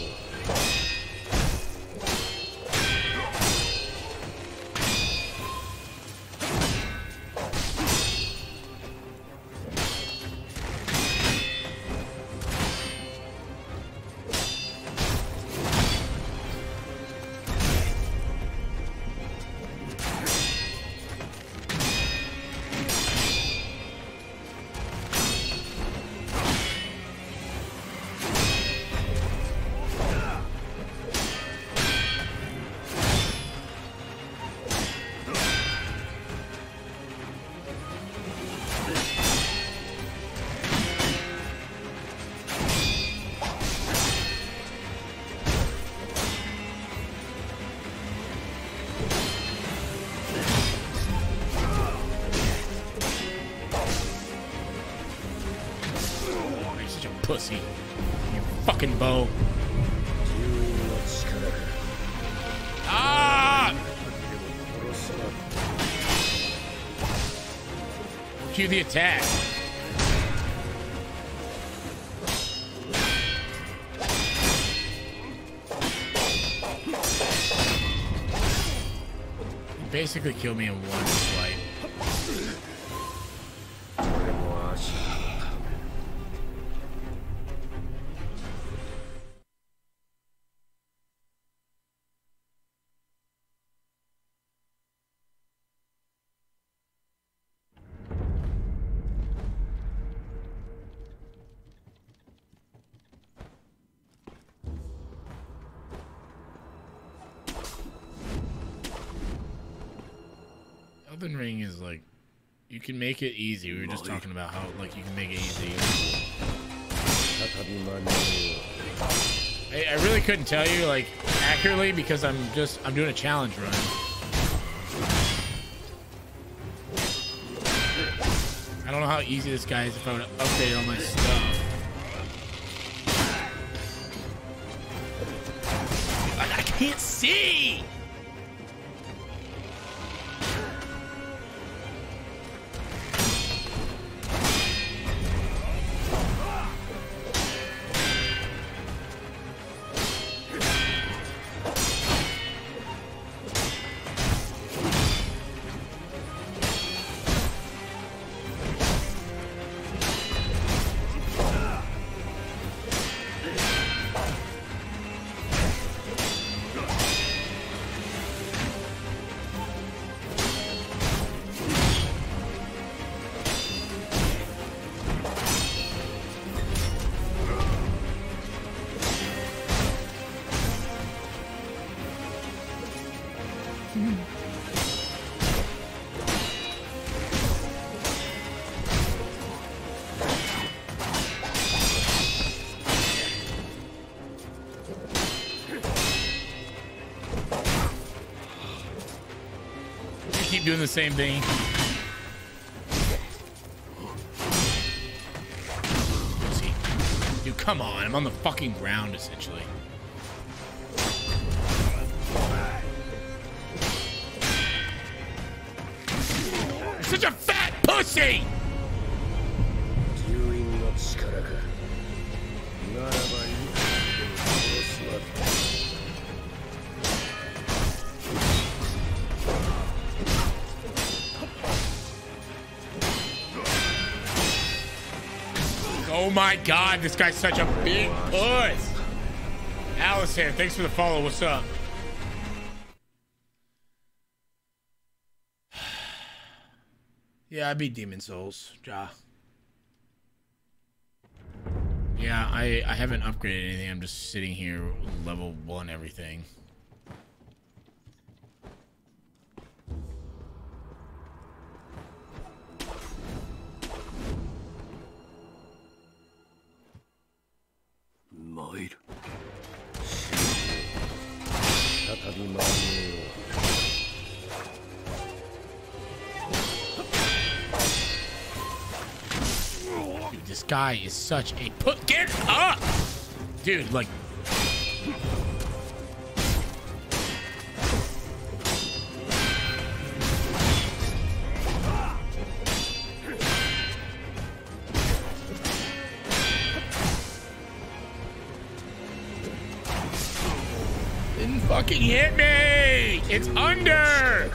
Pussy. You fucking bow. Ah! cue the attack. You basically killed me in one swipe. Elden Ring is like, you can make it easy. We were just talking about how like you can make it easy. I, I really couldn't tell you like accurately because I'm just I'm doing a challenge run. I don't know how easy this guy is if I would upgrade all my stuff. Like, I can't see. Keep doing the same thing. See, dude, come on! I'm on the fucking ground essentially. You're such a fat pussy! Oh my god, this guy's such a big puss. Allison, thanks for the follow. What's up? Yeah, I beat Demon Souls. Ja. Yeah, I, I haven't upgraded anything. I'm just sitting here level one everything. Dude, this guy is such a put. Get up, dude! Like, didn't fucking hit me! It's under!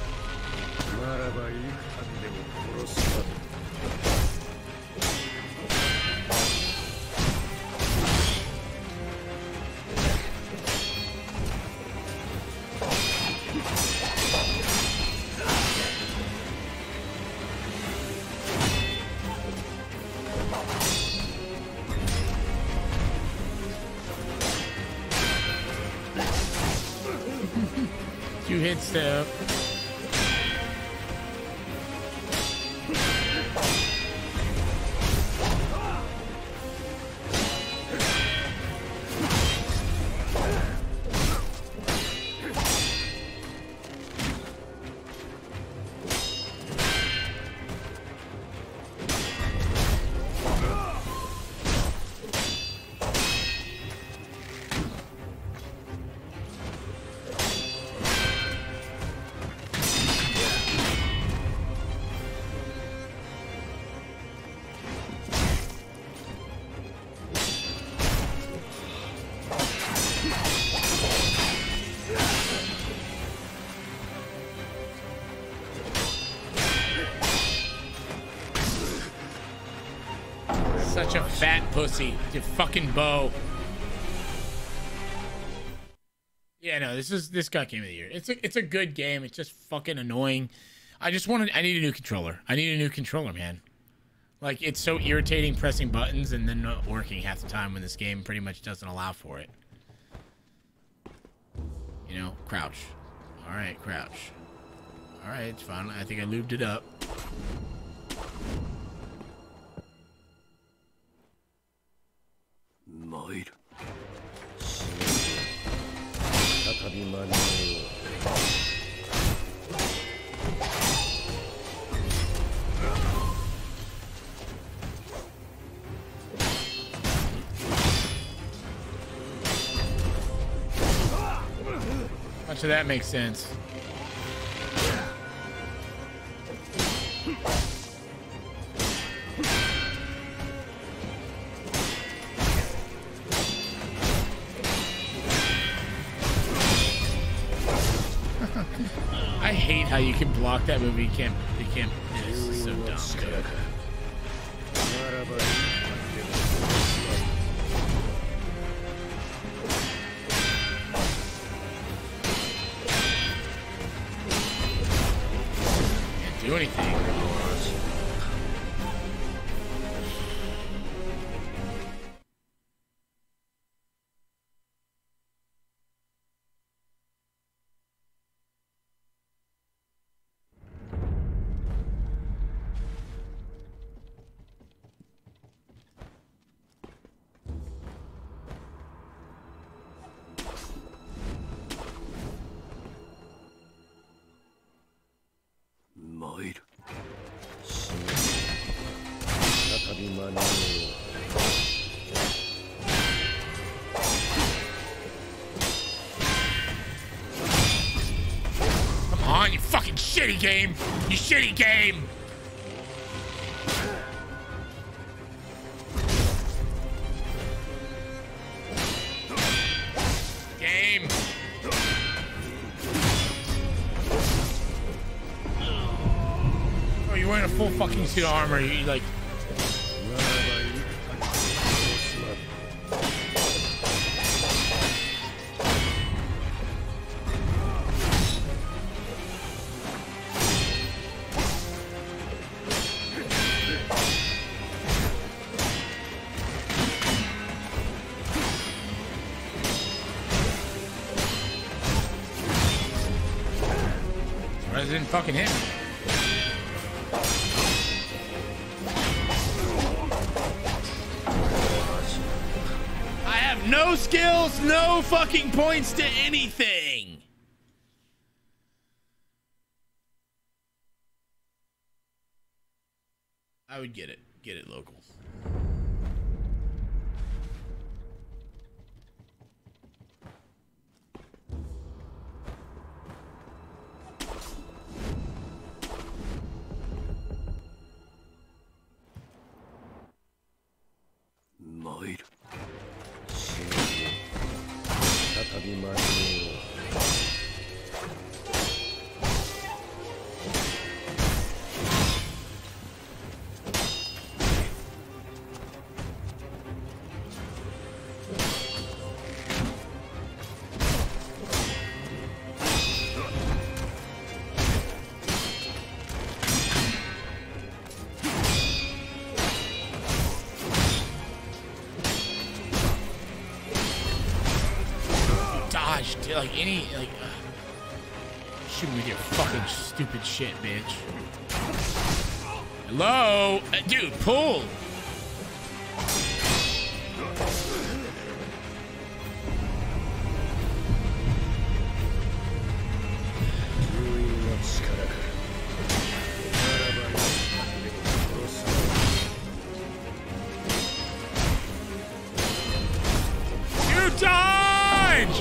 Two hit step. Such a fat pussy. You fucking bow. Yeah, no, this is this got game of the year. It's a it's a good game. It's just fucking annoying. I just wanted I need a new controller. I need a new controller, man. Like, it's so irritating pressing buttons and then not working half the time when this game pretty much doesn't allow for it. You know, crouch. All right, crouch. All right, it's fine. I think I lubed it up. Might. 'Much of that makes sense. I hate how you can block that movie. You can't. You can't. This is so dumb. Can't do anything. Might. Come on, you fucking shitty game! You shitty game! Game! Oh, you're wearing a full fucking suit of armor. You like. Didn't fucking hit me. I have no skills, no fucking points to anything. I would get it. Get it, locals. Might. Like any like uh, shoot me with your fucking stupid shit, bitch. Hello, uh, dude, pull. You dodge!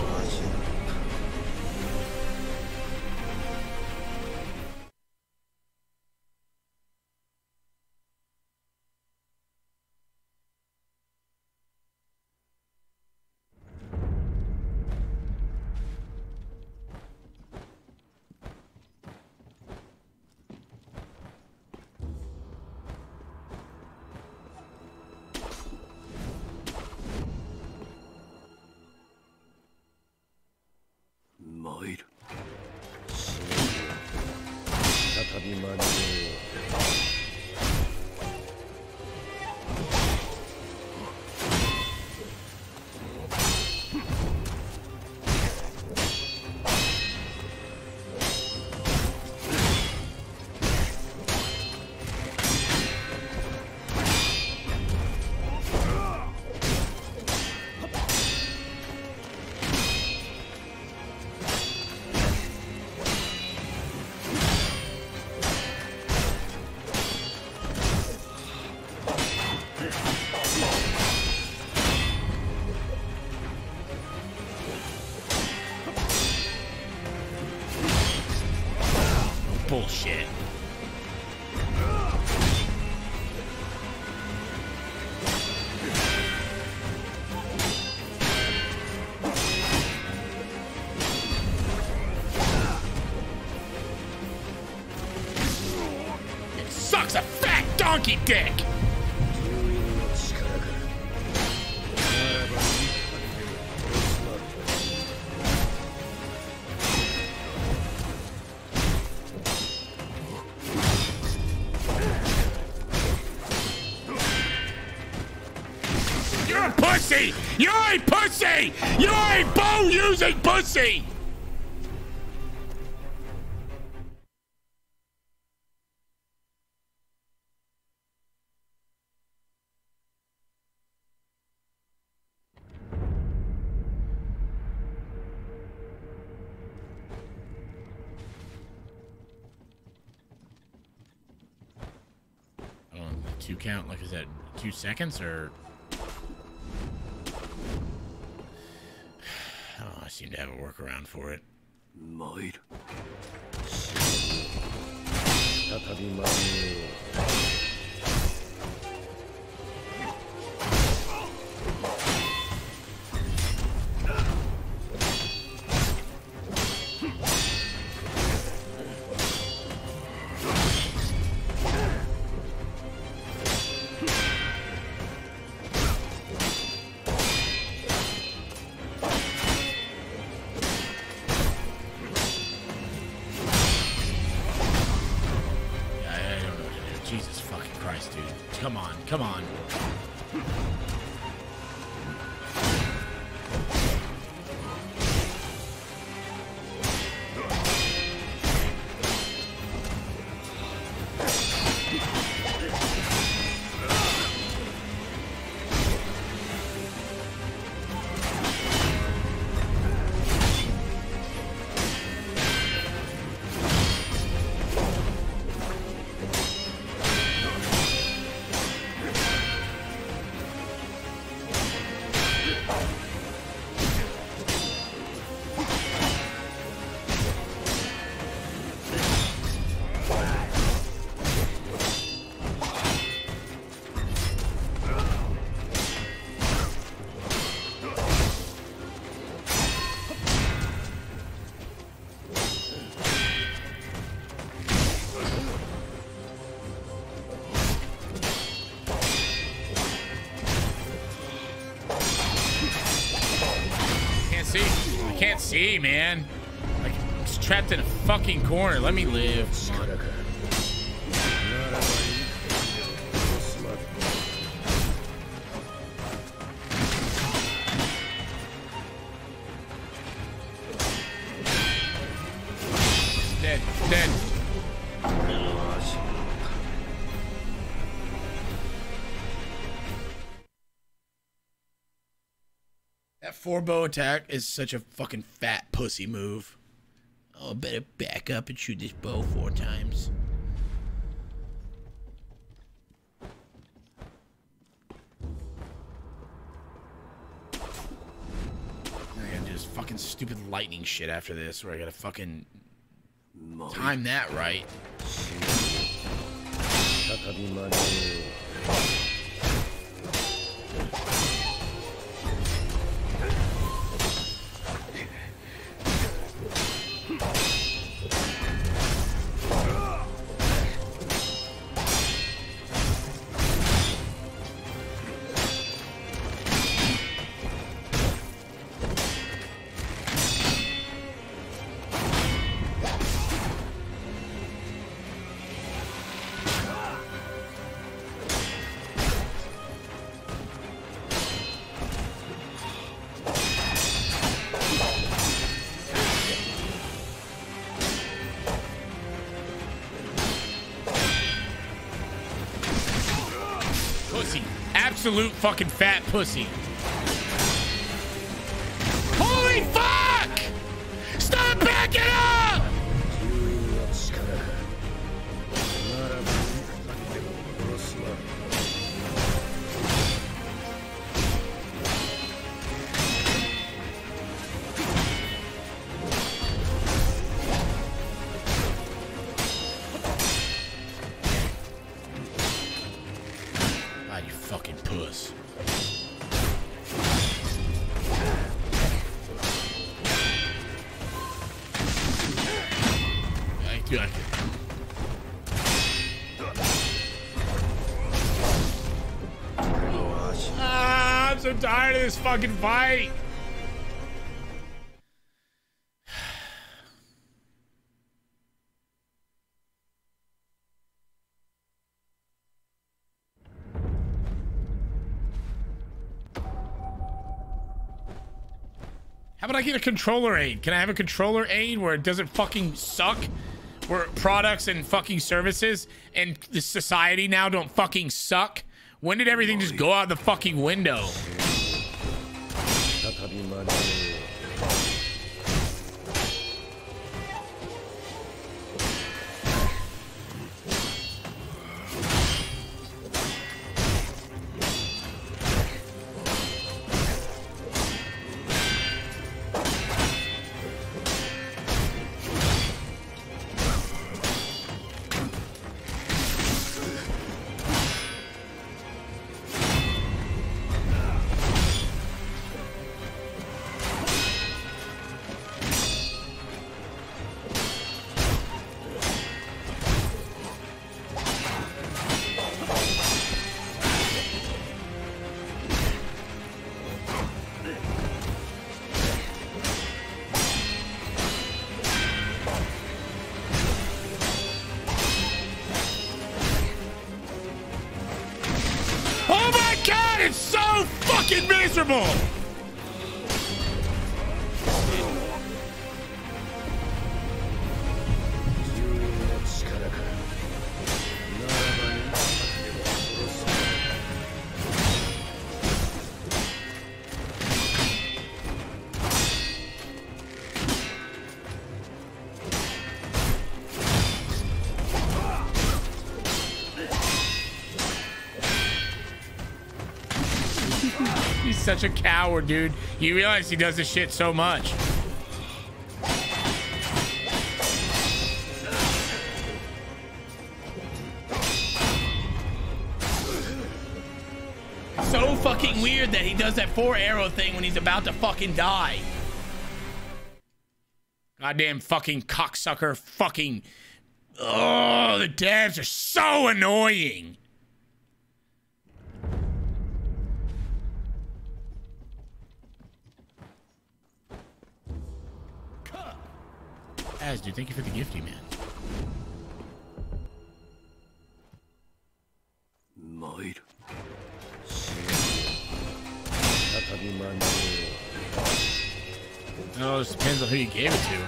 shit. It sucks a fat donkey dick! You're a pussy! You're a pussy! You're a bow-using pussy! I don't know, two count, like, is that two seconds or? I don't know, I seem to have a workaround for it. Might. 再び参ろう。 Jesus fucking Christ, dude. Come on, come on. Can't see, man. Like, I'm just trapped in a fucking corner. Let me live. Come on. Dead, dead. That four bow attack is such a fucking fat pussy move. Oh, I better back up and shoot this bow four times. I gotta do this fucking stupid lightning shit after this, where I gotta fucking time that right. Pussy. Absolute fucking fat pussy. Holy fuck! Stop backing up! fucking puss. I, dude, I, ah, I'm so tired of this fucking fight. How about I get a controller aid? Can I have a controller aid where it doesn't fucking suck? Where products and fucking services and the society now don't fucking suck? When did everything just go out the fucking window? Miserable. He's such a coward, dude. You realize he does this shit so much. So fucking weird that he does that four arrow thing when he's about to fucking die. Goddamn fucking cocksucker fucking... Oh, the devs are so annoying. Az, dude, thank you for the gifty, man. No, it just depends on who you gave it to.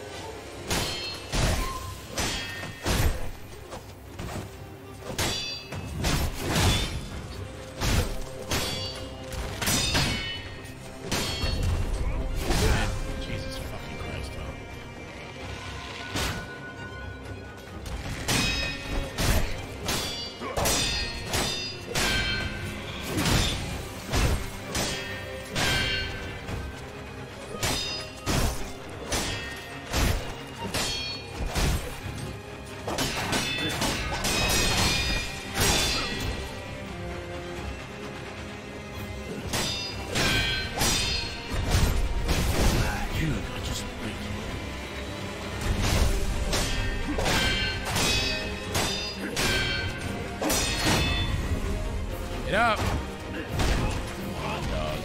Get up. Come on, dog.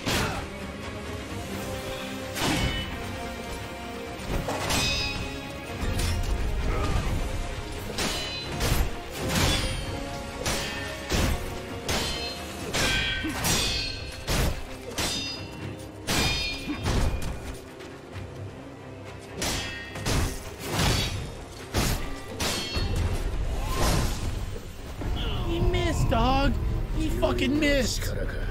He missed, dog. He fucking missed.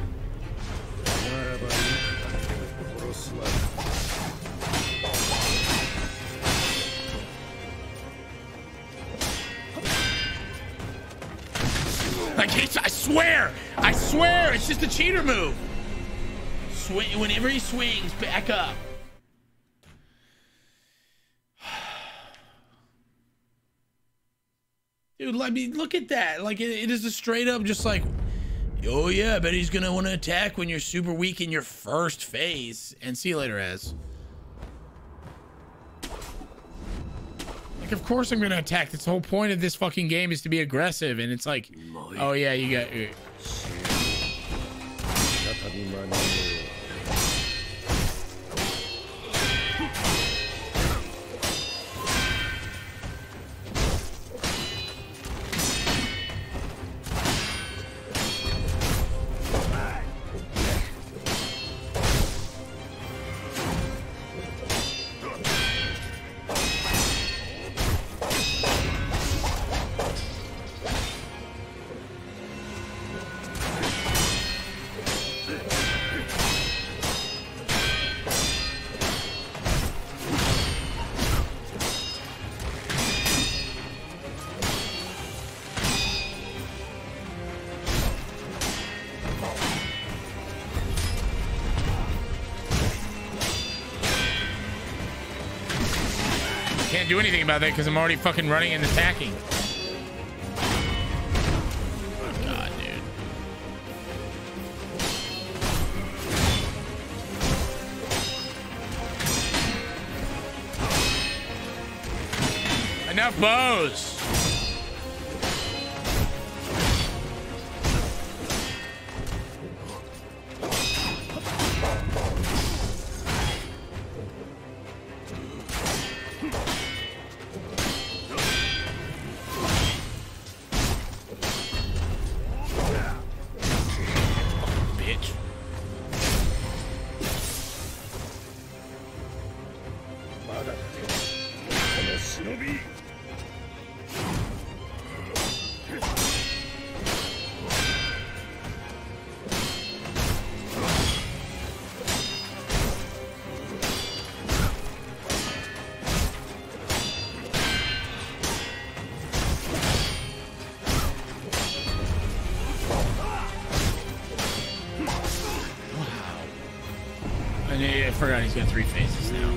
Like, he's, I swear, I swear, it's just a cheater move. Swing, whenever he swings, back up. Dude, let me look at that. Like, it, it is a straight up, just like, Oh yeah, I bet he's gonna want to attack when you're super weak in your first phase. And see you later, Ez. Like, of course I'm gonna attack. That's the whole point of this fucking game is to be aggressive. And it's like, oh yeah, you got. Uh, Can't do anything about that because I'm already fucking running and attacking. Oh god, dude. Enough bows. I forgot he's got three phases now.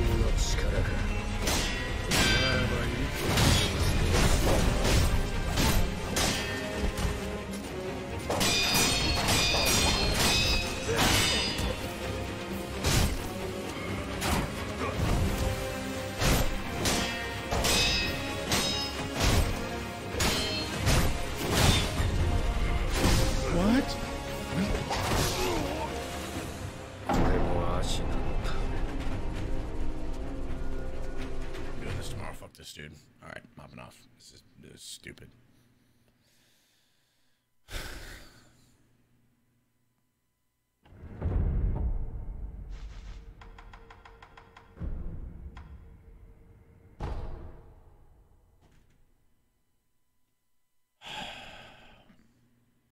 Dude. All right, mopping off. This is, this is stupid.